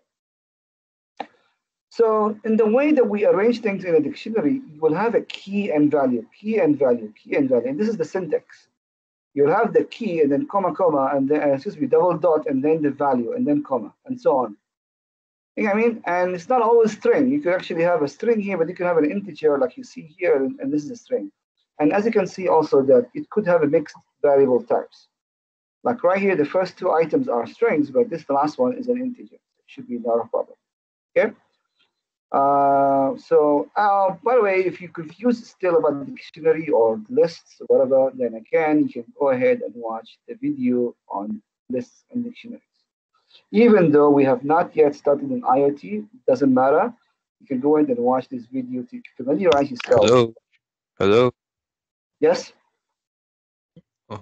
So in the way that we arrange things in a dictionary, you will have a key and value, key and value, key and value. And this is the syntax. You'll have the key and then comma, comma, and then, excuse me, double dot, and then the value, and then comma, and so on. You know what I mean? And it's not always string. You could actually have a string here, but you can have an integer like you see here, and, and this is a string. And as you can see also that it could have a mixed variable types. Like right here, the first two items are strings, but this the last one is an integer. It should be not a problem. Okay? Uh, so, uh, by the way, if you're confused still about the dictionary or lists or whatever, then again, you can go ahead and watch the video on lists and dictionaries. Even though we have not yet started in I O T, doesn't matter. You can go ahead and watch this video to familiarize yourself. Hello. Hello. Yes? Oh.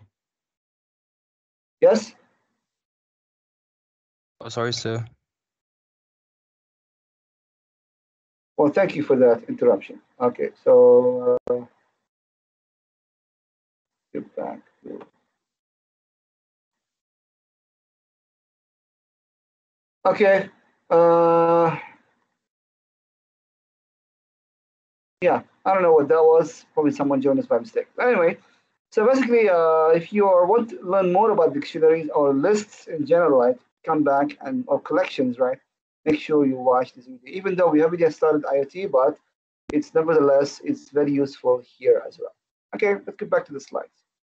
Yes? Oh, sorry, sir. Well, thank you for that interruption. Okay, so uh, get back to. Okay. Uh, yeah, I don't know what that was. Probably someone joined us by mistake. But anyway, so basically, uh, if you are, want to learn more about dictionaries or lists in general, right, come back and or collections, right? Make sure you watch this video. Even though we haven't yet started I O T, but it's nevertheless it's very useful here as well. Okay, let's get back to the slides.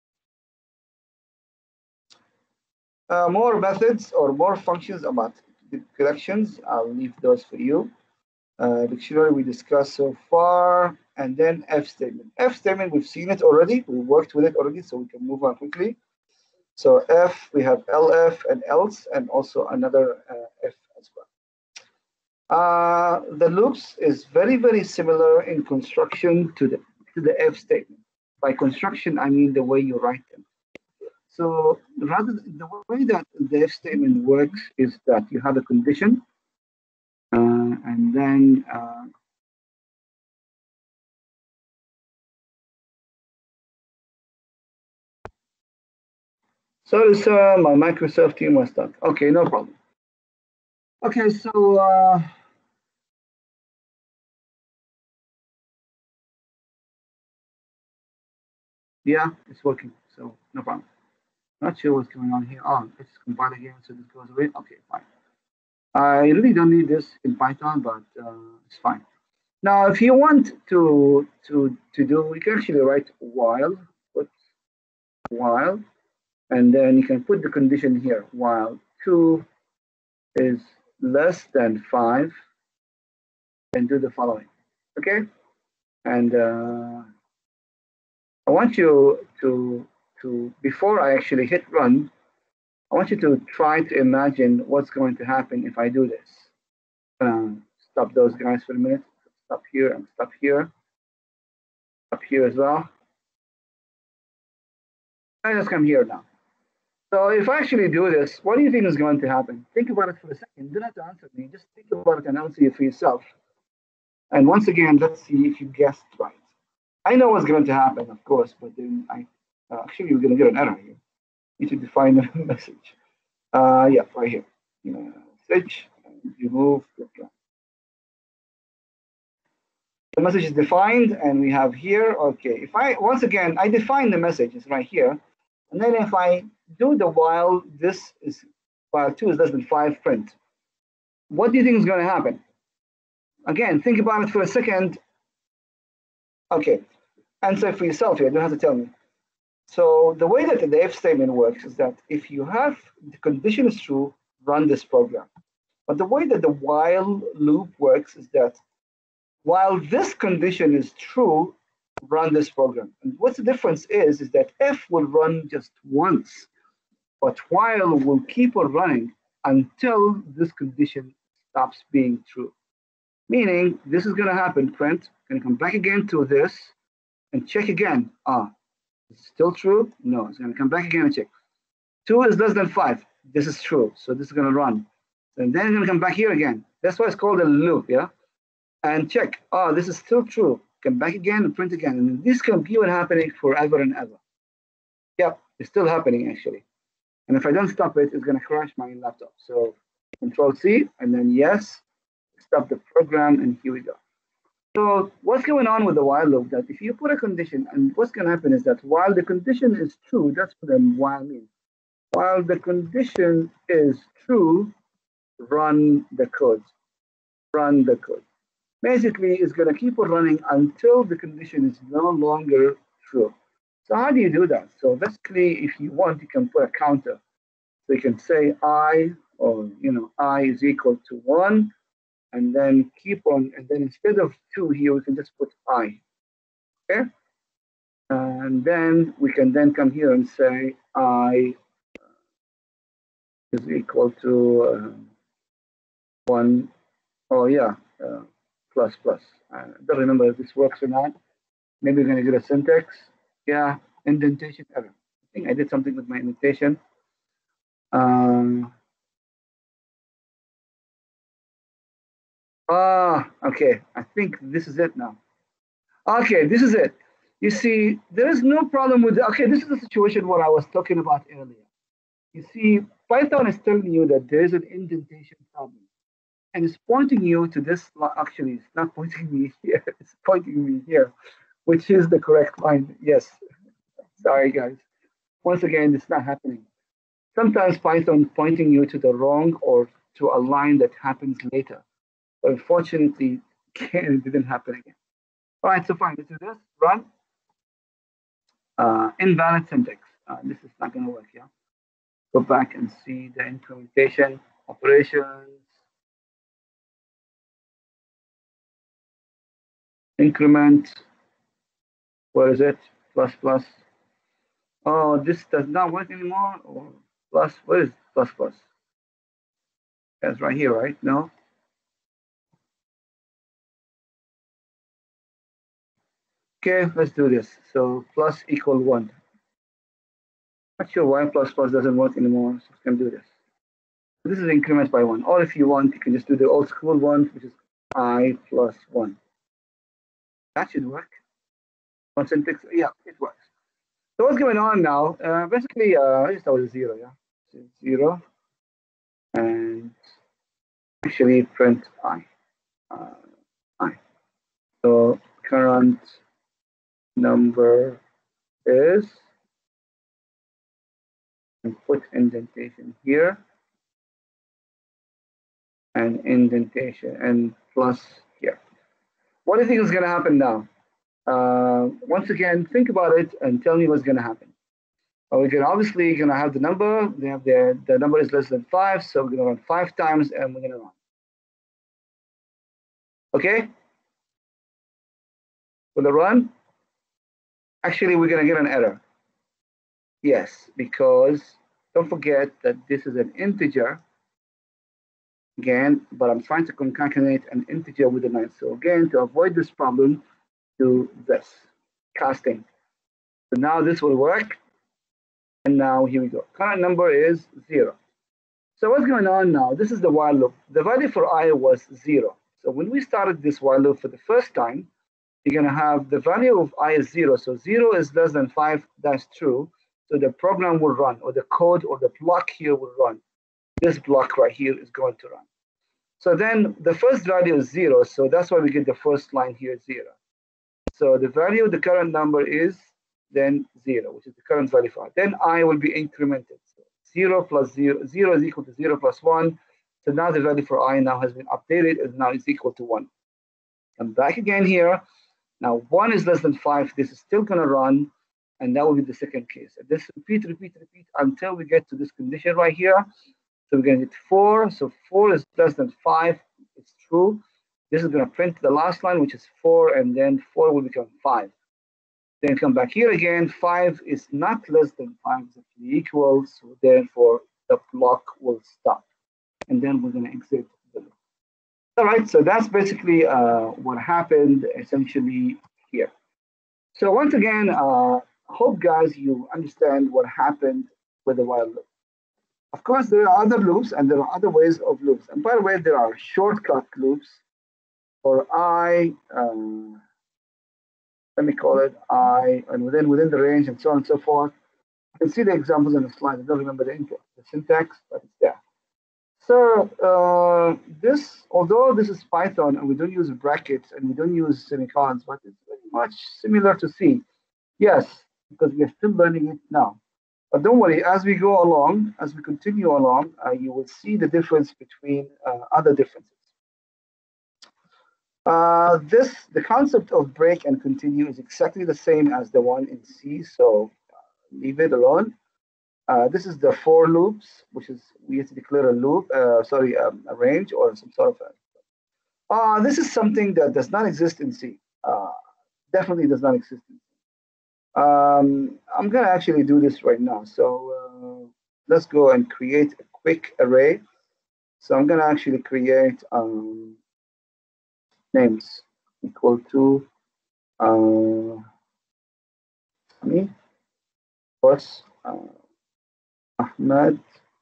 Uh, more methods or more functions about the collections. I'll leave those for you. Uh, dictionary we discussed so far, and then F statement. F statement, we've seen it already. We worked with it already, so we can move on quickly. So F, we have L F and else, and also another uh, F as well. Uh, the loops is very, very similar in construction to the to the F statement. By construction, I mean the way you write them. So rather, the way that the F statement works is that you have a condition, uh, and then uh, sorry, sir, my Microsoft team was stuck. Okay, no problem. Okay, so uh, yeah, it's working, so no problem. Not sure what's going on here. Oh, it's compiled again, so this goes away. Okay, fine. I really don't need this in Python, but uh, it's fine. Now, if you want to to to do, you can actually write while, put while, and then you can put the condition here. While two is less than five, and do the following. Okay, and uh, I want you to to before I actually hit run, I want you to try to imagine what's going to happen if I do this. Uh, stop those guys for a minute. Stop here and stop here. Up here as well. I just come here now. So if I actually do this, what do you think is going to happen? Think about it for a second. Do not answer me. Just think about it and answer it for yourself. And once again, let's see if you guessed right. I know what's going to happen, of course, but then I uh, actually you're going to get an error here. You need to define a message. Uh, yeah, right here. Uh, switch, remove. Okay. The message is defined, and we have here. Okay, if I once again I define the message, it's right here, and then if I do the while this is while two is less than five print, what do you think is going to happen? Again, think about it for a second. Okay, answer for yourself here. You don't have to tell me. So the way that the if statement works is that if you have the condition is true, run this program. But the way that the while loop works is that while this condition is true, run this program. And what the difference is, is that if will run just once, but while will keep on running until this condition stops being true. Meaning this is going to happen, print, going to come back again to this and check again. Ah, it's still true? No, it's going to come back again and check. Two is less than five. This is true. So this is going to run. And then it's going to come back here again. That's why it's called a loop, yeah? And check. Oh, this is still true. come back again and print again. And this can keep on happening forever and ever. Yep, it's still happening actually. And if I don't stop it, it's going to crash my laptop. So Control C, and then yes, stop the program, and here we go. So what's going on with the while loop? That if you put a condition, and what's going to happen is that while the condition is true, that's what the while means. While the condition is true, run the code. Run the code. Basically, it's going to keep on running until the condition is no longer true. So how do you do that? So basically, if you want, you can put a counter. So you can say I, or you know, I is equal to one, and then keep on, and then instead of two here, we can just put I. Okay? And then we can then come here and say I is equal to uh, one. Oh yeah, uh, plus plus. I don't remember if this works or not. Maybe we're going to get a syntax. Yeah, indentation error. I think I did something with my indentation. Um, ah, okay. I think this is it now. Okay, this is it. You see, there is no problem with, okay, this is the situation what I was talking about earlier. You see, Python is telling you that there is an indentation problem. And it's pointing you to this, actually, it's not pointing me here, it's pointing me here, which is the correct line. Yes, sorry guys. Once again, it's not happening. Sometimes Python pointing you to the wrong or to a line that happens later. But unfortunately, it didn't happen again. All right, so fine, let's do this, run. Uh, invalid syntax. Uh, this is not gonna work, yeah? Go back and see the implementation, operations, increment, where is it? Plus, plus. Oh, this does not work anymore, or plus, what is plus, plus? That's right here, right? No? Okay, let's do this. So plus equal one. Not sure why plus plus doesn't work anymore, so we can do this. This is increment by one. Or if you want, you can just do the old school one, which is I plus one. That should work. One syntax, yeah, it works. So what's going on now? Uh, basically, uh, just start with zero, yeah? So zero. And actually print I. Uh, I. So current number is, and put indentation here, and indentation and plus here. What do you think is going to happen now? Uh, once again, think about it and tell me what's going to happen. Uh, we're gonna, obviously going to have the number. They have the, the number is less than five, so we're going to run five times and we're going to run. Okay? For the run, actually, we're going to get an error. Yes, because don't forget that this is an integer. Again, but I'm trying to concatenate an integer with a nine. So again, to avoid this problem, do this, casting. So now this will work. And now here we go. Current number is zero. So what's going on now? This is the while loop. The value for I was zero. So when we started this while loop for the first time, you're going to have the value of I is zero. So zero is less than five. That's true. So the program will run, or the code or the block here will run. This block right here is going to run. So then the first value is zero. So that's why we get the first line here, zero. So the value of the current number is then zero, which is the current value for I. Then I will be incremented. So zero plus zero, zero is equal to zero plus one. So now the value for I now has been updated and now is equal to one. Come back again here. Now one is less than five. This is still going to run. And that will be the second case. And this repeat, repeat, repeat until we get to this condition right here. So we're going to get four. So four is less than five. It's true. This is going to print the last line, which is four, and then four will become five. Then come back here again. Five is not less than five, it's actually equal. So therefore, the block will stop. And then we're going to exit the loop. All right, so that's basically uh, what happened essentially here. So once again, uh, hope guys you understand what happened with the while loop. Of course, there are other loops and there are other ways of loops. And by the way, there are shortcut loops for I, um, let me call it I, and within within the range and so on and so forth. You can see the examples in the slide. I don't remember the, the syntax, but it's there. So uh, this, although this is Python and we don't use brackets and we don't use semicolons, but it's very much similar to C. Yes, because we are still learning it now. But don't worry, as we go along, as we continue along, uh, you will see the difference between uh, other differences. Uh, this, the concept of break and continue is exactly the same as the one in C, so uh, leave it alone. Uh, this is the for loops, which is we have to declare a loop, uh, sorry, um, a range or some sort of a. Uh, this is something that does not exist in C. Uh, definitely does not exist in C. Um, I'm going to actually do this right now. So uh, let's go and create a quick array. So I'm going to actually create um, names equal to uh, me, plus uh, Ahmed,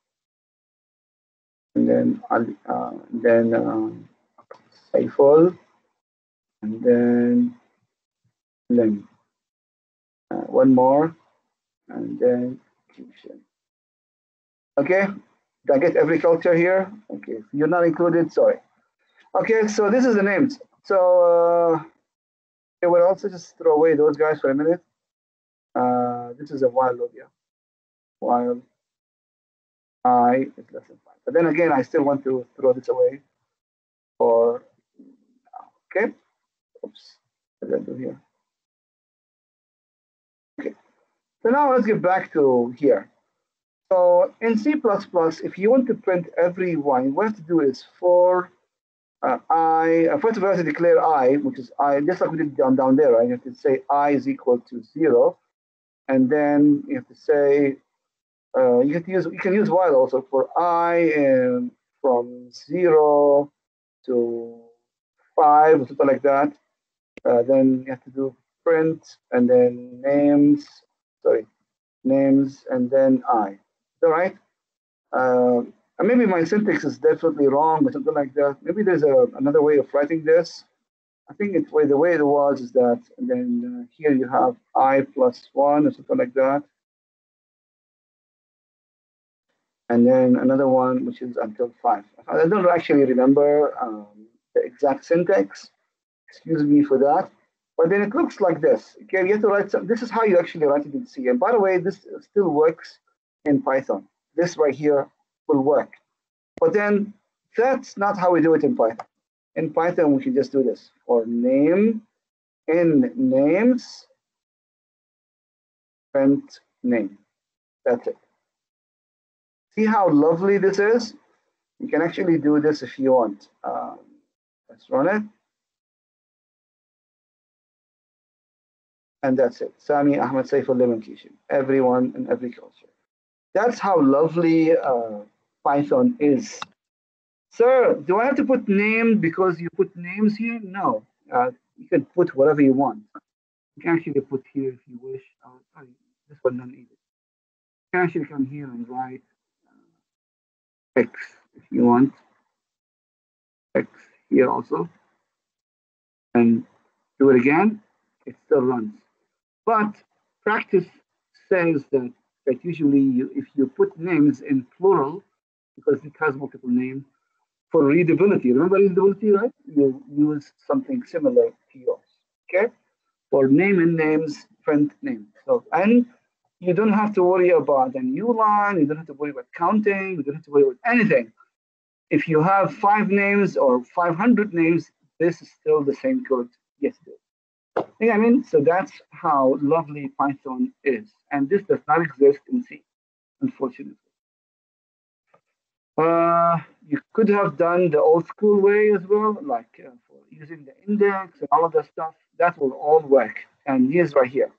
and then Ali, uh, then um, Saiful, and then Lim. Uh, one more, and then Kishan. Okay, did I get every culture here? Okay, if you're not included, sorry. Okay, so this is the names. So uh, okay, we'll also just throw away those guys for a minute. Uh, this is a while loop, yeah. While I is less than five. But then again, I still want to throw this away for okay. Oops, what did I do here? Okay. So now let's get back to here. So in C plus plus, if you want to print every one, what you have to do is for uh, I, uh, first of all, you have to declare I, which is I, just like we did down, down there, right? You have to say I is equal to zero. And then you have to say, uh, you have to use, you can use while also for I um, from zero to five or something like that. Uh, then you have to do print and then names, sorry, names and then I. All right. Uh, and maybe my syntax is definitely wrong or something like that. Maybe there's a, another way of writing this. I think it's way the way it was is that, and then uh, here you have I plus one or something like that. And then another one, which is until five. I don't actually remember um, the exact syntax. Excuse me for that. But then it looks like this. Okay, you have to write some, this is how you actually write it in C. And by the way, this still works in Python. This right here will work. But then that's not how we do it in Python. In Python, we can just do this for name, in names, print name. That's it. See how lovely this is? You can actually do this if you want. Um, let's run it. And that's it. Sami, Ahmed, Saiful, Lim, and Kishan. Everyone in every culture. That's how lovely uh, Python is. Sir, do I have to put name because you put names here? No. Uh, you can put whatever you want. You can actually put here if you wish. Uh, sorry, this one not needed. You can actually come here and write uh, X if you want. X here also. And do it again. It still runs. But practice says that, that usually you, if you put names in plural, because it has multiple names, for readability, remember readability, right? You use something similar to yours, okay? For name and names, print name. So, and you don't have to worry about a new line, you don't have to worry about counting, you don't have to worry about anything. If you have five names or five hundred names, this is still the same code. Yes, it is. I mean, so that's how lovely Python is. And this does not exist in C, unfortunately. Uh, you could have done the old school way as well, like uh, for using the index and all of that stuff. That will all work. And here's right here.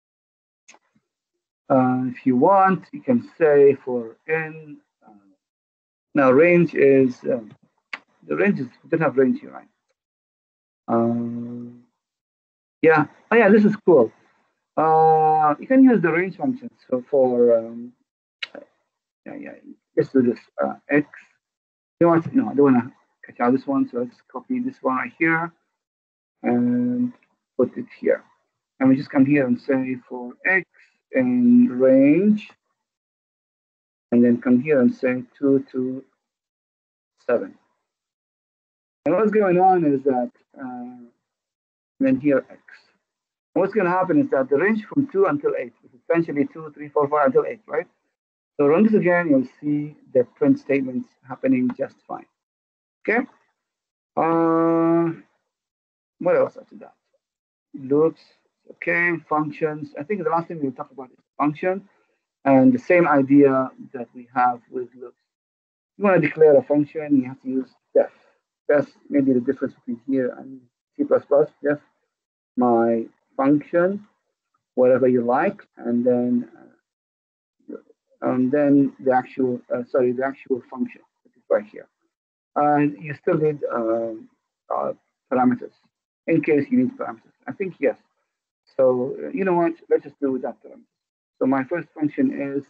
Uh, if you want, you can say for n. Uh, now range is um, the range is we don't have range here, right? Um, yeah. Oh yeah, this is cool. Uh, you can use the range function. So for um, yeah, yeah, let's do this. Uh, x. You know what? No, I don't want to catch out this one. So let's copy this one right here and put it here. And we just come here and say for x in range, and then come here and say two to seven. And what's going on is that, uh, then here x. And what's going to happen is that the range from two until eight is essentially two, three, four, five until eight, right? So run this again, you'll see the print statements happening just fine. Okay. Uh, what else after that? Loops, okay, functions. I think the last thing we'll talk about is function, and the same idea that we have with loops. You want to declare a function, you have to use def. That's maybe the difference between here and C plus plus. Def my function, whatever you like, and then uh, and then the actual uh, sorry the actual function, which is right here. And uh, you still need uh, uh, parameters in case you need parameters. I think yes. So uh, you know what? Let's just do that parameter. So my first function is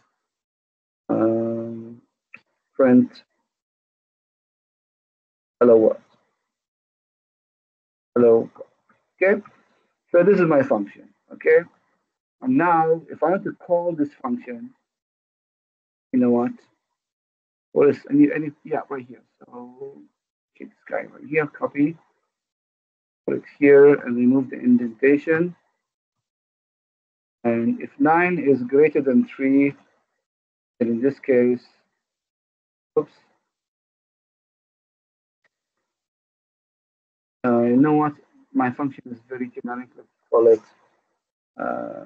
um, print hello world. Hello. Okay. So this is my function. Okay. And now, if I want to call this function, you know what? What is any any yeah right here. So take this guy right here, copy, put it here, and remove the indentation. And if nine is greater than three, then in this case, oops. Uh, you know what? My function is very generic. Let's call it uh,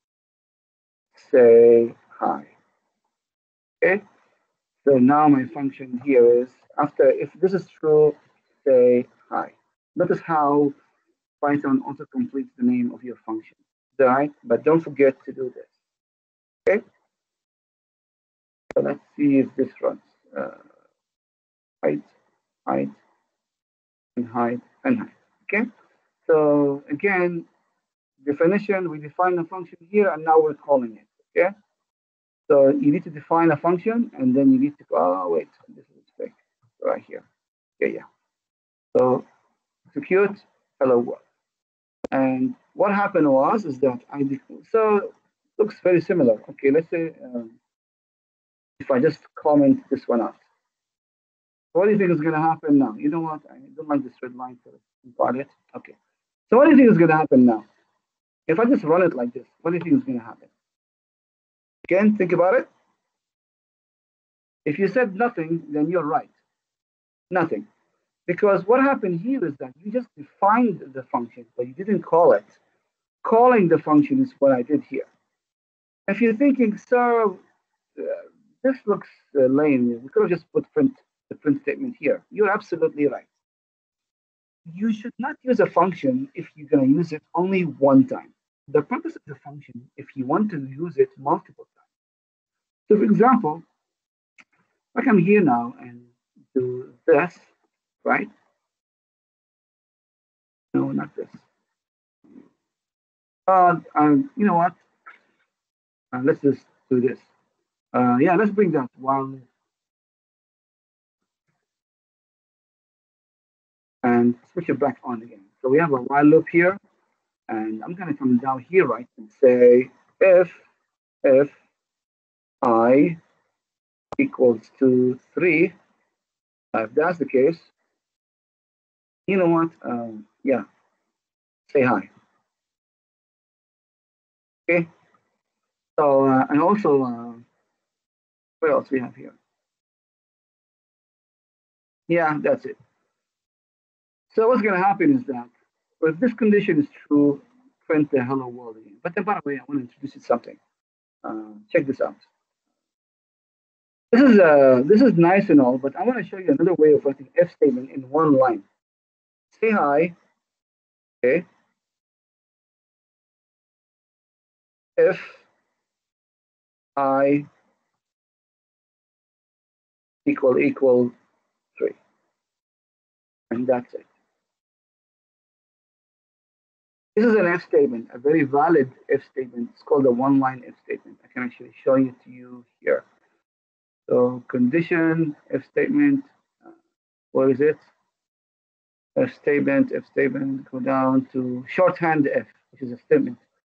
say hi. Okay. So now my function here is after if this is true, say hi. Notice how Python auto completes the name of your function. Right? But don't forget to do this. Okay. So let's see if this runs. Uh, hide, hide, and hide, and hide. Okay. So again, definition, we define a function here, and now we're calling it. Okay. So you need to define a function, and then you need to, oh, wait, this is a mistake right here. Okay, yeah. So execute hello world. And what happened was, is that I, so looks very similar. Okay, let's say, um, if I just comment this one out. What do you think is going to happen now? You know what? I don't like this red line, so let's it. Okay. So what do you think is going to happen now? If I just run it like this, what do you think is going to happen? Again, think about it. If you said nothing, then you're right. Nothing. Because what happened here is that you just defined the function, but you didn't call it. Calling the function is what I did here. If you're thinking, so uh, this looks uh, lame, we could have just put print the print statement here. You're absolutely right. You should not use a function if you're going to use it only one time. The purpose of the function, if you want to use it multiple times. So for example, I come here now and do this, right? No, not this. Uh, um, you know what? Uh, let's just do this. Uh, yeah, let's bring that one and switch it back on again. So we have a while loop here, and I'm going to come down here, right, and say if if I equals to three, if that's the case, you know what? Um, yeah, say hi. Okay. So uh, and also, uh, what else we have here? Yeah, that's it. So what's going to happen is that if this condition is true, print the hello world again. But then, by the way, I want to introduce you to something. Uh, check this out. This is uh, this is nice and all, but I want to show you another way of writing if statement in one line. Say hi. Okay. If I equal equal three, and that's it. This is an if statement, a very valid if statement. It's called a one-line if statement. I can actually show it to you here. So condition, if statement, uh, what is it? If statement, if statement, go down to shorthand if, which is a statement.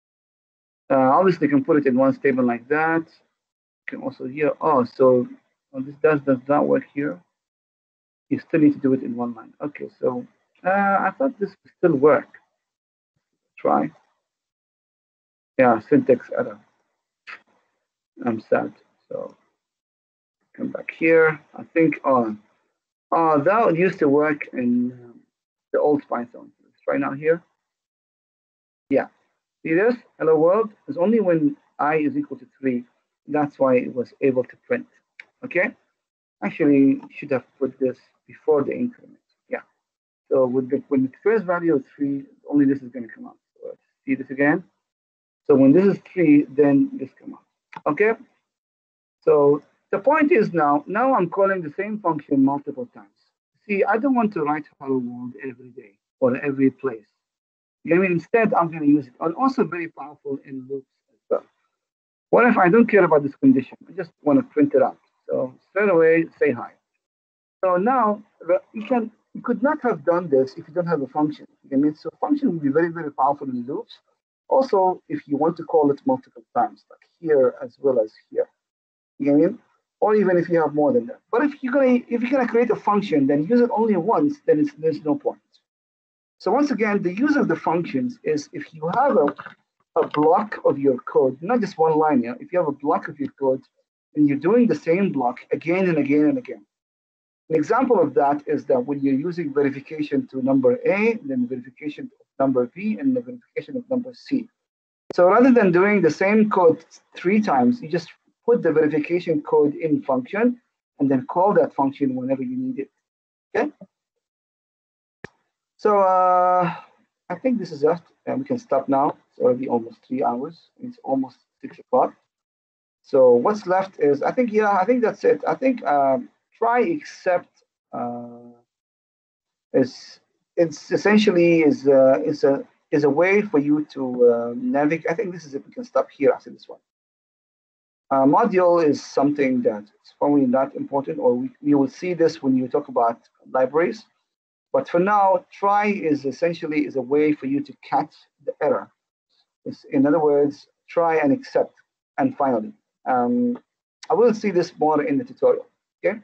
Uh, obviously, you can put it in one statement like that. You can also here. Oh, so oh, this does does not work here. You still need to do it in one line. Okay, so uh, I thought this would still work. Try. Yeah, syntax error. I'm sad. So come back here. I think oh, oh that used to work in um, the old Python. Let's try now here. Yeah. See this? Hello world is only when I is equal to three. That's why it was able to print. Okay. Actually, should have put this before the increment. Yeah. So with the when the first value is three, only this is going to come out. So let's see this again. So when this is three, then this come out. Okay. So the point is now, now I'm calling the same function multiple times. See, I don't want to write hello world every day or every place. I mean, instead, I'm going to use it. And also very powerful in loops as well. What if I don't care about this condition? I just want to print it out. So straight away, say hi. So now you can you could not have done this if you don't have a function. I mean, so function will be very, very powerful in loops. Also, if you want to call it multiple times, like here as well as here. You know what I mean? Or even if you have more than that. But if you're gonna if you're gonna create a function, then use it only once, then it's, there's no point. So once again, the use of the functions is if you have a, a block of your code, not just one line here, if you have a block of your code and you're doing the same block again and again and again. An example of that is that when you're using verification to number A, then verification of number B, and the verification of number C. So rather than doing the same code three times, you just put the verification code in function and then call that function whenever you need it. Okay? So uh, I think this is it, and we can stop now. It's already almost three hours. It's almost six o'clock. So what's left is, I think, yeah, I think that's it. I think um, try except uh, is it's essentially is uh, is a is a way for you to uh, navigate. I think this is it. We can stop here after this one. Uh, module is something that is probably not important, or we, we will see this when you talk about libraries. But for now, try is essentially is a way for you to catch the error. It's, in other words, try and accept. And finally, um, I will see this more in the tutorial, okay?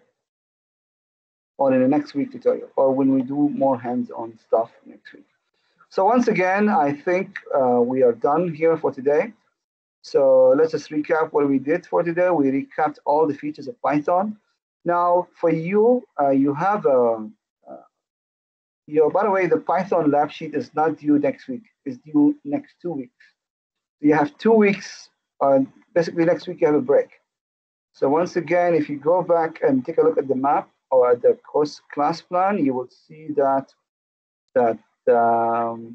Or in the next week tutorial, or when we do more hands-on stuff next week. So once again, I think uh, we are done here for today. So let's just recap what we did for today. We recapped all the features of Python. Now, for you, uh, you have a Yo, by the way, the Python lab sheet is not due next week. It's due next two weeks. So you have two weeks. Uh, basically, next week you have a break. So once again, if you go back and take a look at the map or at the course class plan, you will see that that um,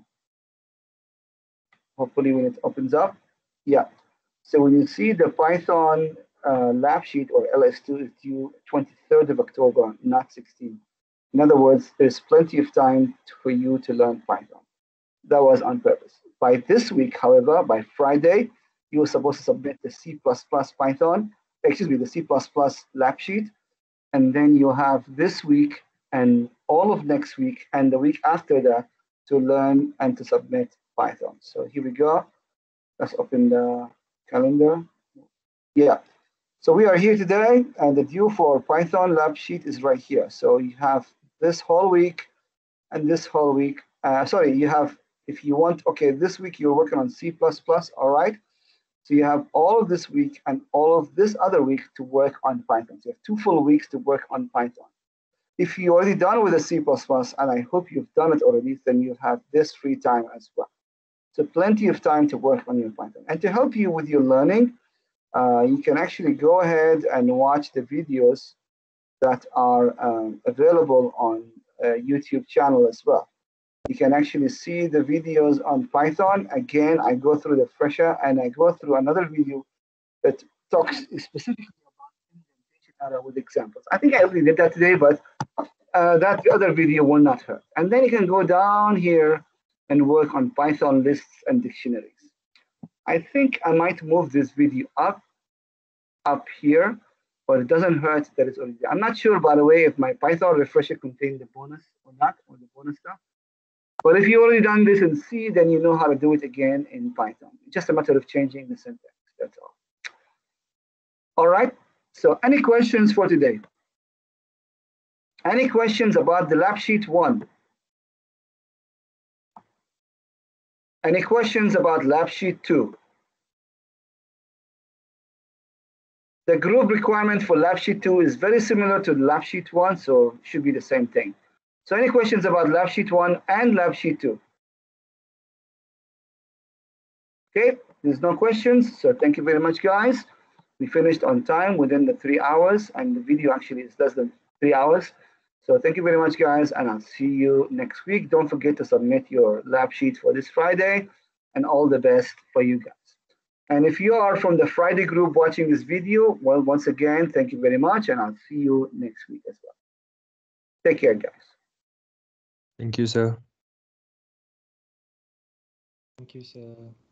hopefully when it opens up, yeah. So when you see the Python uh, lab sheet or L S two is due twenty-third of October, not sixteenth. In other words, there's plenty of time for you to learn Python. That was on purpose. By this week, however, by Friday, you were supposed to submit the C plus plus Python, excuse me, the C plus plus lab sheet. And then you have this week and all of next week and the week after that to learn and to submit Python. So here we go. Let's open the calendar. Yeah. So we are here today, and the due for Python lab sheet is right here. So you have this whole week and this whole week. Uh, sorry, you have, if you want, okay, this week you're working on C plus plus, all right? So you have all of this week and all of this other week to work on Python. So you have two full weeks to work on Python. If you're already done with the C plus plus, and I hope you've done it already, then you have this free time as well. So plenty of time to work on your Python. And to help you with your learning, uh, you can actually go ahead and watch the videos that are um, available on uh, YouTube channel as well. You can actually see the videos on Python. Again, I go through the fresher and I go through another video that talks specifically about indentation error with examples. I think I already did that today, but uh, that other video will not hurt. And then you can go down here and work on Python lists and dictionaries. I think I might move this video up, up here, but it doesn't hurt that it's already there. I'm not sure, by the way, if my Python refresher contained the bonus or not, or the bonus stuff. But if you already done this in C, then you know how to do it again in Python. It's just a matter of changing the syntax. That's all. All right. So any questions for today? Any questions about the lab sheet one? Any questions about lab sheet two? The group requirement for lab sheet two is very similar to lab sheet one, so it should be the same thing. So any questions about lab sheet one and lab sheet two? Okay, there's no questions. So thank you very much, guys. We finished on time within the three hours, and the video actually is less than three hours. So thank you very much, guys, and I'll see you next week. Don't forget to submit your lab sheet for this Friday, and all the best for you guys. And if you are from the Friday group watching this video, well, once again, thank you very much, and I'll see you next week as well. Take care, guys. Thank you, sir. Thank you, sir.